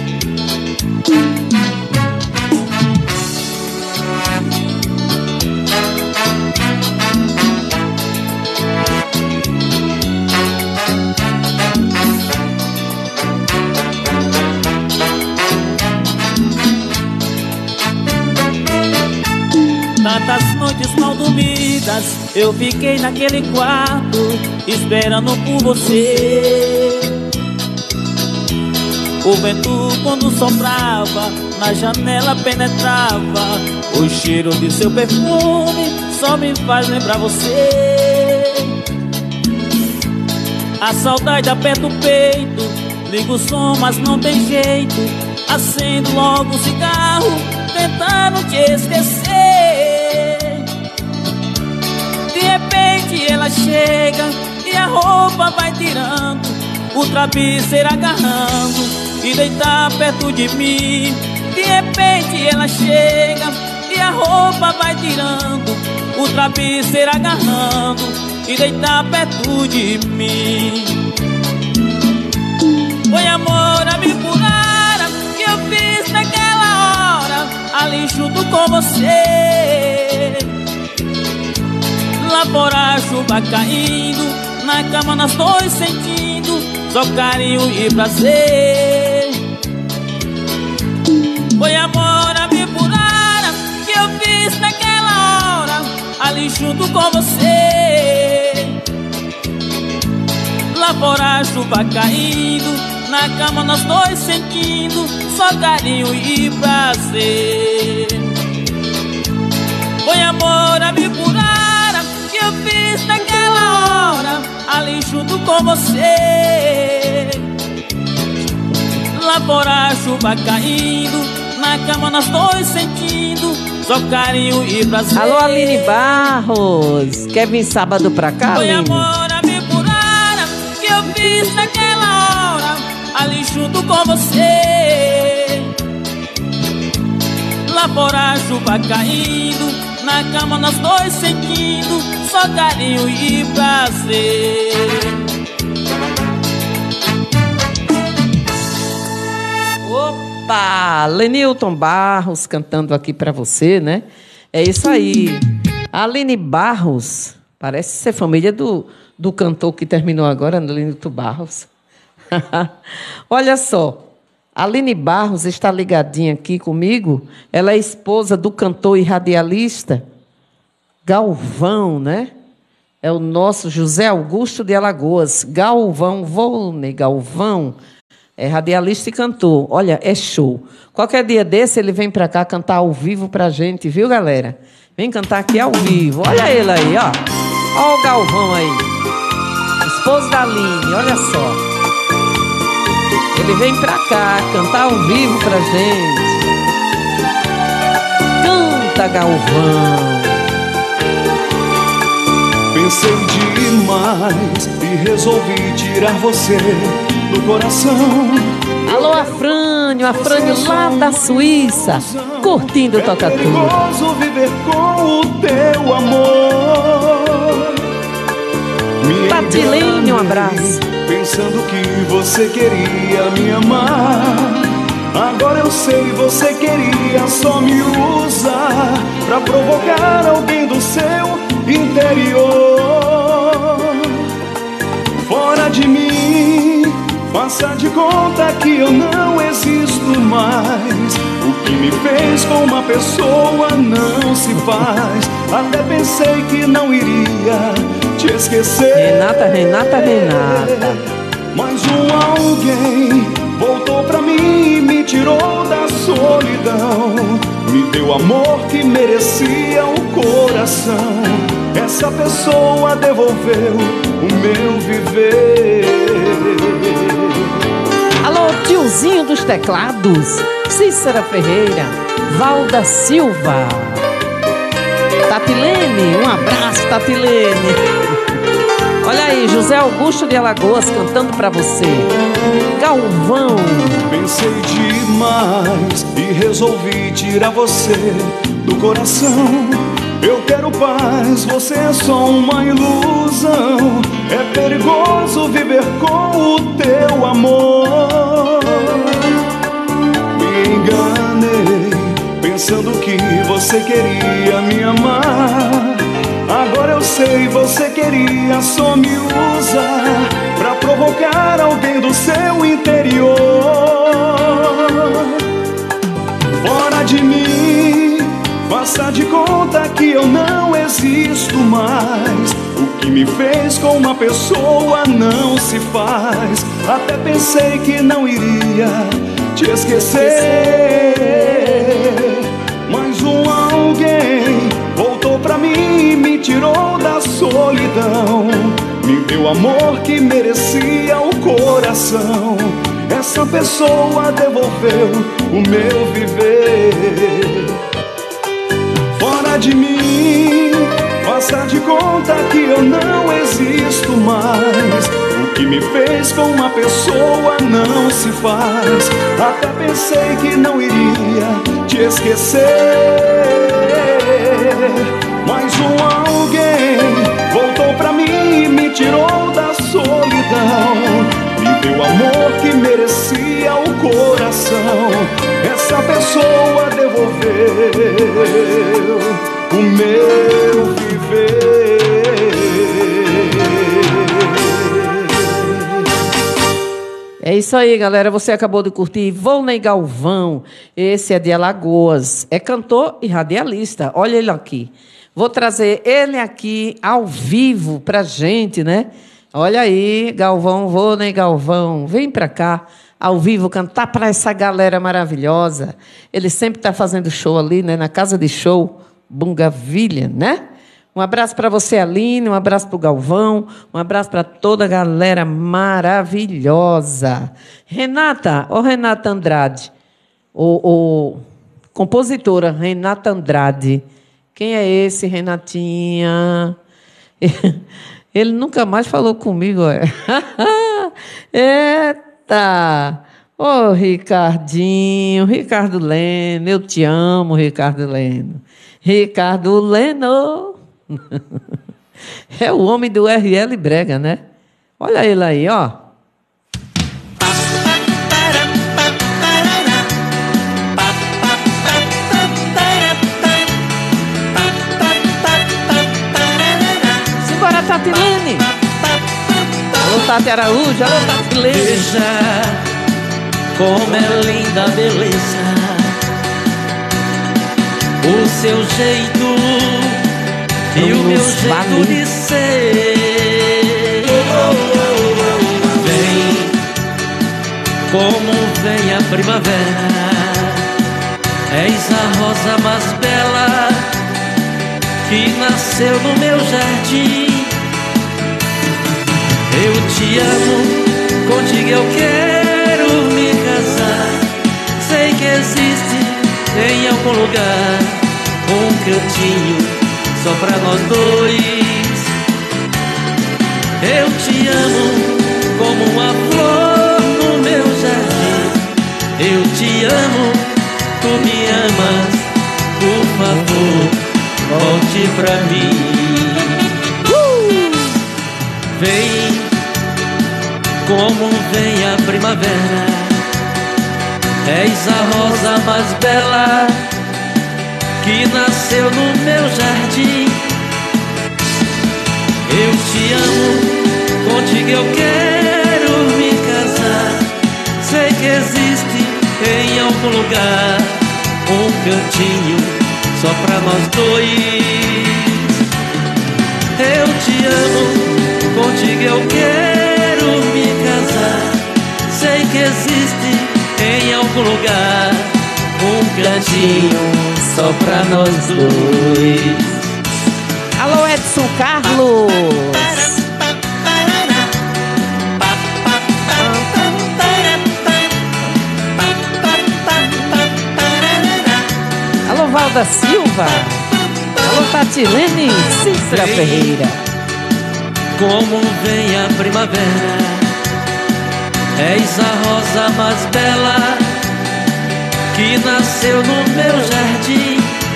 Tantas noites mal dormidas eu fiquei naquele quarto esperando por você. O vento quando soprava na janela penetrava, o cheiro de seu perfume só me faz lembrar você. A saudade aperta o peito, ligo o som mas não tem jeito. Acendo logo o cigarro tentando te esquecer. De repente ela chega e a roupa vai tirando, o travesseiro agarrando e deitar perto de mim. De repente ela chega e a roupa vai tirando, o travesseiro agarrando e deitar perto de mim. Foi amor a me furar que eu fiz naquela hora, ali junto com você. Lá fora a chuva caindo, na cama nós dois sentindo só carinho e prazer. Foi amor a me furar que eu fiz naquela hora, ali junto com você. Lá fora a chuva caindo, na cama nós dois sentindo só carinho e prazer. Foi amor a me furar que eu fiz naquela hora, ali junto com você. Lá fora a chuva caindo, na cama nós dois sentindo só carinho e prazer. Alô, Aline Barros. Quer vir sábado pra cá, Foi Aline? amor a me furar que eu fiz naquela hora, ali junto com você. Lá fora a chuva caindo, na cama nós dois sentindo só carinho e prazer. Opa! Lenilton Barros cantando aqui pra você, né? É isso aí. Aline Barros, parece ser família do cantor que terminou agora, Lenilton Barros. Olha só, a Aline Barros está ligadinha aqui comigo. Ela é esposa do cantor e radialista Galvão, né? É o nosso José Augusto de Alagoas. Galvão, Volney Galvão, é radialista e cantor. Olha, é show. Qualquer dia desse ele vem para cá cantar ao vivo pra gente, viu, galera? Vem cantar aqui ao vivo. Olha ele aí, ó. Olha o Galvão aí. Esposo da Aline, olha só. Ele vem pra cá cantar ao vivo pra gente. Canta, Galvão. Pensei demais e resolvi tirar você do coração. Alô, Afrânio lá da Suíça, curtindo o Toca Tudo. Perigoso viver com o teu amor. Patilene, um abraço. Pensando que você queria me amar. Agora eu sei, você queria só me usar pra provocar alguém do seu interior. Fora de mim, faça de conta que eu não existo mais. O que me fez com uma pessoa não se faz. Até pensei que não iria te esquecer. Renata. Mas alguém voltou pra mim e me tirou da solidão. Me deu amor que merecia o coração. Essa pessoa devolveu o meu viver. Alô, tiozinho dos teclados, Cícera Ferreira, Valda Silva, Tatilene, um abraço, Tatilene. Olha aí, José Augusto de Alagoas cantando pra você. Galvão. Pensei demais e resolvi tirar você do coração. Eu quero paz, você é só uma ilusão. É perigoso viver com o teu amor. Me enganei, pensando que você queria me amar. Agora eu sei, você queria só me usar pra provocar alguém do seu interior. Fora de mim, faça de conta que eu não existo mais. O que me fez com uma pessoa não se faz. Até pensei que não iria te esquecer. Mas alguém voltou pra mim e me tirou da solidão. Me deu amor que merecia o coração. Essa pessoa devolveu o meu viver. Fora de mim, faça de conta que eu não existo mais. O que me fez com uma pessoa não se faz. Até pensei que não iria te esquecer. Mas alguém voltou pra mim e me tirou da solidão. Me deu amor que merecia o coração. Essa pessoa devolveu o meu viver. É isso aí, galera. Você acabou de curtir Volney Galvão. Esse é de Alagoas. É cantor e radialista. Olha ele aqui. Vou trazer ele aqui ao vivo pra gente, né? Olha aí, Galvão, Volney Galvão. Vem pra cá, ao vivo, cantar para essa galera maravilhosa. Ele sempre está fazendo show ali, né? Na casa de show, Bungavilha, né? Um abraço para você, Aline, um abraço para o Galvão, um abraço para toda a galera maravilhosa. Renata, Renata Andrade, compositora Renata Andrade. Quem é esse, Renatinha? Ele nunca mais falou comigo. Eita! Ô, Ricardinho, Ricardo Leno, eu te amo, Ricardo Leno. Ricardo Leno. É o homem do RL Brega, né? Olha ele aí, ó. Simbora, Tatilene. Alô, Tati Araújo, alô, Tatilene. Veja como é linda a beleza, o seu jeito e o meu jeito de ser. Vem como vem a primavera, és a rosa mais bela que nasceu no meu jardim. Eu te amo, contigo eu quero me casar. Sei que existe em algum lugar um cantinho só pra nós dois. Eu te amo como uma flor no meu jardim. Eu te amo, tu me amas, por favor, volte pra mim. Vem como vem a primavera, És a rosa mais bela que nasceu no meu jardim. Eu te amo, contigo eu quero me casar. Sei que existe em algum lugar um cantinho só pra nós dois. Eu te amo, contigo eu quero me casar. Sei que existe em algum lugar um cantinho só pra nós dois. Alô, Edson Carlos. Alô, Valda Silva. Alô, Tatilene Cícera Ferreira. Como vem a primavera, és a rosa mais bela que nasceu no meu jardim.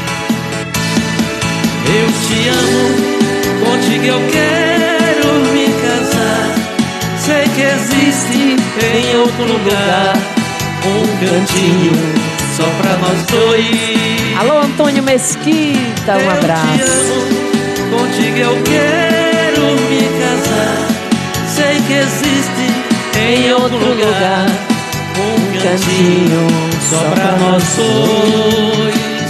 Eu te amo, contigo eu quero me casar. Sei que existe em outro lugar um cantinho só pra nós dois. Alô, Antônio Mesquita, um abraço. Eu te amo, contigo eu quero me casar. Sei que existe em outro lugar um cantinho só pra nós dois.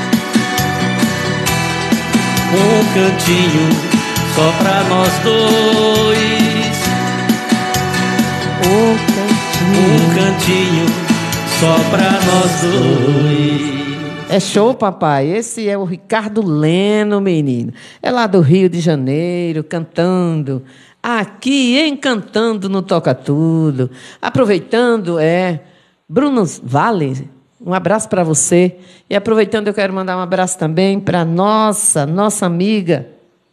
Um cantinho só pra nós dois. Um cantinho só pra nós dois. É show, papai. Esse é o Ricardo Leno, menino. É lá do Rio de Janeiro, cantando. Aqui, encantando no Toca Tudo. Aproveitando, Bruno Vale, um abraço para você. E aproveitando, eu quero mandar um abraço também para nossa amiga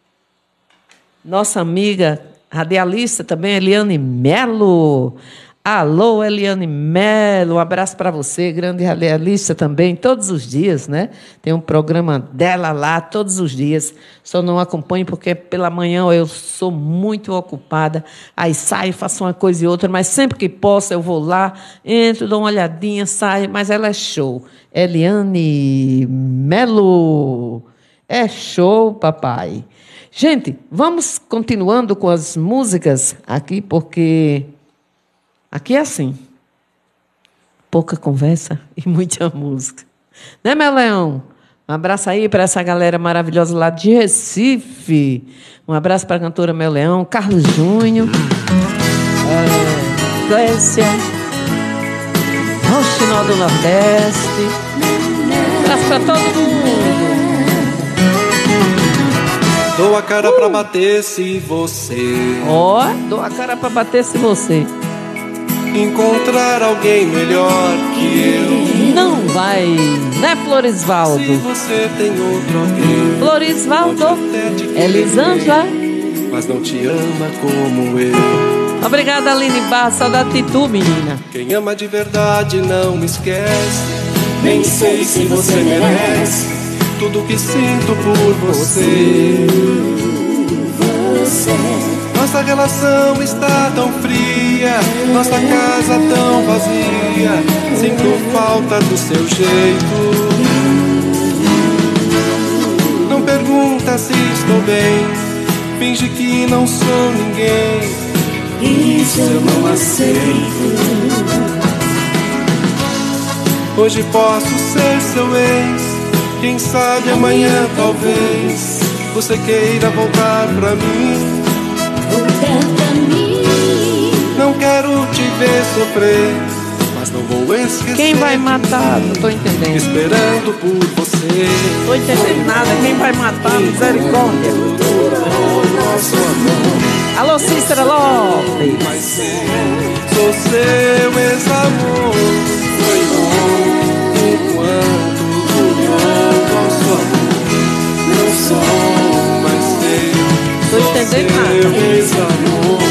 radialista também, Eliane Melo. Alô, Eliane Melo, um abraço para você, grande radialista também, todos os dias, né? Tem um programa dela lá todos os dias, só não acompanho porque pela manhã eu sou muito ocupada, aí saio, faço uma coisa e outra, mas sempre que posso eu vou lá, entro, dou uma olhadinha, saio, mas ela é show. Eliane Melo, é show, papai. Gente, vamos continuando com as músicas aqui, porque aqui é assim, pouca conversa e muita música. Né, meu leão? Um abraço aí para essa galera maravilhosa lá de Recife. Um abraço para a cantora Meu Leão, Carlos Júnior, Clécia, Roxinol do Nordeste. Um abraço para todo mundo. Dou a cara pra bater se você Dou a cara pra bater se você encontrar alguém melhor que eu. Não vai, né, Florisvaldo? Se você tem outro alguém, Florisvaldo, Elisângela, mas não te ama como eu. Obrigada, Aline Barra, saudade de tu, menina. Quem ama de verdade não me esquece. Nem sei se você merece tudo que sinto por você. Nossa relação está tão fria, nossa casa tão vazia. Sinto falta do seu jeito. Não pergunta se estou bem, finge que não sou ninguém. Isso eu não aceito. Hoje posso ser seu ex, quem sabe amanhã talvez você queira voltar pra mim. Não quero te ver sofrer, mas não vou esquecer. Quem vai matar? Não tô entendendo. Esperando por você. Tô entendendo nada. Quem vai matar? Misericórdia. Nosso amor. Alô, Cícera Lopes. Mas sou seu ex-amor. Foi bom enquanto durou nosso amor. Não sou mais seu. Tô entendendo nada. Seu ex-amor.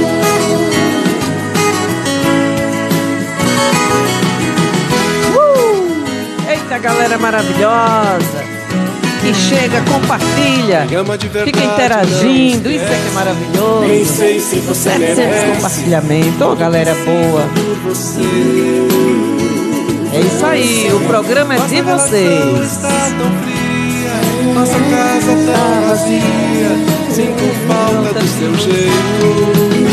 Eita, galera maravilhosa que chega, compartilha, fica interagindo, isso é que é maravilhoso. Nem sei se você 700 compartilhamentos, galera boa. É isso aí, o programa é de vocês. Está tão fria, nossa casa tá vazia, sinto falta do seu jeito.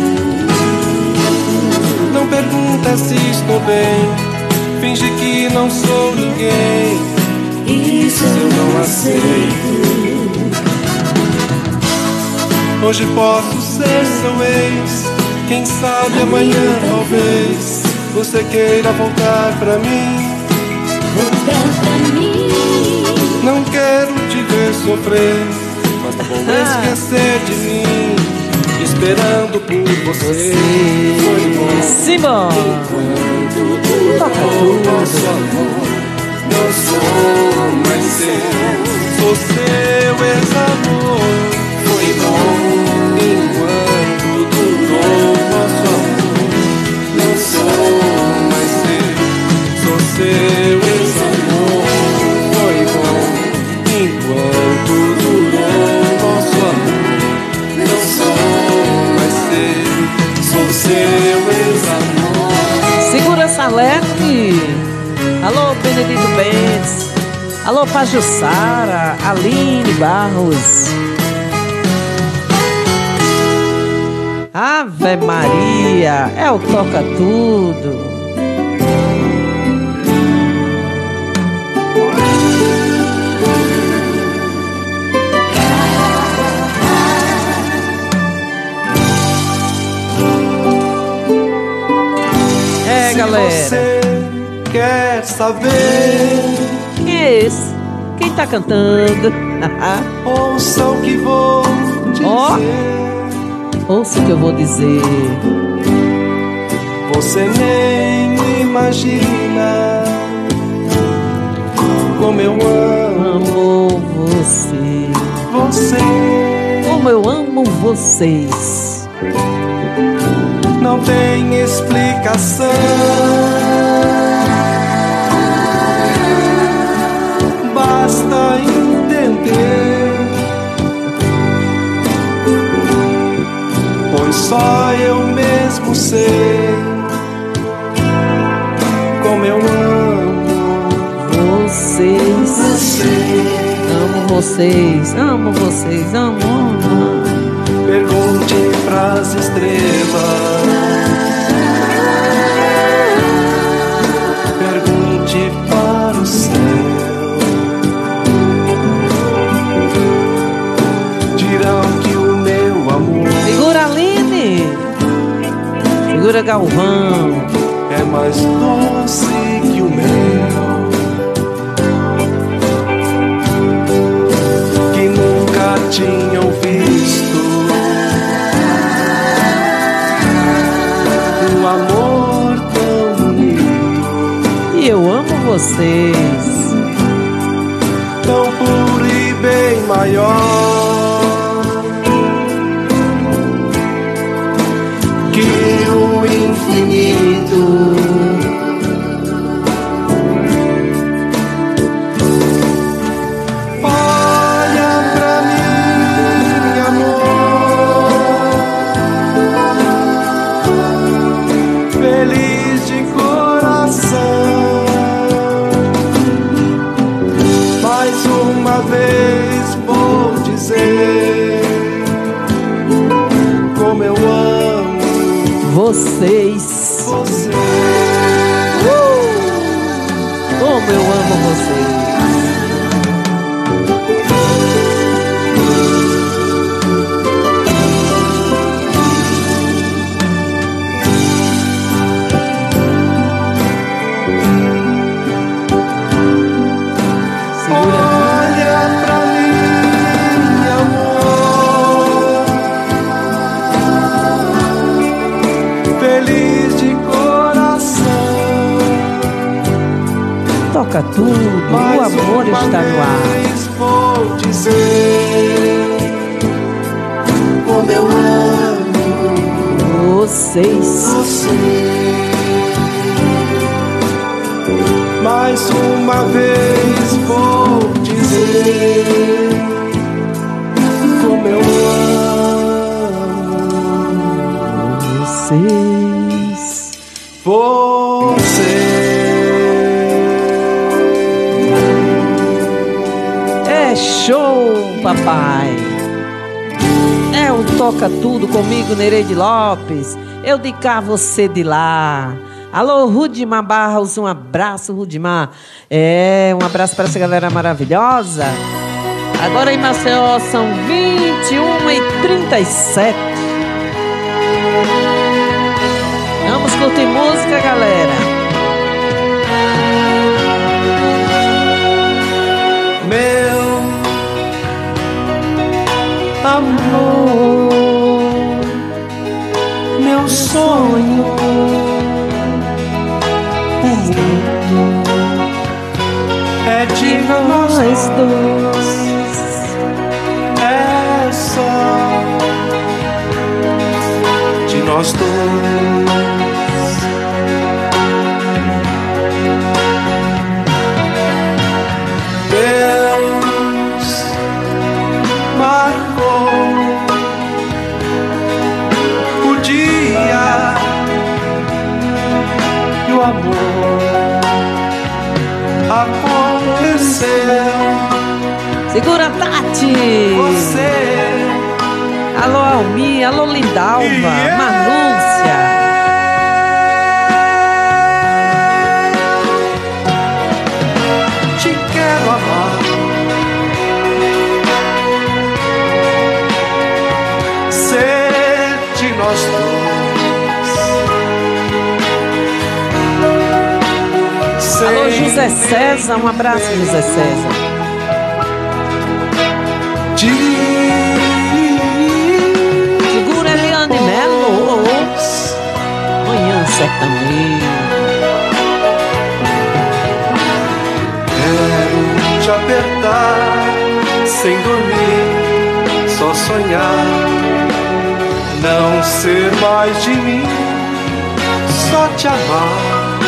Não pergunta se estou bem, finge que não sou ninguém. Isso eu não aceito. Hoje posso ser seu ex, quem sabe amanhã talvez você queira voltar pra mim. Não quero te ver sofrer, mas não vou esquecer de mim, esperando por você. Foi bom. Simão, toca tudo. Nosso amor, não sou mais seu, sou seu ex-amor. Foi bom enquanto durou nosso amor. Não sou mais seu, sou seu ex-amor. Foi bom enquanto durou nosso amor. Não sou mais seu, sou seu ex-amor. Segura essa leque. Alô, Benedito Mendes. Alô, Pajussara, Aline Barros. Ave Maria, é o Toca Tudo. É, galera. Você quer saber? Quem é esse? Quem tá cantando? Ouça o que vou dizer. Ó. Ouça o que eu vou dizer. Você nem imagina como eu amo você. Você. Como eu amo vocês. Não tem explicação. Basta entender. Pois só eu mesmo sei como eu amo vocês. Amo vocês, amo vocês, amo. Pergunte pras estrelas, pergunte para o céu. Dirão que o meu amor segura Aline, segura Galvão, é mais doce que o mel, que nunca tinham visto um amor tão bonito. E eu amo vocês, tão puro e bem maior que o infinito. Olha pra mim, amor, feliz de coração. Mais uma vez vou dizer como eu amo vocês. você. Como eu amo vocês. Olha pra mim, amor, feliz de coração. Toca tudo, Mais o amor uma está no ar. vez vou dizer como eu amo Vocês. você. Mais uma vez vou dizer como eu amo Vocês. você. show, papai. É o Toca Tudo comigo, Nereide Lopes. Eu de cá, você de lá. Alô, Rudimar Barros, um abraço, Rudimar. Um abraço para essa galera maravilhosa. Agora em Maceió são 21h37. Vamos curtir música, galera. Meu amor, meu sonho, é de nós dois, é só de nós dois. Deus marcou o dia e o amor aconteceu. Segura, Tati. Você. Alô, Almi. Alô, Lindalva. Marlúcia. Te quero amar. Ser de nós dois. Alô, José César. Um abraço, José César. Segura, Eliane Melo. Manhã sertaneja. Quero te apertar sem dormir, só sonhar. Não ser mais de mim, só te amar.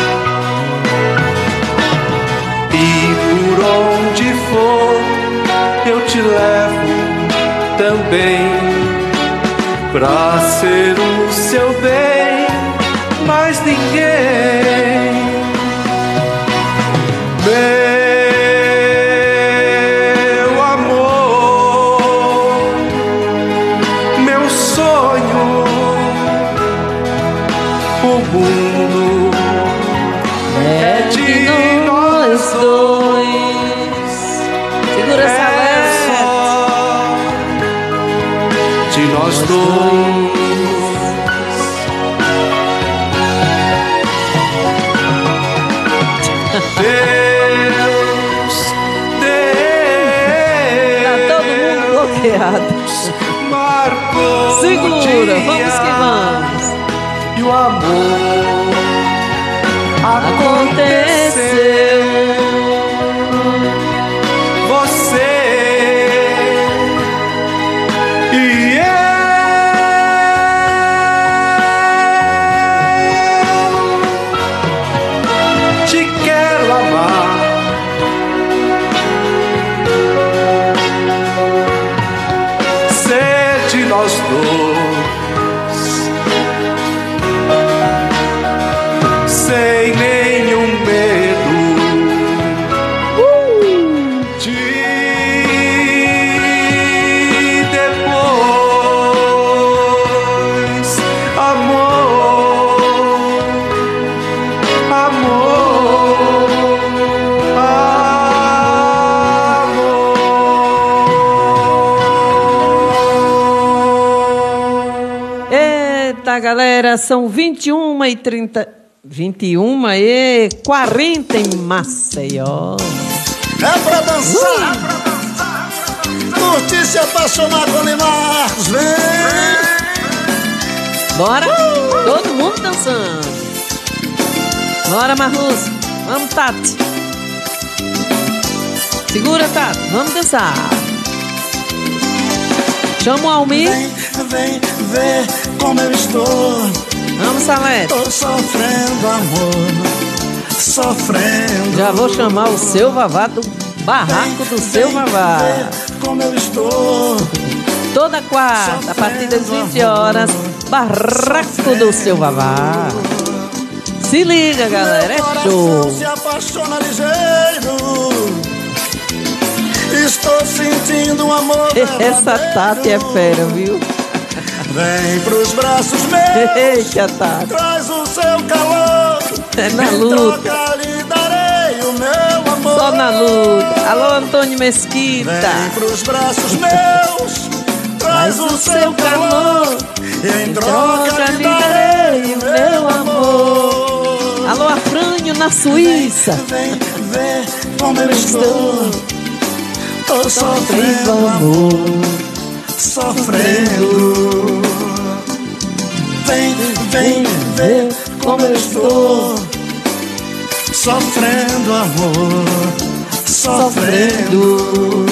E por onde for, eu te levo também, pra ser o seu bem, mais ninguém. Meu amor, meu sonho, o mundo é de nós dois. Segura essa só de nós dois. Deus, Tá todo mundo bloqueado. marcou. Segura, o dia vamos que vamos. E o amor Aconteceu. Você e eu te quero amar. Ser de nós dois, sem nenhum medo de depois. Amor, amor, amor. Eita, galera, são 21h40 em Maceió. É pra dançar, curtir, se apaixonar com Marcos, vem! Bora? Todo mundo dançando. Bora, Marluz. Vamos, Tati. Segura, Tati. Vamos dançar. Chama o Almir. Vem ver como eu estou. Vamos, Salete. Tô sofrendo, amor, sofrendo. Já vou chamar o seu Vavá do barraco do seu Vavá. Ver como eu estou. Toda quarta, a partir das 20 horas, barraco do seu Vavá. Se liga, galera, é show. Se apaixona ligeiro Estou sentindo um amor Essa Tati é fera, viu? Vem pros braços meus. Eita, Tati. Traz o seu calor. É na Em luta. troca lhe darei o meu amor. Só na luta. Alô, Antônio Mesquita. Vem pros braços meus. Traz o seu calor. Em troca lhe darei o meu amor. Alô, Afrânio na Suíça. Vem ver como eu estou. Tô sofrendo amor. Sofrendo. Vem ver como eu estou. Sofrendo amor. Sofrendo.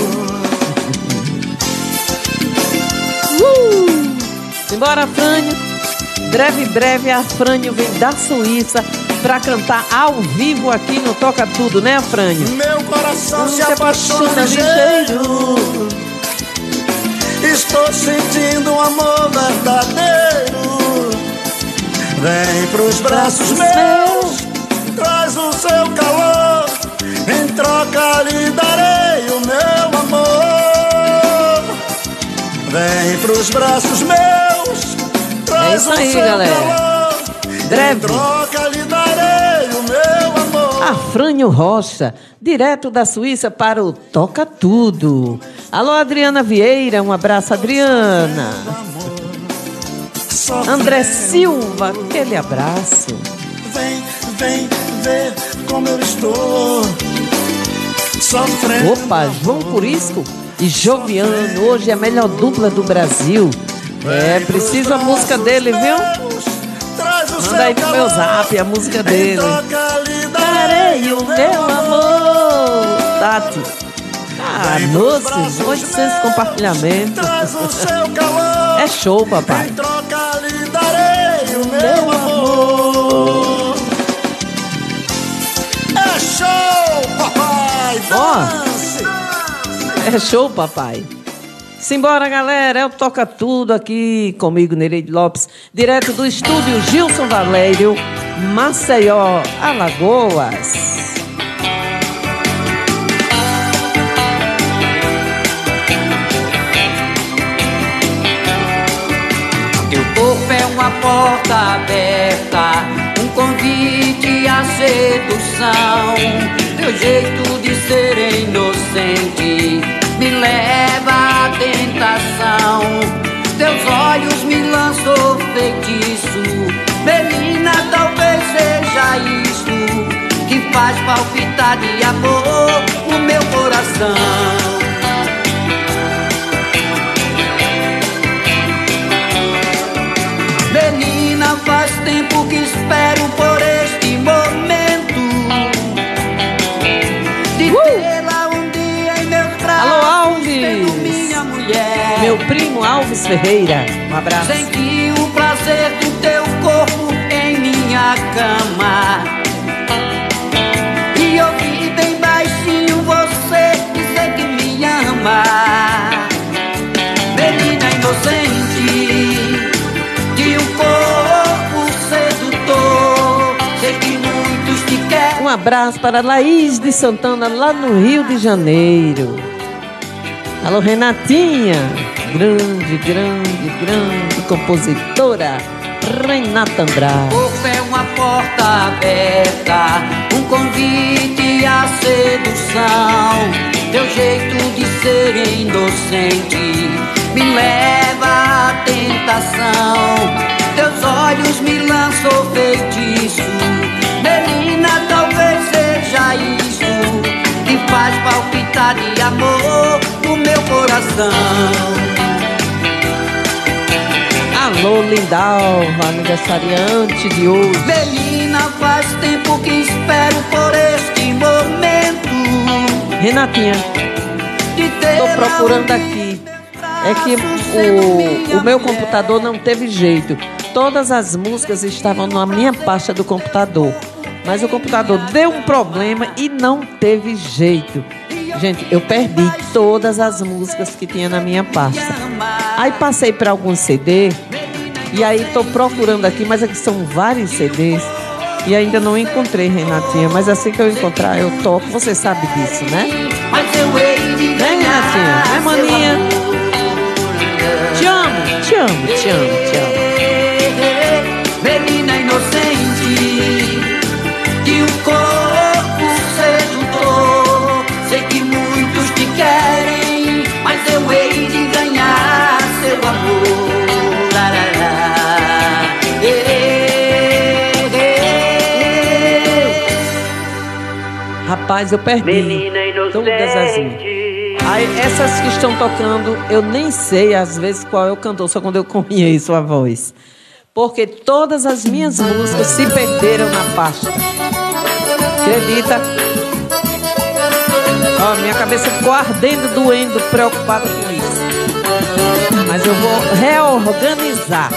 Simbora, Afrânio. Breve, Afrânio vem da Suíça pra cantar ao vivo aqui no Toca Tudo, né, Afrânio? Meu coração se apaixona ligeiro. Estou sentindo um amor verdadeiro. Vem pros braços meus. Traz o seu calor. Em troca lhe darei o meu amor. Vem pros braços meus. Traz isso aí, o seu galera. calor. Breve. Em troca lhe darei o meu amor. Afrânio Rocha, direto da Suíça para o Toca Tudo. Alô, Adriana Vieira, um abraço, Adriana. André Silva, aquele abraço. Vem ver como eu estou. Sofrendo. Opa, João Curisco e Joviano, hoje é a melhor dupla do Brasil. É, preciso a música dele, viu? Manda aí pro meu zap a música dele. Darei o meu amor. Tati. Ah, nossa, 800 compartilhamentos. É show, papai. Em troca lhe darei o meu amor. É show, papai. Dance. É show, papai. Simbora, galera. Eu Toca Tudo aqui comigo, Nereide Lopes, direto do estúdio Gilson Valério, Maceió, Alagoas. Teu corpo é uma porta aberta, um convite à sedução. Teu jeito de ser inocente me leva à tentação. Teus olhos me lançam feitiço. Menina, talvez seja isso que faz palpitar de amor o meu coração. Menina, faz tempo que espero por este momento de tê-la um dia em meus braços. Alô, Alves! Minha mulher. Meu primo Alves Ferreira, um abraço. Senti o prazer do teu corpo em minha cama e ouvi bem baixinho você dizer que me ama. Menina inocente de um corpo sedutor, sei que muitos te querem. Um abraço para Laís de Santana, lá no Rio de Janeiro. Alô, Renatinha, grande compositora, Renata Andrade. O corpo é uma porta aberta, um convite à sedução. Teu jeito de ser inocente me leva à tentação. Teus olhos me lançam feitiço. Menina, talvez seja isso que faz palpitar de amor o meu coração. Alô, Lindalva, aniversariante de hoje. Menina, faz tempo que espero por este momento. Renatinha, estou procurando aqui. É que o meu computador não teve jeito. Todas as músicas estavam na minha pasta do computador, mas o computador deu um problema e não teve jeito. Gente, eu perdi todas as músicas que tinha na minha pasta. Aí passei para algum CD e aí estou procurando aqui, mas aqui são vários CDs. E ainda não encontrei, Renatinha. Mas assim que eu encontrar, eu toco. Você sabe disso, né? Né, Renatinha? Né, maninha? Te amo, te amo, te amo, te amo. Menina inocente, que o corpo se juntou. Sei que muitos te querem, mas eu hei de ganhar seu amor. Rapaz, eu perdi todas as minhas. Aí, essas que estão tocando, eu nem sei às vezes qual é o cantor, só quando eu conheço a voz. Porque todas as minhas músicas se perderam na pasta. Acredita? Ó, minha cabeça ficou ardendo, doendo, preocupada com isso. Mas eu vou reorganizar.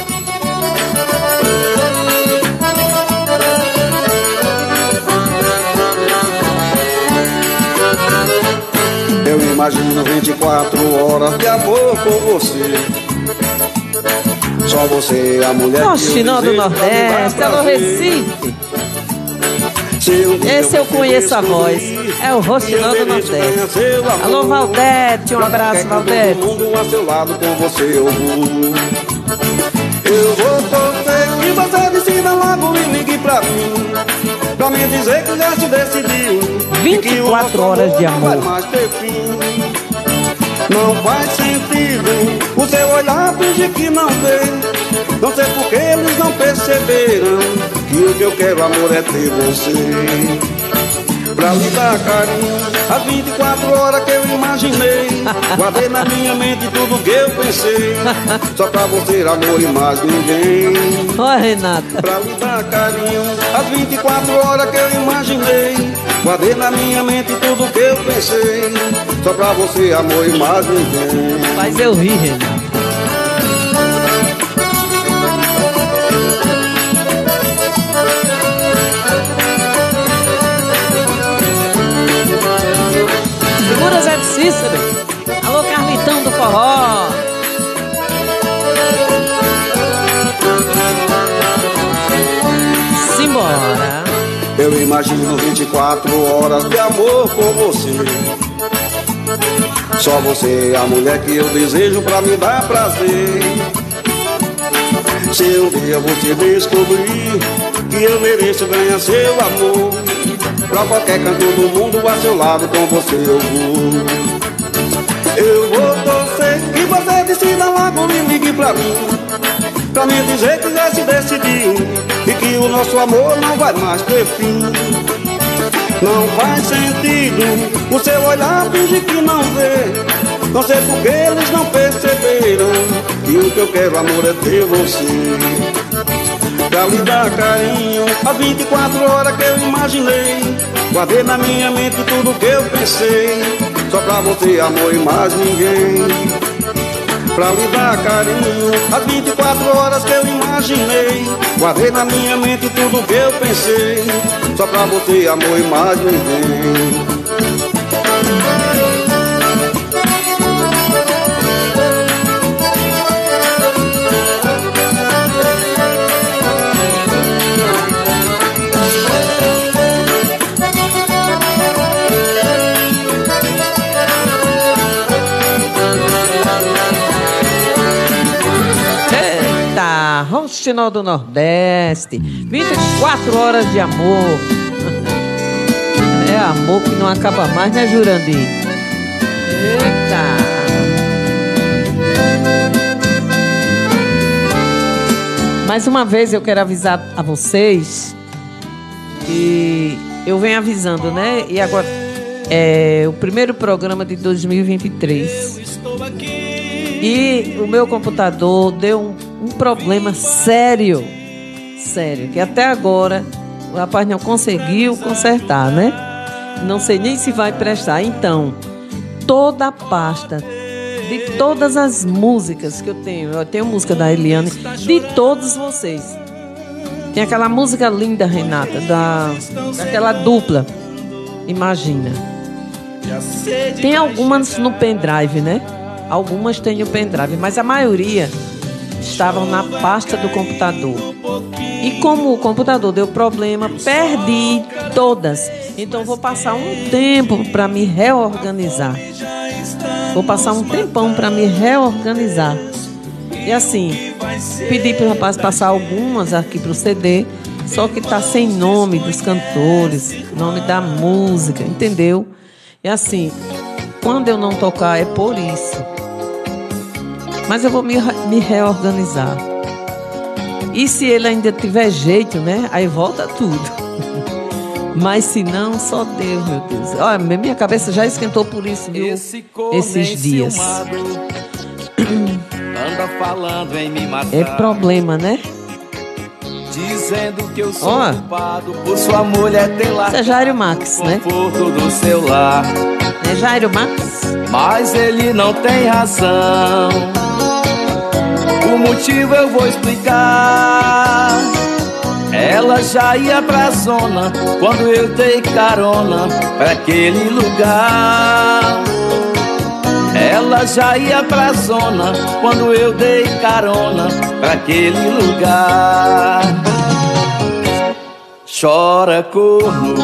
Eu imagino 24 horas de amor com você. Só você é a mulher Roxinol do Nordeste, alô Recife. Esse eu conheço a voz. É o Roxinol do Nordeste. Alô Valdete, um abraço, Valdete. Todo mundo a seu lado com você eu vou. Eu vou torcer que você decida logo e ligue pra mim, pra me dizer que já se decidiu. 24 horas de amor. Não faz sentido o seu olhar fingir que não vê. Não sei porque eles não perceberam que o que eu quero, amor, é ter você. Pra lhe dar carinho, as 24 horas que eu imaginei. Guardei na minha mente tudo que eu pensei. Só pra você, amor, e mais ninguém. Ó, Renata. Pra lhe dar carinho, as 24 horas que eu imaginei. Guardei na minha mente tudo que eu pensei. Só pra você, amor, e mais ninguém. Faz eu rir, Renata. Segura Zé de Cícero. Alô, Carlitão do Forró. Simbora. Eu imagino 24 horas de amor com você. Só você é a mulher que eu desejo pra me dar prazer. Se um dia você descobrir que eu mereço ganhar seu amor, pra qualquer canto do mundo a seu lado com você eu vou. Eu vou torcer que você decida logo e ligue pra mim, pra me dizer que já se decidiu e que o nosso amor não vai mais ter fim. Não faz sentido o seu olhar fingir que não vê. Não sei porque eles não perceberam que o que eu quero, amor, é ter você. Pra lhe dar carinho, as 24 horas que eu imaginei. Guardei na minha mente tudo que eu pensei. Só pra você, amor, e mais ninguém. Pra lhe dar carinho, as 24 horas que eu imaginei. Guardei na minha mente tudo que eu pensei. Só pra você, amor, e mais ninguém. Roxinol do Nordeste, 24 horas de amor. É amor que não acaba mais, né, Jurandir? Eita! Mais uma vez eu quero avisar a vocês que eu venho avisando, né? E agora é o primeiro programa de 2023. E o meu computador deu um problema sério, que até agora o rapaz não conseguiu consertar, né? Não sei nem se vai prestar. Então, toda a pasta de todas as músicas que eu tenho música da Eliane, de todos vocês. Tem aquela música linda, Renata, daquela dupla, Imagina. Tem algumas no pendrive, né? Algumas tem no pendrive, mas a maioria estavam na pasta do computador. E como o computador deu problema, perdi todas. Então vou passar um tempo para me reorganizar. Vou passar um tempão para me reorganizar. E assim, pedi para o rapaz passar algumas aqui para o CD, só que tá sem nome dos cantores, nome da música, entendeu? E assim, quando eu não tocar é por isso. Mas eu vou me reorganizar. E se ele ainda tiver jeito, né? Aí volta tudo. Mas se não, só Deus, meu Deus. Olha, minha cabeça já esquentou por isso, viu? Esses dias. Anda falando em me matar. É problema, né? Dizendo que eu sou culpado por sua mulher ter lá. Isso é Jairo Max, né? Conforto do seu lar. É Jairo Max? Mas ele não tem razão. O motivo eu vou explicar. Ela já ia pra zona quando eu dei carona pra aquele lugar. Ela já ia pra zona quando eu dei carona pra aquele lugar. Chora, corno,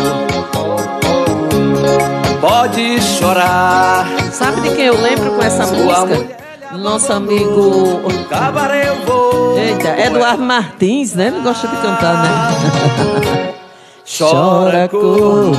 pode chorar. Sabe de quem eu lembro com essa música? Nosso amigo Cabaré eu vou. Eita, Eduardo Martins, né? Ele gosta de cantar, né? Chora, corno,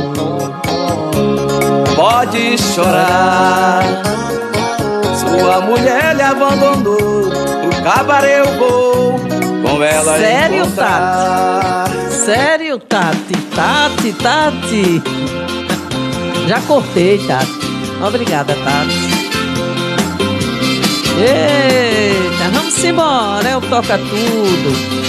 pode chorar. Sua mulher lhe abandonou. O cabaré eu vou com ela. Sério, encontrar. Tati? Sério, Tati? Tati. Já cortei, Tati. Obrigada, Tati. Eita, vamos embora, eu toca tudo.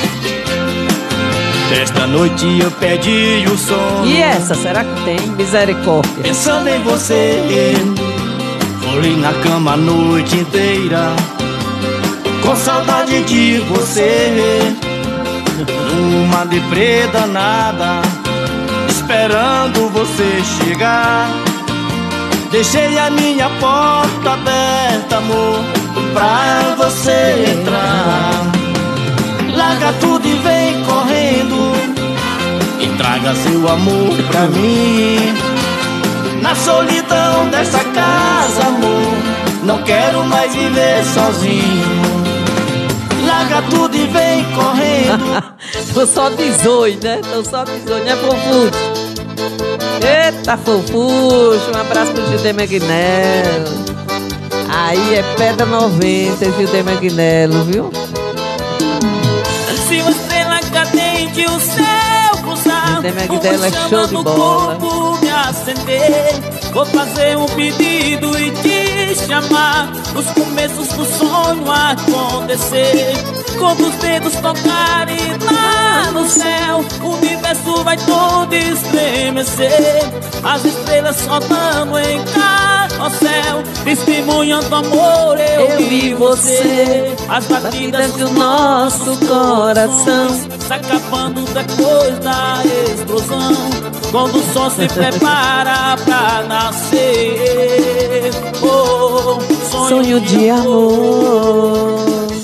Esta noite eu perdi o sono. E essa, será que tem? Misericórdia. Pensando em você, rolei na cama a noite inteira, com saudade de você, numa deprê danada, esperando você chegar. Deixei a minha porta aberta, amor, pra você entrar. Larga tudo e vem correndo e traga seu amor pra mim. Na solidão dessa casa, amor, não quero mais viver sozinho. Larga tudo e vem correndo. Tô só 18, né? Tô só 18, né, Fofuxo? Eita, Fofuxo, um abraço pro Gildê Magnello. Aí é pedra 90, Gildê Magnello, viu? Se uma estrela cadente o céu cruzar, é show de bola. Corpo me acender, vou fazer um pedido e te chamar. Os começos do sonho acontecer, quando os dedos tocarem lá no céu, o universo vai todo estremecer. As estrelas soltando em carrossel, testemunhando amor, eu vi você. As batidas do nosso coração se acabando depois da explosão, quando o sol se prepara pra nascer. Oh, sonho de amor.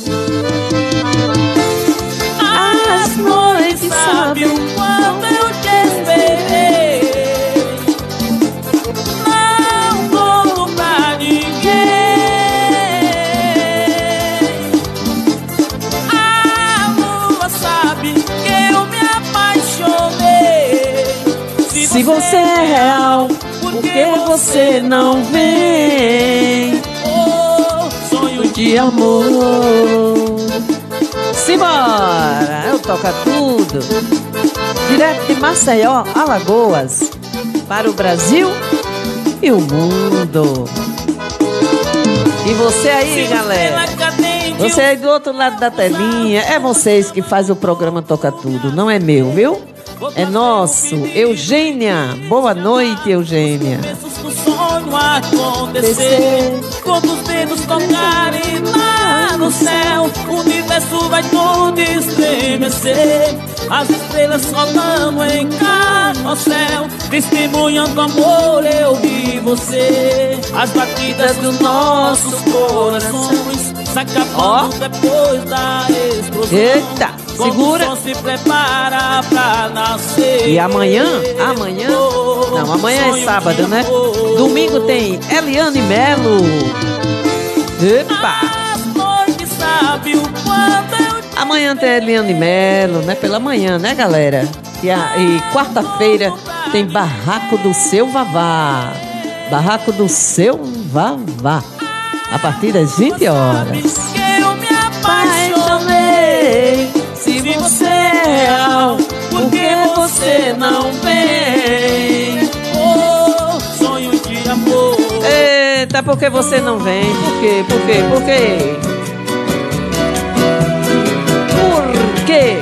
As noites sabem o quanto eu te esperei. Não volto pra ninguém. A lua sabe que eu me apaixonei. Se você é real, por que você não vem? Oh, sonho de amor. Simbora, eu toca tudo. Direto de Maceió, Alagoas, para o Brasil e o mundo. E você aí, galera, você aí do outro lado da telinha, é vocês que fazem o programa Toca Tudo, não é meu, viu? É nosso. Eugênia, boa noite, Eugênia. O sonho acontecer, quando os dedos tocarem lá no céu, o universo vai todo estremecer. As estrelas soltando em carrossel, testemunhando amor, eu vi você. As batidas dos nossos corações se acabando depois da explosão. Eita, segura. Quando o sol se prepara pra nascer. E amanhã? Não, amanhã é sábado, né? Domingo tem Eliane Melo. Epa! Sabe o quanto eu... Amanhã tem Eliane Melo, né? Pela manhã, né, galera? E quarta-feira tem Barraco do Seu Vavá. Barraco do Seu Vavá. A partir das 20 horas. Eu me apaixonei. Se você é real, por que você não vem? Oh, sonho de amor. Eita, por que você não vem? Por quê? Por quê? Por quê? Por quê?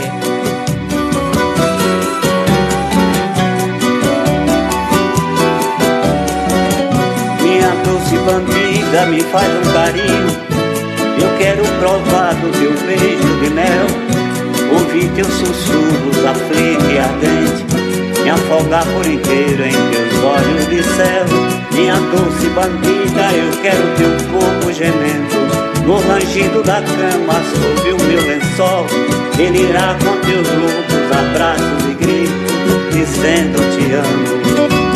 Minha doce bandida, me faz um carinho. Eu quero provar do teu beijo de mel, ouvir teus sussurros aflito e ardente, me afogar por inteiro em teus olhos de céu. Minha doce bandida, eu quero teu corpo gemendo no rangido da cama, sob o meu lençol, delirar com teus loucos abraços e gritos, dizendo te amo.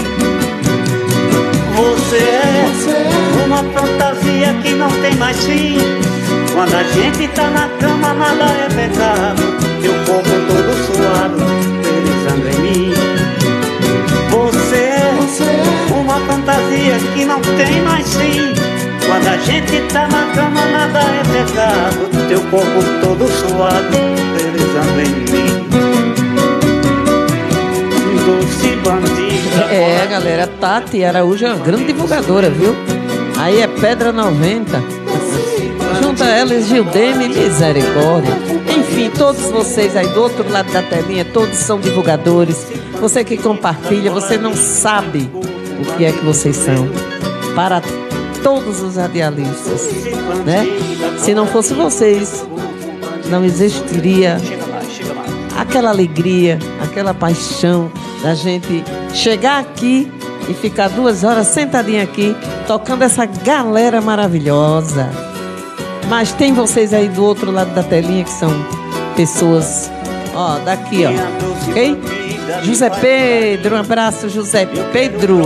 Você é uma fantasia que não tem mais fim. Quando a gente tá na cama nada é pecado, teu corpo todo suado, deslizando em mim. Você é uma fantasia que não tem mais fim. Quando a gente tá na cama nada é pecado, teu corpo todo suado, deslizando em mim. Doce bandida. É, galera, Tati Araújo é uma grande divulgadora, viu? Aí é Pedra 90. Junta ela e Gildeme, misericórdia. Enfim, todos vocês aí do outro lado da telinha, todos são divulgadores. Você que compartilha, você não sabe o que é que vocês são. Para todos os radialistas, né? Se não fosse vocês, não existiria aquela alegria, aquela paixão da gente chegar aqui e ficar 2 horas sentadinha aqui, tocando essa galera maravilhosa. Mas tem vocês aí do outro lado da telinha que são pessoas, ó, daqui, ó, ok? José Pedro, um abraço, José Pedro.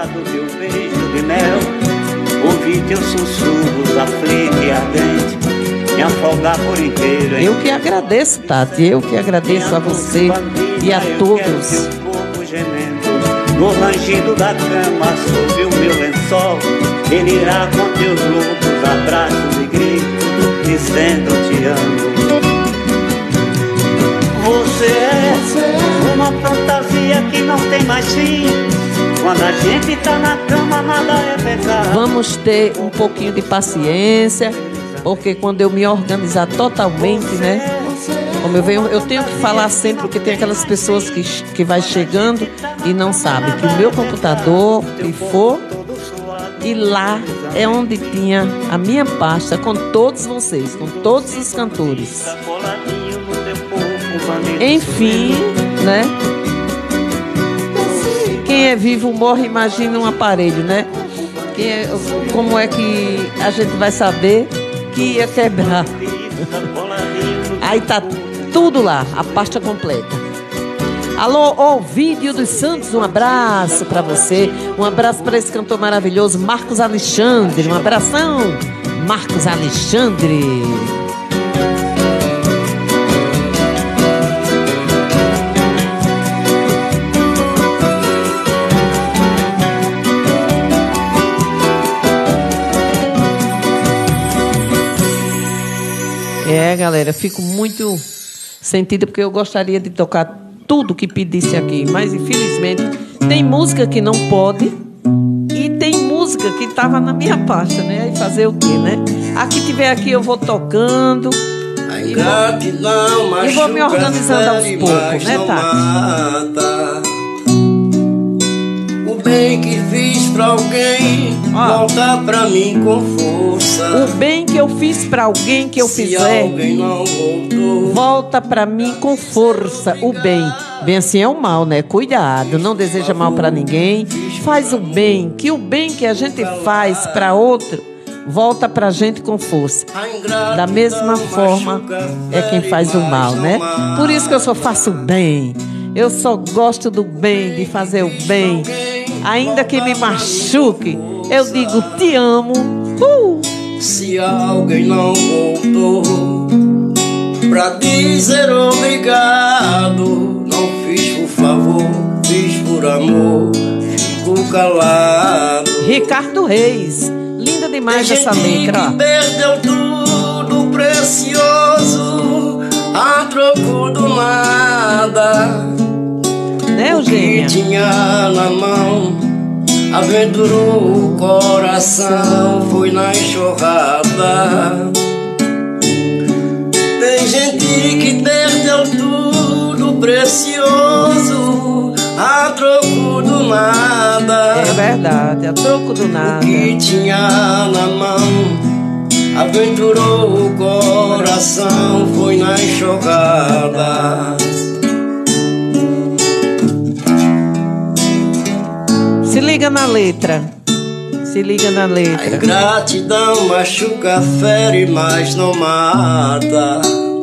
Ouvir teus sussurros aflito e ardente, me afogar por inteiro. Eu que agradeço, Tati, eu que agradeço a você e a todos. No rangido da cama, sob o meu lençol, ele irá com teus loucos abraços e gritos, dizendo te amo. Você é uma fantasia que não tem mais fim. Quando a gente tá na cama nada é pecado. Vamos ter um pouquinho de paciência, porque quando eu me organizar totalmente, né? Como eu tenho que falar sempre, porque tem aquelas pessoas que vai chegando e não sabem que o meu computador pifou e lá é onde tinha a minha pasta com todos vocês, com todos os cantores. Enfim, né? Quem é vivo morre, imagina um aparelho, né? Como é que a gente vai saber que ia quebrar? Aí tá tudo lá, a pasta completa. Alô, Ovídio dos Santos, um abraço pra você. Um abraço pra esse cantor maravilhoso, Marcos Alexandre. Um abração, Marcos Alexandre. É, galera, fico muito sentida porque eu gostaria de tocar tudo que pedisse aqui, mas infelizmente tem música que não pode e tem música que estava na minha pasta, né? Aí fazer o quê, né? A que tiver aqui eu vou tocando e vou me organizando aos poucos, né, Tati? O bem que fiz pra alguém, volta pra mim com força. O bem que eu fiz pra alguém que eu fizer, alguém não voltou, volta pra mim com força. O bem, bem assim é o mal, né? Cuidado, não deseja mal pra ninguém. Faz o bem, que a gente faz pra outro volta pra gente com força. Da mesma forma é quem faz o mal, né? Por isso que eu só faço o bem. Eu só gosto do bem, de fazer o bem. Ainda que me machuque, eu digo te amo. Se alguém não voltou pra dizer obrigado, não fiz por favor, fiz por amor, fico calado. Ricardo Reis, linda demais essa letra. Que perdeu tudo precioso a troco do nada, né, Eugênia? O que tinha na mão aventurou o coração, foi na enxurrada. Tem gente que perdeu tudo precioso a troco do nada. É verdade, a troco do nada. O que tinha na mão aventurou o coração, foi na enxurrada. Se liga na letra. Se liga na letra. A ingratidão machuca, fere, mas não mata.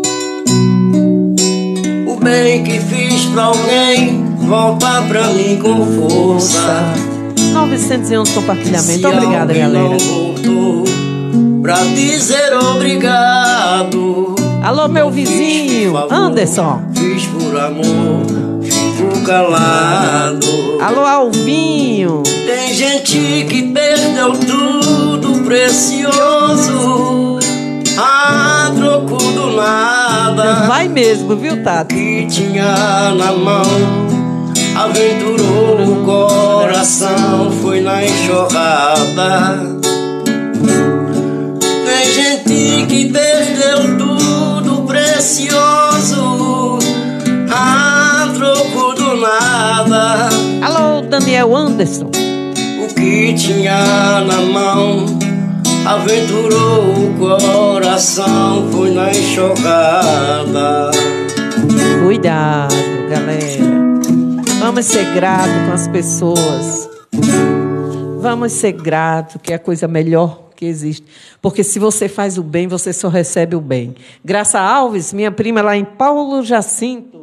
O bem que fiz pra alguém volta pra mim com força. 911 compartilhamento. Obrigada, galera. Não voltou pra dizer obrigado. Alô, meu vizinho, Anderson. Fiz por amor, fico calado. Alô, Alvinho. Tem gente que perdeu tudo precioso a troco do nada. Vai mesmo, viu, Tato? Que tinha na mão aventurou o coração, foi na enxurrada. Tem gente que perdeu tudo precioso a troco do nada. Alô, Daniel Anderson. O que tinha na mão aventurou o coração, foi na enxurrada. Cuidado, galera. Vamos ser gratos com as pessoas. Vamos ser gratos, que é a coisa melhor que existe. Porque se você faz o bem, você só recebe o bem. Graça Alves, minha prima lá em Paulo Jacinto.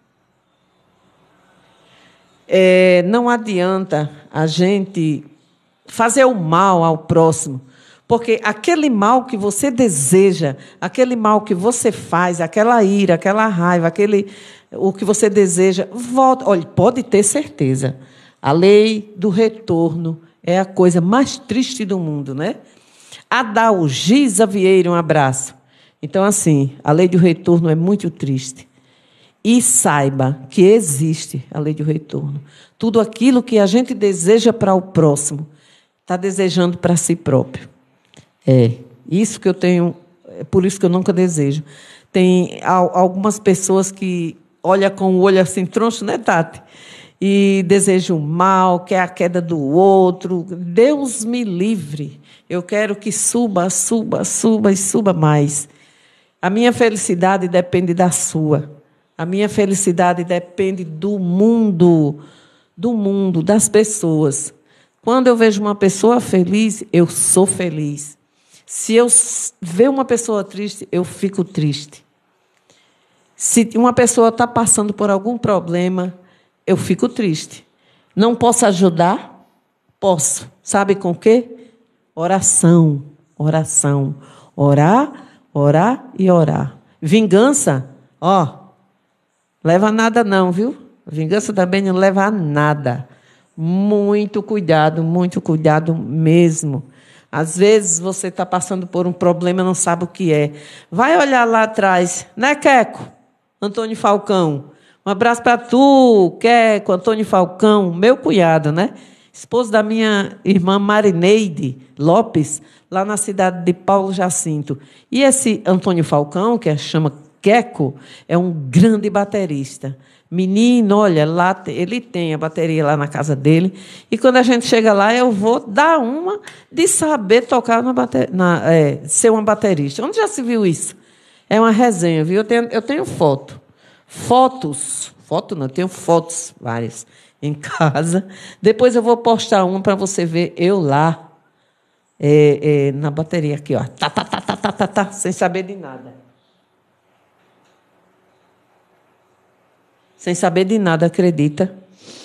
Não adianta a gente fazer o mal ao próximo, porque aquele mal que você deseja, aquele mal que você faz, aquela ira, aquela raiva, o que você deseja, volta. Olha, pode ter certeza, a lei do retorno é a coisa mais triste do mundo, né? Adalgisa Vieira, um abraço. Então, assim, a lei do retorno é muito triste. E saiba que existe a lei do retorno. Tudo aquilo que a gente deseja para o próximo, está desejando para si próprio. Isso que eu tenho, é por isso que eu nunca desejo. Tem algumas pessoas que olham com o olho assim troncho, né, Tati? E desejam mal, quer a queda do outro. Deus me livre. Eu quero que suba, suba, suba e suba mais. A minha felicidade depende da sua. A minha felicidade depende do mundo, das pessoas. Quando eu vejo uma pessoa feliz, eu sou feliz. Se eu ver uma pessoa triste, eu fico triste. Se uma pessoa está passando por algum problema, eu fico triste. Não posso ajudar? Posso. Sabe com o quê? Oração, oração. Orar, orar e orar. Vingança, leva a nada não, viu? Vingança também não leva a nada. Muito cuidado mesmo. Às vezes você está passando por um problema e não sabe o que é. Vai olhar lá atrás, né, Queco? Antônio Falcão. Um abraço para tu, Queco, Antônio Falcão, meu cunhado, né? Esposo da minha irmã Marineide Lopes, lá na cidade de Paulo Jacinto. E esse Antônio Falcão, que chama Queco, é um grande baterista. Menino, olha, lá ele tem a bateria lá na casa dele. E quando a gente chega lá, eu vou dar uma de saber tocar ser uma baterista. Onde já se viu isso? É uma resenha, viu? Eu tenho foto. Eu tenho fotos várias em casa. Depois eu vou postar uma para você ver eu lá. na bateria aqui, ó. Tá, tá, tá, tá, tá, tá, tá, sem saber de nada. Sem saber de nada, acredita?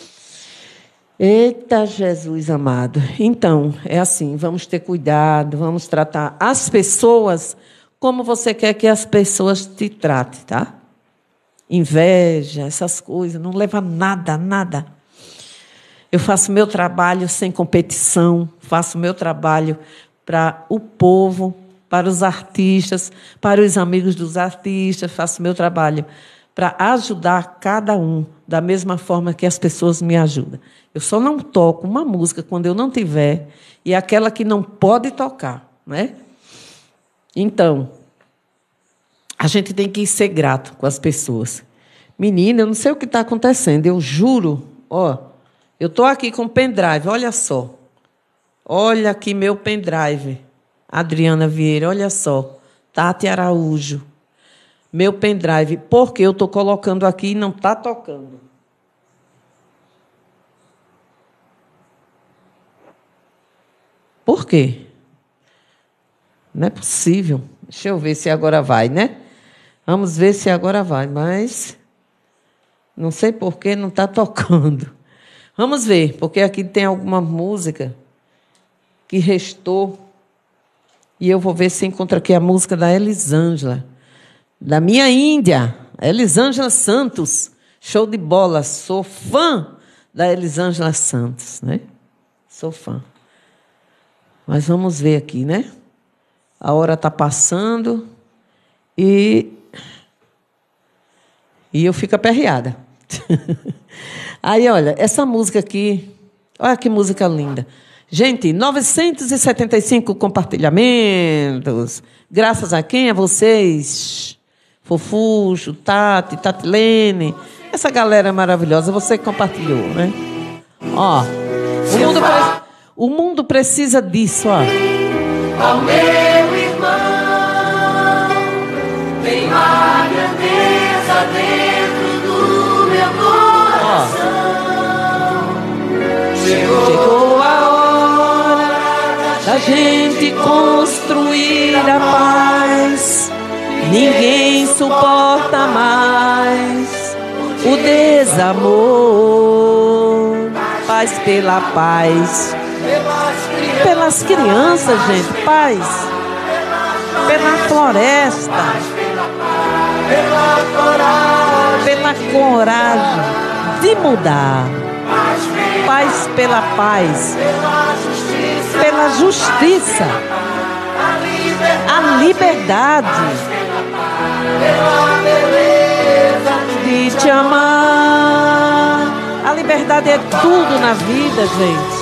Eita, Jesus amado. Então, é assim, vamos ter cuidado, vamos tratar as pessoas como você quer que as pessoas te tratem, tá? Inveja, essas coisas, não leva a nada, nada. Eu faço meu trabalho sem competição, faço meu trabalho para o povo, para os artistas, para os amigos dos artistas, faço meu trabalho para ajudar cada um da mesma forma que as pessoas me ajudam. Eu só não toco uma música quando eu não tiver, e aquela que não pode tocar, né? Então, a gente tem que ser grato com as pessoas. Menina, eu não sei o que está acontecendo, eu juro, ó, eu estou aqui com o pendrive, olha só. Olha aqui meu pendrive. Adriana Vieira, olha só. Tati Araújo. Meu pendrive, porque eu estou colocando aqui e não está tocando. Por quê? Não é possível. Deixa eu ver se agora vai, né? Vamos ver se agora vai, mas não sei por que não está tocando. Vamos ver, porque aqui tem alguma música que restou. E eu vou ver se encontro aqui a música da Elisângela. Da minha Índia, Elisângela Santos. Show de bola. Sou fã da Elisângela Santos, né? Sou fã. Mas vamos ver aqui, né? A hora está passando e eu fico aperreada. Aí, olha, essa música aqui, olha que música linda. Gente, 975 compartilhamentos. Graças a quem? A vocês. Fofuxo, Tati, Tatilene. Essa galera maravilhosa, você que compartilhou, né? Ó, o mundo precisa disso, ó. Ó meu irmão, tenho a grandeza dentro do meu coração. Chegou a hora da gente construir a paz. Ninguém suporta mais o desamor. Paz pela paz. Pelas crianças, gente, paz. Pela floresta. Pela coragem de mudar. Paz pela paz. Pela justiça. A liberdade. De te amar. A liberdade é tudo na vida, gente.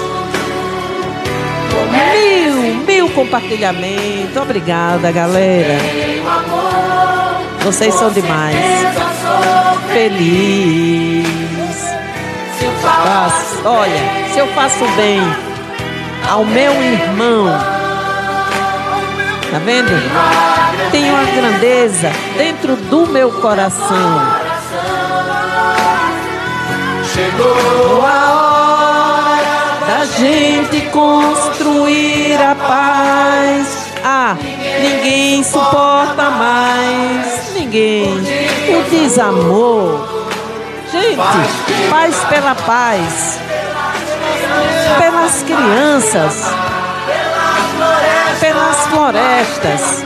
1000 compartilhamentos. Obrigada, galera. Vocês são demais. Feliz. Olha, se eu faço bem ao meu irmão, tá vendo? Tenho a grandeza dentro do meu coração. Chegou a hora da gente construir a paz. Ninguém suporta mais. Ninguém. O desamor. Gente, paz pela paz. Pelas crianças. Pelas florestas.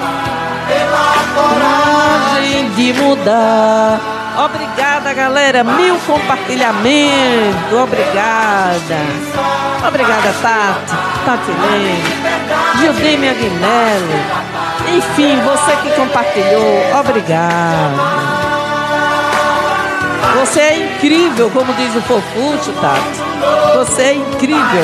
Coragem de mudar. Obrigada, galera. 1000 compartilhamentos. Obrigada. Obrigada, Tati. Tatilene. Gildeme Aguinello. Enfim, você que compartilhou. Obrigada. Você é incrível, como diz o Fofuxo, Tati. Você é incrível.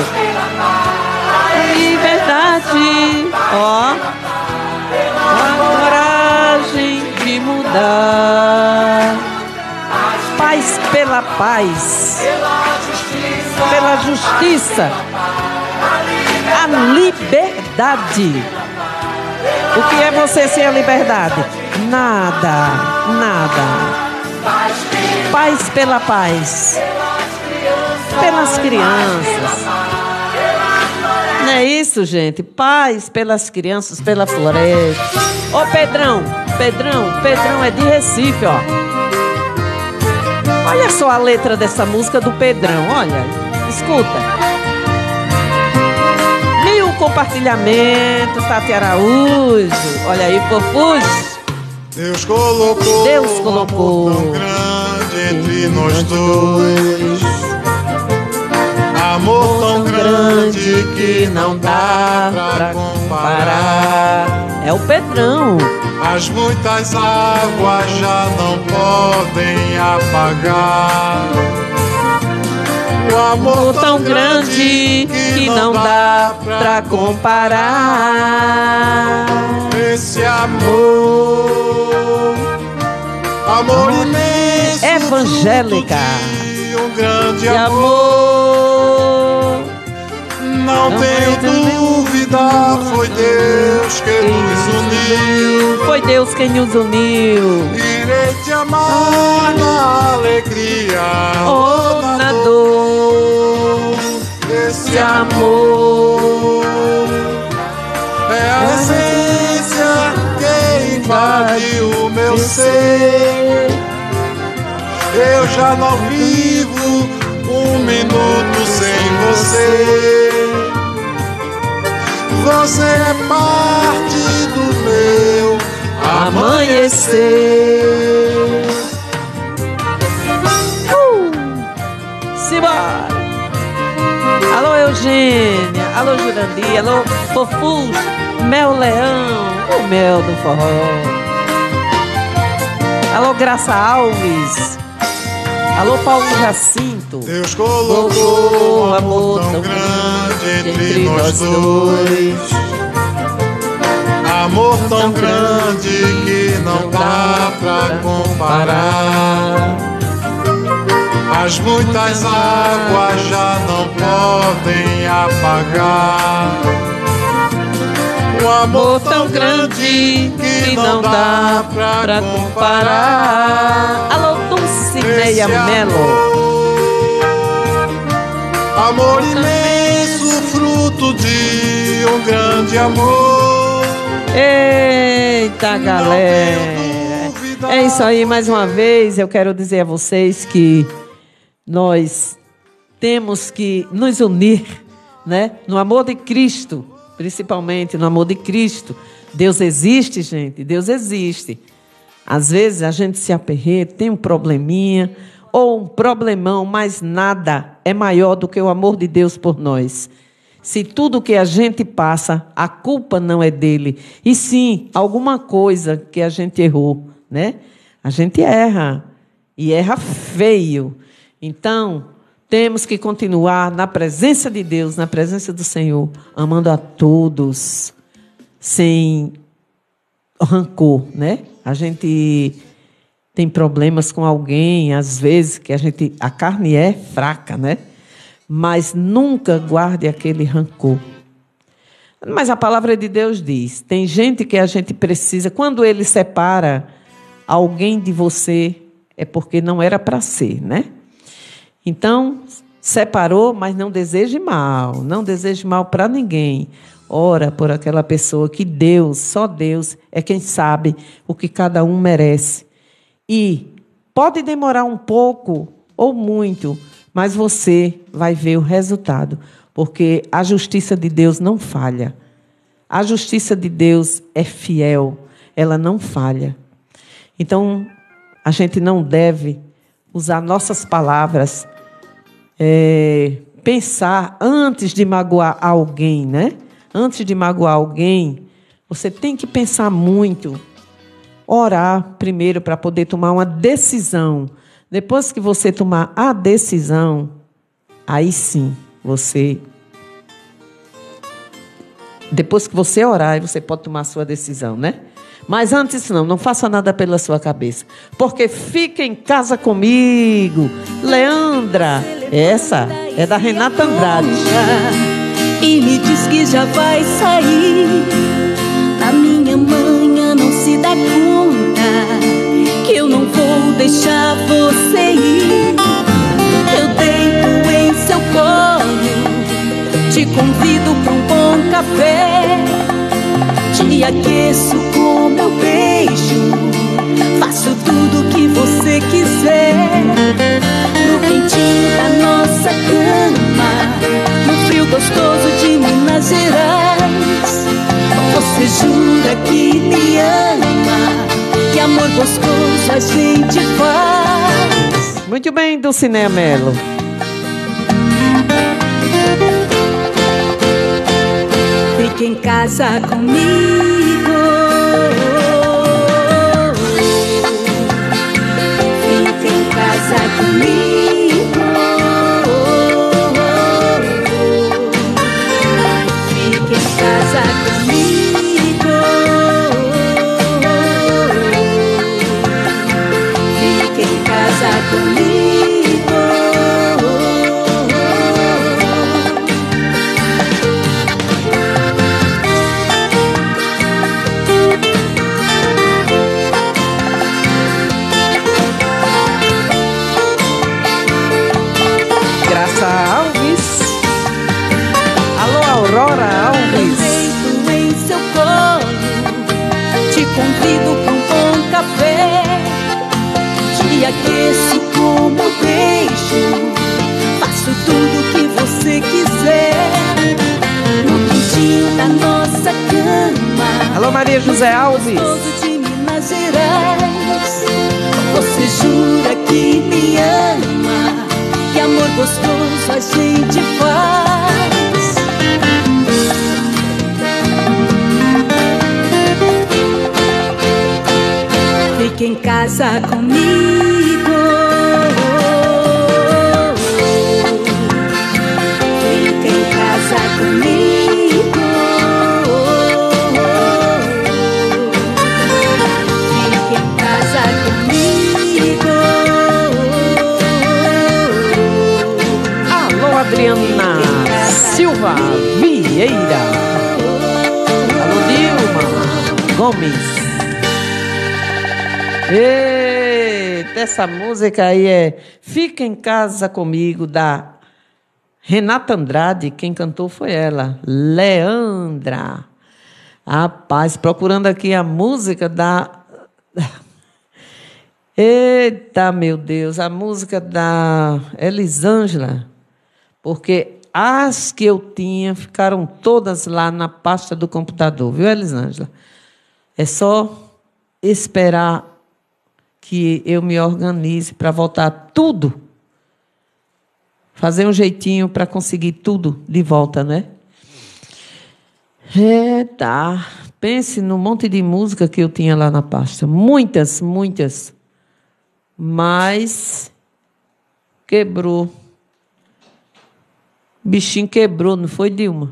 Liberdade. Ó. A coragem de mudar. Paz pela paz. Pela justiça. A liberdade. O que é você sem a liberdade? Nada. Nada. Paz pela paz. Pelas crianças. Não é isso, gente? Paz pelas crianças, pela floresta. Ô, Pedrão é de Recife, ó. Olha só a letra dessa música do Pedrão, olha. Escuta. 1000 compartilhamentos, Tati Araújo. Olha aí, fofus. Deus colocou um amor tão grande entre nós dois. Amor tão grande que não dá pra comparar. É o Pedrão. As muitas águas já não podem apagar o amor tão grande que não dá pra comparar. Esse amor imenso, evangélica, um grande amor. Não tenho dúvida, foi Deus quem nos uniu. Foi Deus quem nos uniu. Irei te amar na alegria ou na dor. Esse amor é a essência que invade o meu ser. Eu já não vivo um minuto sem você. Você é parte do meu amanhecer. Simbora! Alô, Eugênia, alô, Jurandir, alô, Fofus, Mel Leão, o mel do forró. Alô, Graça Alves. Alô, Paulo Jacinto. Deus colocou um amor tão grande entre nós dois. Amor tão grande que não dá pra comparar. As muitas águas já não podem apagar o amor tão grande que não dá pra comparar. Alô, Dulcineia Melo. Amor imenso, fruto de um grande amor. Eita, galera. É isso aí, mais uma vez eu quero dizer a vocês que nós temos que nos unir, né? No amor de Cristo, principalmente no amor de Cristo. Deus existe, gente, Deus existe. Às vezes a gente se aperreia, tem um probleminha ou um problemão, mas nada é maior do que o amor de Deus por nós. Se tudo que a gente passa, a culpa não é dele, e sim alguma coisa que a gente errou, né? A gente erra, e erra feio. Então, temos que continuar na presença de Deus, na presença do Senhor, amando a todos, sem rancor, né? A gente tem problemas com alguém, às vezes, que a carne é fraca, né? Mas nunca guarde aquele rancor. Mas a palavra de Deus diz, tem gente que a gente precisa, quando ele separa alguém de você, é porque não era para ser, né? Então, separou, mas não deseje mal. Não deseje mal para ninguém. Ora por aquela pessoa que Deus, só Deus, é quem sabe o que cada um merece. E pode demorar um pouco ou muito, mas você vai ver o resultado. Porque a justiça de Deus não falha. A justiça de Deus é fiel. Ela não falha. Então, a gente não deve usar nossas palavras, pensar antes de magoar alguém, né? Antes de magoar alguém, você tem que pensar muito. Orar primeiro para poder tomar uma decisão. Depois que você tomar a decisão, aí sim, depois que você orar, você pode tomar a sua decisão, né? Mas antes não faça nada pela sua cabeça. Porque fica em casa comigo. Leandra, essa é da Renata Andrade. E me diz que já vai sair. A minha manhã não se dá conta que eu não vou deixar você ir. Eu deito em seu colo, te convido pra um bom café. Te aqueço com meu beijo, faço tudo que você quiser. No quentinho da nossa cama, no frio gostoso de Minas Gerais. Você jura que me ama, que amor gostoso a gente faz. Muito bem, Dulcinea Mello. Fique em casa comigo. Fique em casa comigo. Fique em casa comigo. Fique em casa comigo. Alves. Alô, Aurora Alves. Deito em seu colo, te convido para um bom café. Te aqueço com meu beijo, faço tudo que você quiser. No quentinho da nossa cama. Alô, Maria José Alves. Gostoso de Minas Gerais. Você jura que me ama, que amor gostoso a gente faz. Fique em casa comigo. Fique em casa comigo. Fique em casa comigo. Adriana Silva Vieira. Alô, Dilma Gomes. Eita, essa música aí é Fica em Casa Comigo, da Renata Andrade. Quem cantou foi ela, Leandra. Rapaz, procurando aqui a música da... Eita, meu Deus, a música da Elisângela. Porque as que eu tinha ficaram todas lá na pasta do computador, viu, Elisângela? É só esperar que eu me organize para voltar tudo. Fazer um jeitinho para conseguir tudo de volta, né? Tá. Pense no monte de música que eu tinha lá na pasta. Muitas, muitas. Mas quebrou. O bichinho quebrou, não foi, Dilma?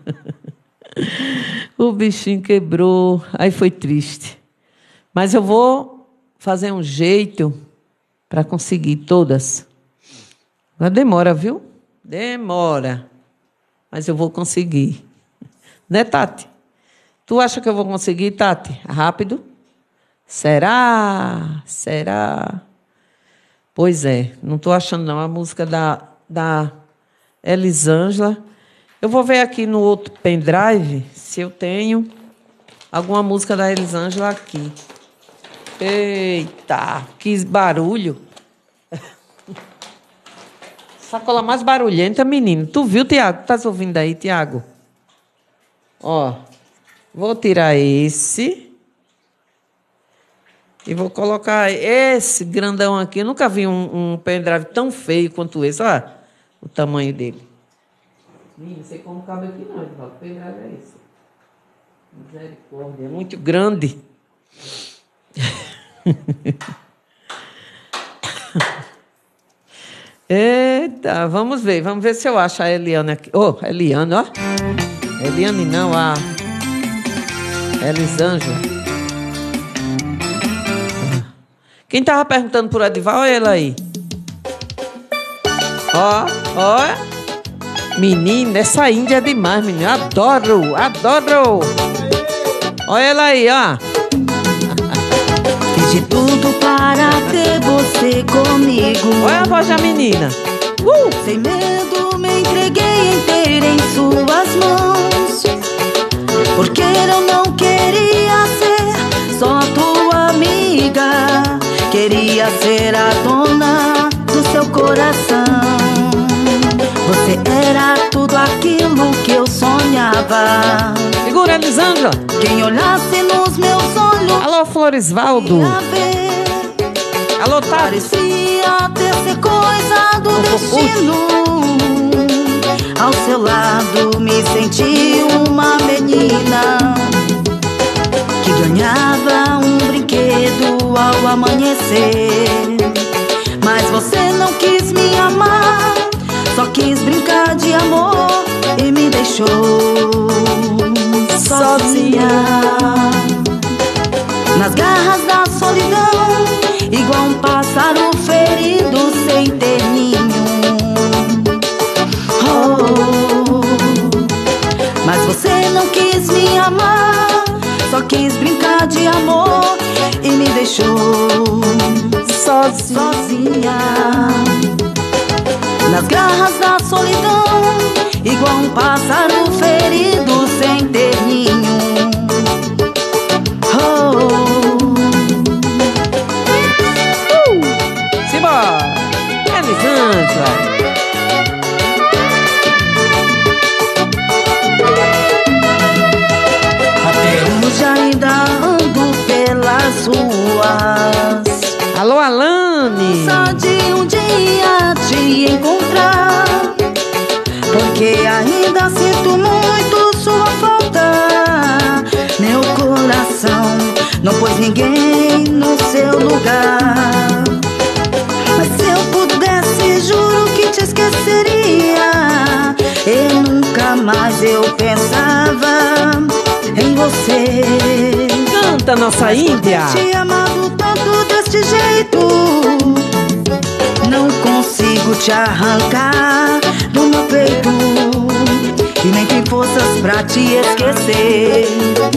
O bichinho quebrou, aí foi triste. Mas eu vou fazer um jeito para conseguir todas. Mas demora, viu? Demora. Mas eu vou conseguir. Né, Tati? Tu acha que eu vou conseguir, Tati? Rápido? Será? Será? Pois é, não estou achando não. A música da Elisângela. Eu vou ver aqui no outro pendrive se eu tenho alguma música da Elisângela aqui. Eita, que barulho. Sacola mais barulhenta, menino. Tu viu, Tiago? Estás ouvindo aí, Tiago? Ó, vou tirar esse e vou colocar esse grandão aqui. Eu nunca vi um pendrive tão feio quanto esse. Olha o tamanho dele. Não sei como cabe aqui não, Edvaldo. O pendrive é esse. Misericórdia, é muito grande. Eita, vamos ver se eu acho a Eliane aqui. Oh, Eliane, ó. Eliane não, a Elisângela. Quem estava perguntando por Edival, olha ela aí. Ó. Menina, essa índia é demais, menina. Adoro. Olha ela aí, ó. Fiz de tudo para ter você comigo. Olha a voz da menina. Sem medo me entreguei inteira em suas mãos. porque eu não queria ser só tua amiga. Queria ser a dona do seu coração. Você era tudo aquilo que eu sonhava. Segura, Elisandra. Quem olhasse nos meus olhos. Alô, Floresvaldo. Alô, Tati. Parecia até ser coisa do destino. Ao seu lado me senti uma menina que ganhava um brinquedo ao amanhecer. Mas você não quis me amar, só quis brincar de amor e me deixou sozinha nas garras da solidão, igual um pássaro ferido sem ter ninho. Oh, mas você não quis me amar, só quis brincar de amor e me deixou sozinha nas garras da solidão, igual um pássaro ferido sem ter ninho. Simbora! Elisandra! Hoje ainda ando pelas ruas. Alô, Alane! Só de um dia te encontrar, porque ainda sinto muito sua falta. Meu coração não pôs ninguém no seu lugar. Mas se eu pudesse, juro que te esqueceria. E nunca mais eu pensava em você. Canta, nossa Índia. Te amado tanto deste jeito, não consigo te arrancar do meu peito, e nem tem forças pra te esquecer.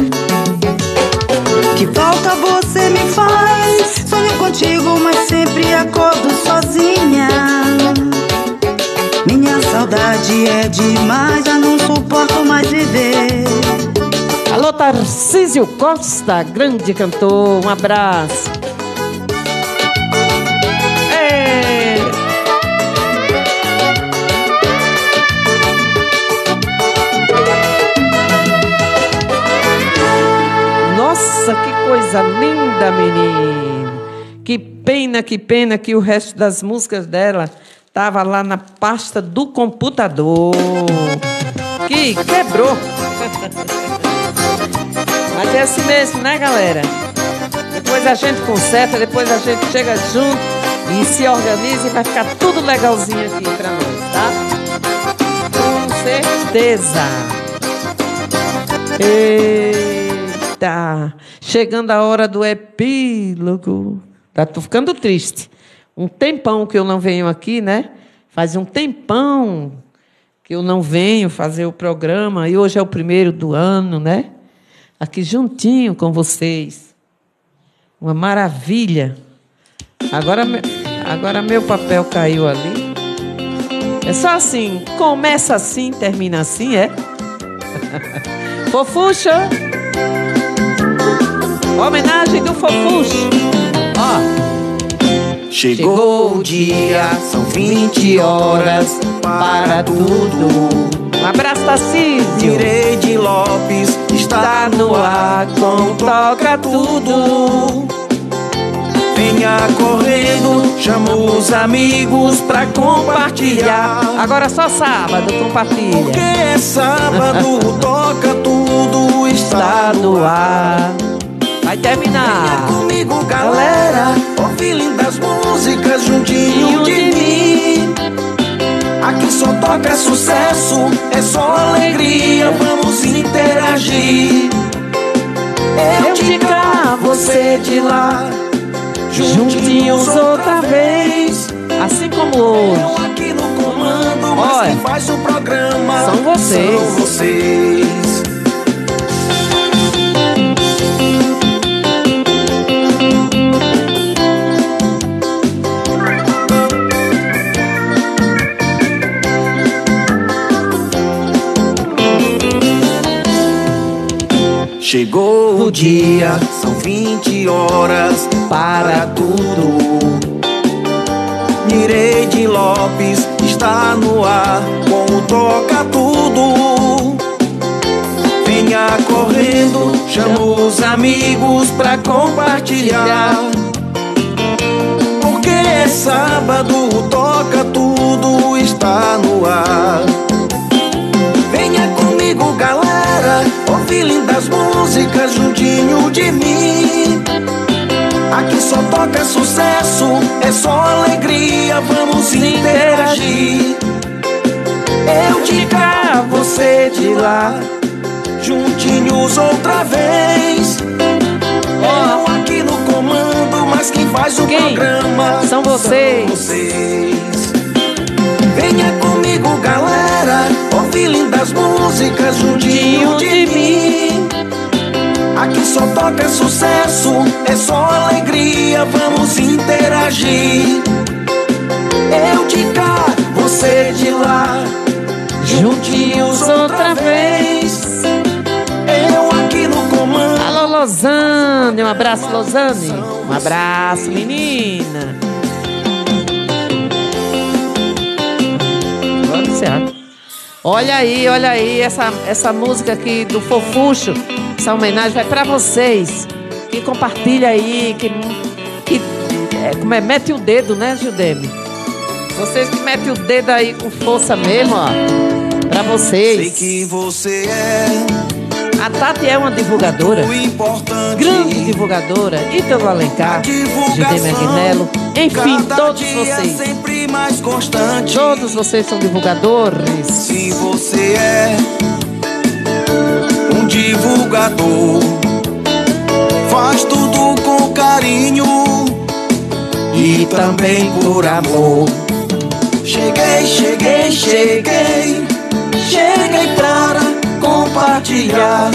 Que falta você me faz, sonho contigo, mas sempre acordo sozinha. Minha saudade é demais, já não suporto mais viver. Alô, Tarcísio Costa, grande cantor, um abraço. Nossa, que coisa linda, menino. Que pena que o resto das músicas dela tava lá na pasta do computador. Que quebrou. Mas é assim mesmo, né, galera? Depois a gente conserta, depois a gente chega junto e se organiza e vai ficar tudo legalzinho aqui pra nós, tá? Com certeza. Eita, chegando a hora do epílogo. Tô ficando triste. Um tempão que eu não venho aqui, né? Faz um tempão que eu não venho fazer o programa e hoje é o primeiro do ano, né? Aqui juntinho com vocês. Uma maravilha. Agora meu papel caiu ali. É só assim, começa assim, termina assim, é? Fofuxa. Homenagem do Fofuxa. Ó. Chegou o dia, são 20 horas para tudo. Um abraço, Tarcísio. Direide Lopes está no ar com Toca Tudo. Venha correndo, chama os amigos pra compartilhar. Agora só sábado, compartilha. Porque é sábado, Toca Tudo está no ar. Vai terminar. Venha comigo, galera, ouvir lindas músicas juntinho de mim. Aqui só toca sucesso, é só alegria, vamos interagir. Eu de cá, você de lá, juntinhos outra vez. Assim como hoje. Eu aqui no comando, mas quem faz o programa são vocês. São vocês. Chegou o dia, são 20 horas para tudo. Nireide Lopes está no ar com o Toca Tudo. Venha correndo, chama os amigos pra compartilhar. Porque é sábado, o Toca Tudo está no ar. Venha comigo, galera, ouvir lindas músicas juntinho de mim. Aqui só toca sucesso, é só alegria, vamos interagir. Eu de cá, você de lá, juntinhos outra vez. Eu aqui no comando, mas quem faz o programa são vocês. Venha comigo, galera, ouvir lindas músicas juntinho de mim. Aqui só toca sucesso, é só alegria, vamos interagir. Eu de cá, você de lá, juntinhos outra vez. Eu aqui no comando. Alô, Losane, um abraço, Losane. Um abraço, menina. Olha aí, essa música aqui do Fofuxo, essa homenagem vai pra vocês que compartilha aí, mete o dedo, né, Judeme? Vocês que metem o dedo aí com força mesmo, ó, pra vocês. Sei que você é. A Tati é uma divulgadora, grande divulgadora, Ítalo Alencar, Judeme Agnello, enfim, todos vocês. Mais constante. Todos vocês são divulgadores. Se você é um divulgador, faz tudo com carinho e também por amor. Cheguei para compartilhar.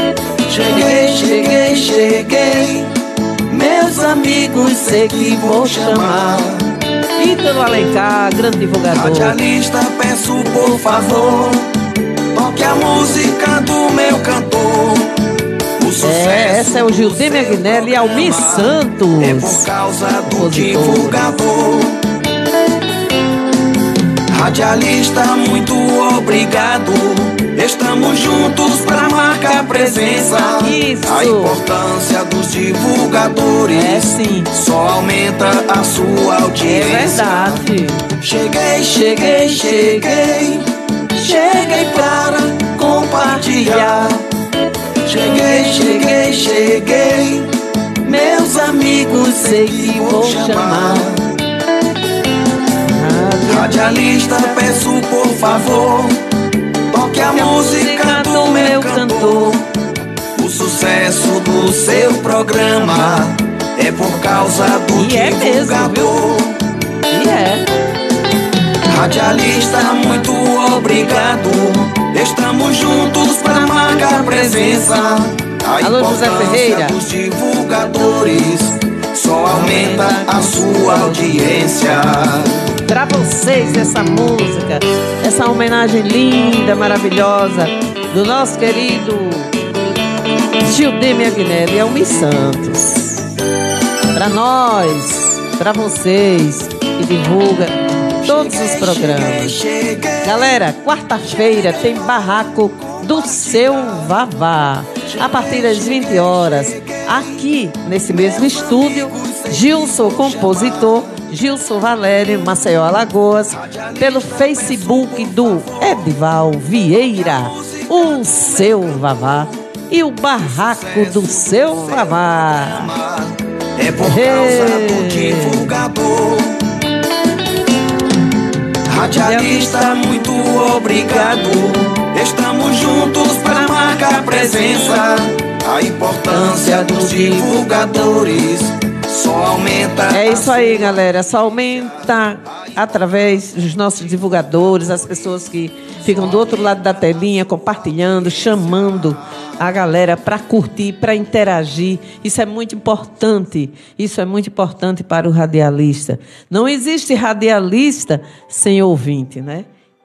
Cheguei, meus amigos, sei que vou chamar. Ítalo Alencar, grande divulgador. Radialista, peço por favor, toque a música do meu cantor. O sucesso essa é o Judeme Agnello e Almir Santos. É por causa do divulgador. Radialista, muito obrigado. Estamos juntos pra marcar presença. Isso. A importância dos divulgadores só aumenta a sua audiência. É verdade. Cheguei para compartilhar. Cheguei, meus amigos, sei que vou chamar. Radialista, peço por favor, toque a música do meu cantor. O sucesso do seu programa é por causa do divulgador. Radialista, muito obrigado. Estamos juntos para marcar presença. A Alô, José Ferreira. Dos divulgadores só aumenta a sua audiência. Pra vocês essa música, essa homenagem linda, maravilhosa do nosso querido Judeme Agnello e Almir Santos. Pra nós, pra vocês que divulgam todos os programas. Galera, quarta-feira tem Barraco do Seu Vavá. A partir das 20 horas, aqui nesse mesmo estúdio, Gilson, compositor, Gilson Valério, Maceió, Alagoas, pelo Facebook do Edival Vieira, o Seu Vavá e o Barraco do Seu Vavá. É por causa do divulgador. Radialista, muito obrigado. Estamos juntos para marcar presença. A importância dos divulgadores só aumenta. É isso aí, galera. Só aumenta através dos nossos divulgadores, as pessoas que ficam do outro lado da telinha, compartilhando, chamando a galera para curtir, para interagir. Isso é muito importante. Isso é muito importante para o radialista. Não existe radialista sem ouvinte, né?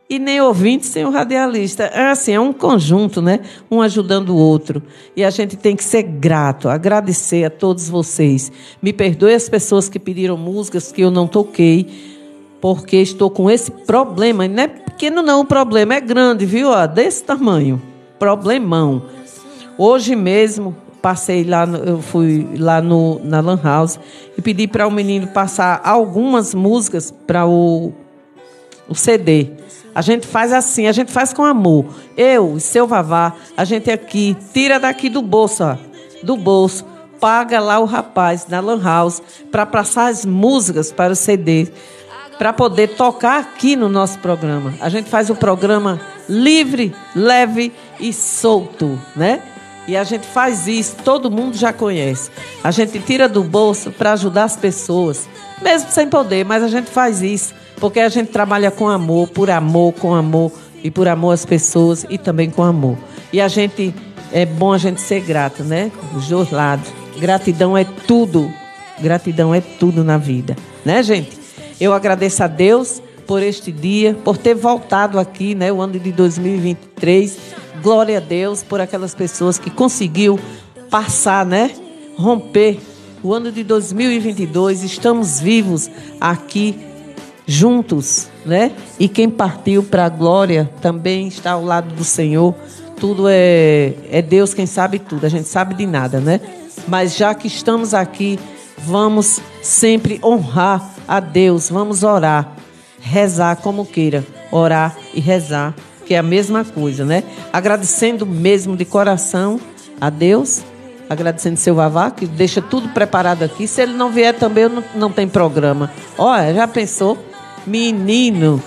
e nem ouvinte sem o radialista. É assim, é um conjunto, né? Um ajudando o outro. E a gente tem que ser grato, agradecer a todos vocês. Me perdoe as pessoas que pediram músicas que eu não toquei, porque estou com esse problema. Não é pequeno não, o problema é grande, viu? Ó, desse tamanho. Problemão. Hoje mesmo, eu fui lá na Lan House e pedi para o menino passar algumas músicas para o CD. A gente faz assim, a gente faz com amor. Eu e seu Vavá, a gente aqui, tira daqui do bolso, ó, do bolso, paga lá o rapaz na Lan House para passar as músicas para o CD, para poder tocar aqui no nosso programa. A gente faz o programa livre, leve e solto, né? E a gente faz isso, todo mundo já conhece. A gente tira do bolso para ajudar as pessoas, mesmo sem poder, mas a gente faz isso, porque a gente trabalha com amor, com amor, e por amor às pessoas e também com amor. E é bom a gente ser grato, né? Os dois lados. Gratidão é tudo na vida, né, gente? Eu agradeço a Deus por este dia, por ter voltado aqui, né, o ano de 2023. Glória a Deus por aquelas pessoas que conseguiu passar, né, romper o ano de 2022. Estamos vivos aqui juntos, né? E quem partiu para a glória também está ao lado do Senhor. Tudo é Deus quem sabe tudo. A gente sabe de nada, né? Mas já que estamos aqui, vamos sempre honrar a Deus. Vamos orar, rezar como queira, orar e rezar, que é a mesma coisa, né? Agradecendo mesmo de coração a Deus, agradecendo seu Vavá, que deixa tudo preparado aqui. Se ele não vier também, não tem programa. Olha, já pensou? Menino,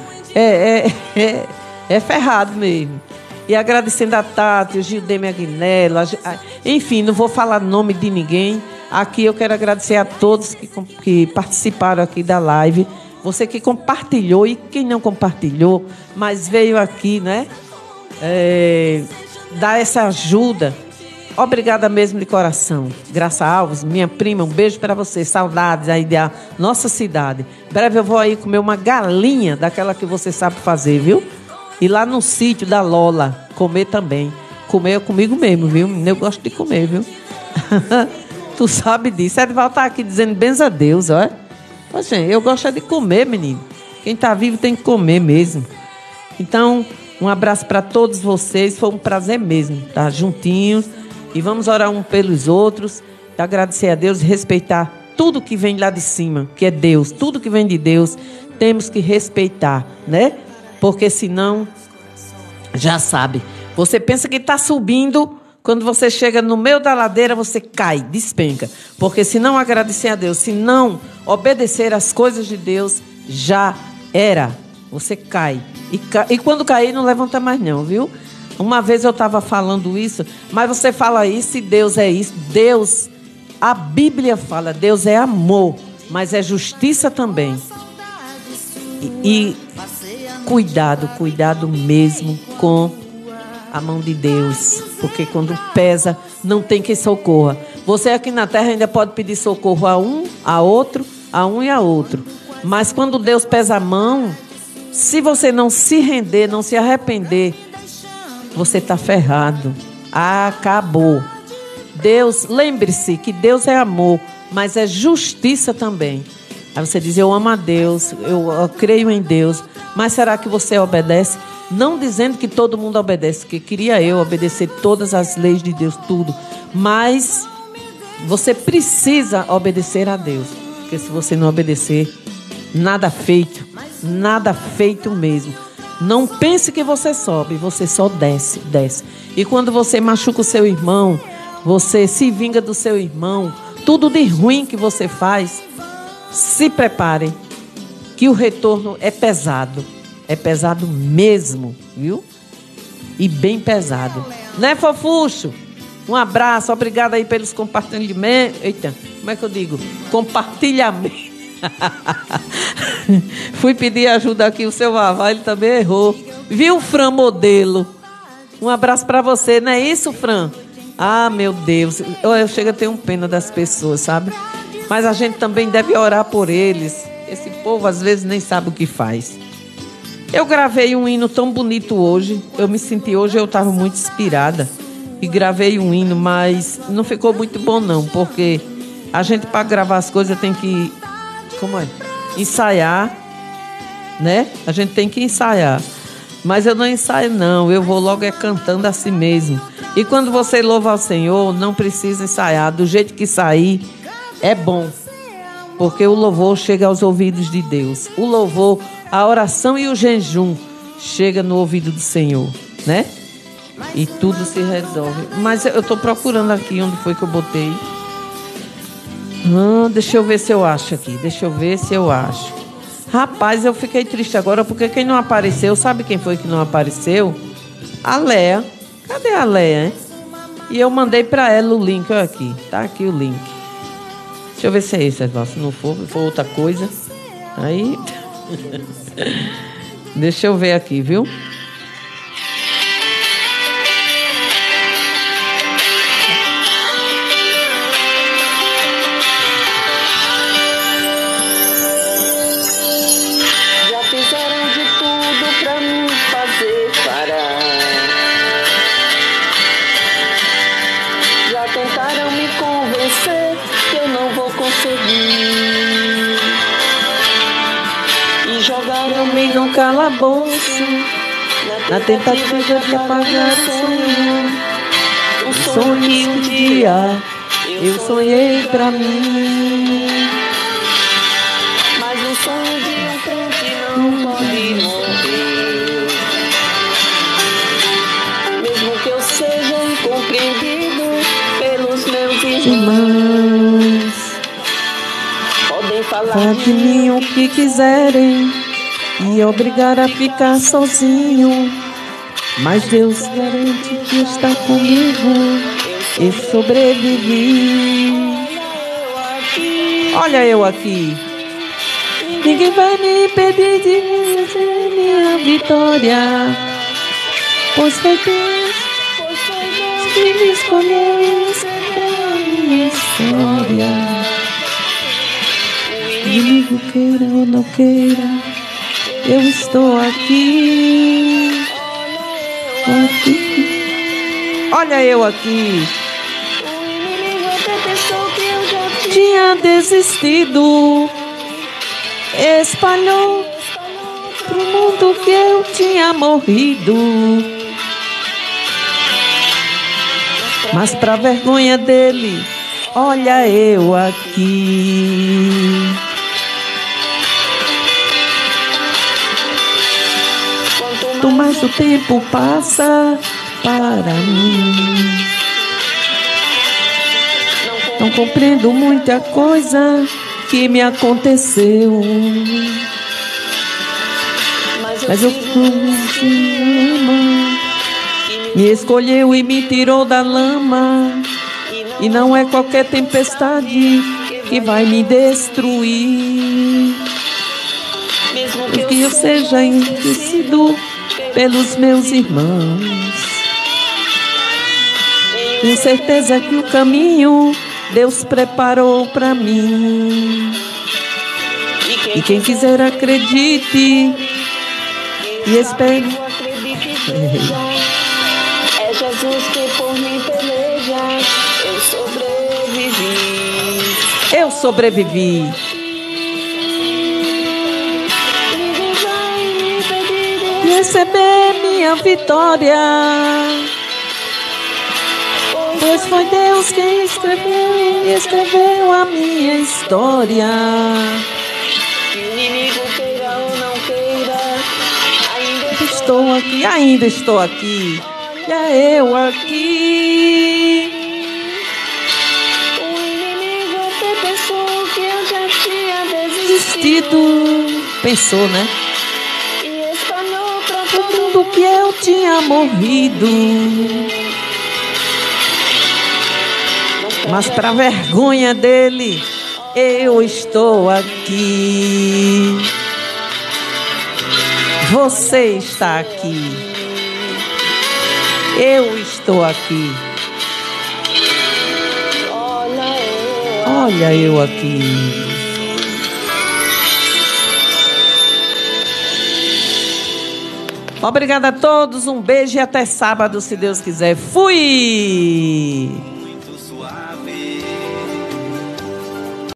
é ferrado mesmo. E agradecendo a Tati, o Gildeme Aguinello, enfim, não vou falar nome de ninguém. Aqui eu quero agradecer a todos que participaram aqui da live. Você que compartilhou e quem não compartilhou, mas veio aqui, né? Dar essa ajuda. Obrigada mesmo de coração. Graça Alves, minha prima, um beijo para você. Saudades aí da nossa cidade. Em breve eu vou aí comer uma galinha daquela que você sabe fazer, viu? E lá no sítio da Lola, comer também. Comer comigo mesmo, viu? Eu gosto de comer, viu? Tu sabe disso. Edvaldo tá aqui dizendo benza a Deus, ó. Poxa, eu gosto de comer, menino. Quem tá vivo tem que comer mesmo. Então, um abraço para todos vocês. Foi um prazer mesmo estar juntinhos. E vamos orar um pelos outros. Agradecer a Deus e respeitar tudo que vem lá de cima, que é Deus. Tudo que vem de Deus, temos que respeitar, né? Porque senão, já sabe. Você pensa que está subindo, quando você chega no meio da ladeira, você cai, despenca. Porque se não agradecer a Deus, se não obedecer às coisas de Deus, já era. Você cai. E quando cair, não levanta mais não, viu? Uma vez eu estava falando isso, mas você fala isso e Deus é isso. Deus, a Bíblia fala, Deus é amor, mas é justiça também. E cuidado mesmo com a mão de Deus, porque quando pesa, não tem quem socorra. Você aqui na terra ainda pode pedir socorro a um e a outro. Mas quando Deus pesa a mão, se você não se render, não se arrepender, você está ferrado. Acabou. Deus, lembre-se que Deus é amor, mas é justiça também. Aí você diz, eu amo a Deus, eu creio em Deus, mas será que você obedece? Não dizendo que todo mundo obedece, porque queria eu obedecer todas as leis de Deus, tudo. Mas você precisa obedecer a Deus, porque se você não obedecer, nada feito mesmo. Não pense que você sobe, você só desce. E quando você machuca o seu irmão, você se vinga do seu irmão, tudo de ruim que você faz, se prepare, que o retorno é pesado. É pesado mesmo, viu? E bem pesado. Né, Fofuxo? Um abraço, obrigado aí pelos compartilhamentos. Eita, como é que eu digo? Compartilhamento. Fui pedir ajuda aqui, o seu Vavá, ele também errou. Viu, Fran Modelo? Um abraço pra você, não é isso, Fran? Ah, meu Deus, eu chego a ter pena das pessoas, sabe? Mas a gente também deve orar por eles. Esse povo às vezes nem sabe o que faz. Eu gravei um hino tão bonito hoje. Eu me senti hoje, eu estava muito inspirada. E gravei um hino, mas não ficou muito bom não, porque a gente para gravar as coisas tem que, ensaiar, né? A gente tem que ensaiar. Mas eu não ensaio não, eu vou logo cantando assim mesmo. E quando você louva ao Senhor, não precisa ensaiar, do jeito que sair é bom. Porque o louvor chega aos ouvidos de Deus. O louvor, a oração e o jejum chega no ouvido do Senhor, né? E tudo se resolve. Mas eu estou procurando aqui onde foi que eu botei. Deixa eu ver se eu acho aqui. Rapaz, eu fiquei triste agora porque quem não apareceu, sabe quem foi que não apareceu? A Léa. Cadê a Léa, hein? E eu mandei para ela o link, olha aqui. Tá aqui o link. Deixa eu ver se é esse, se não for outra coisa. Aí. Deixa eu ver aqui, viu? Já fizeram de tudo pra me fazer parar. Já tentaram me convencer que eu não vou conseguir. E jogaram-me no calabouço na tentativa de apagar o sonho que um dia eu sonhei pra mim. Mas o sonho de um crente não pode morrer. Mesmo que eu seja incompreendido pelos meus irmãos, podem falar de mim o que quiserem e obrigar a ficar sozinho, mas Deus garante que está comigo. Eu sobrevivi. Olha eu aqui. Ninguém vai me impedir de vencer minha vitória, pois foi Deus que me escolheu para minha história. Inimigo queira ou não queira, eu estou aqui. Olha eu aqui. Tinha desistido, espalhou pro mundo que eu tinha morrido. Mas pra vergonha dele, olha eu aqui. Quanto mais o tempo passa para mim, não compreendo muita coisa que me aconteceu, mas eu te amo. Me escolheu e me tirou da lama, e não é qualquer tempestade que vai me destruir. Mesmo que eu seja enriquecido pelos meus irmãos, tenho certeza que o caminho Deus preparou para mim. E quem quiser acredite e espere. É Jesus que por mim peleja. Eu sobrevivi. Eu sobrevivi. Ninguém vai me impedir de receber minha vitória, pois foi Deus quem escreveu a minha história. Que o inimigo queira ou não queira, ainda estou aqui. E é eu aqui. O inimigo até pensou que eu já tinha desistido. Pensou, né? E espalhou pra todo mundo que eu tinha morrido. Mas pra vergonha dele, eu estou aqui. Você está aqui. Eu estou aqui. Olha eu aqui. Obrigada a todos, um beijo e até sábado, se Deus quiser. Fui!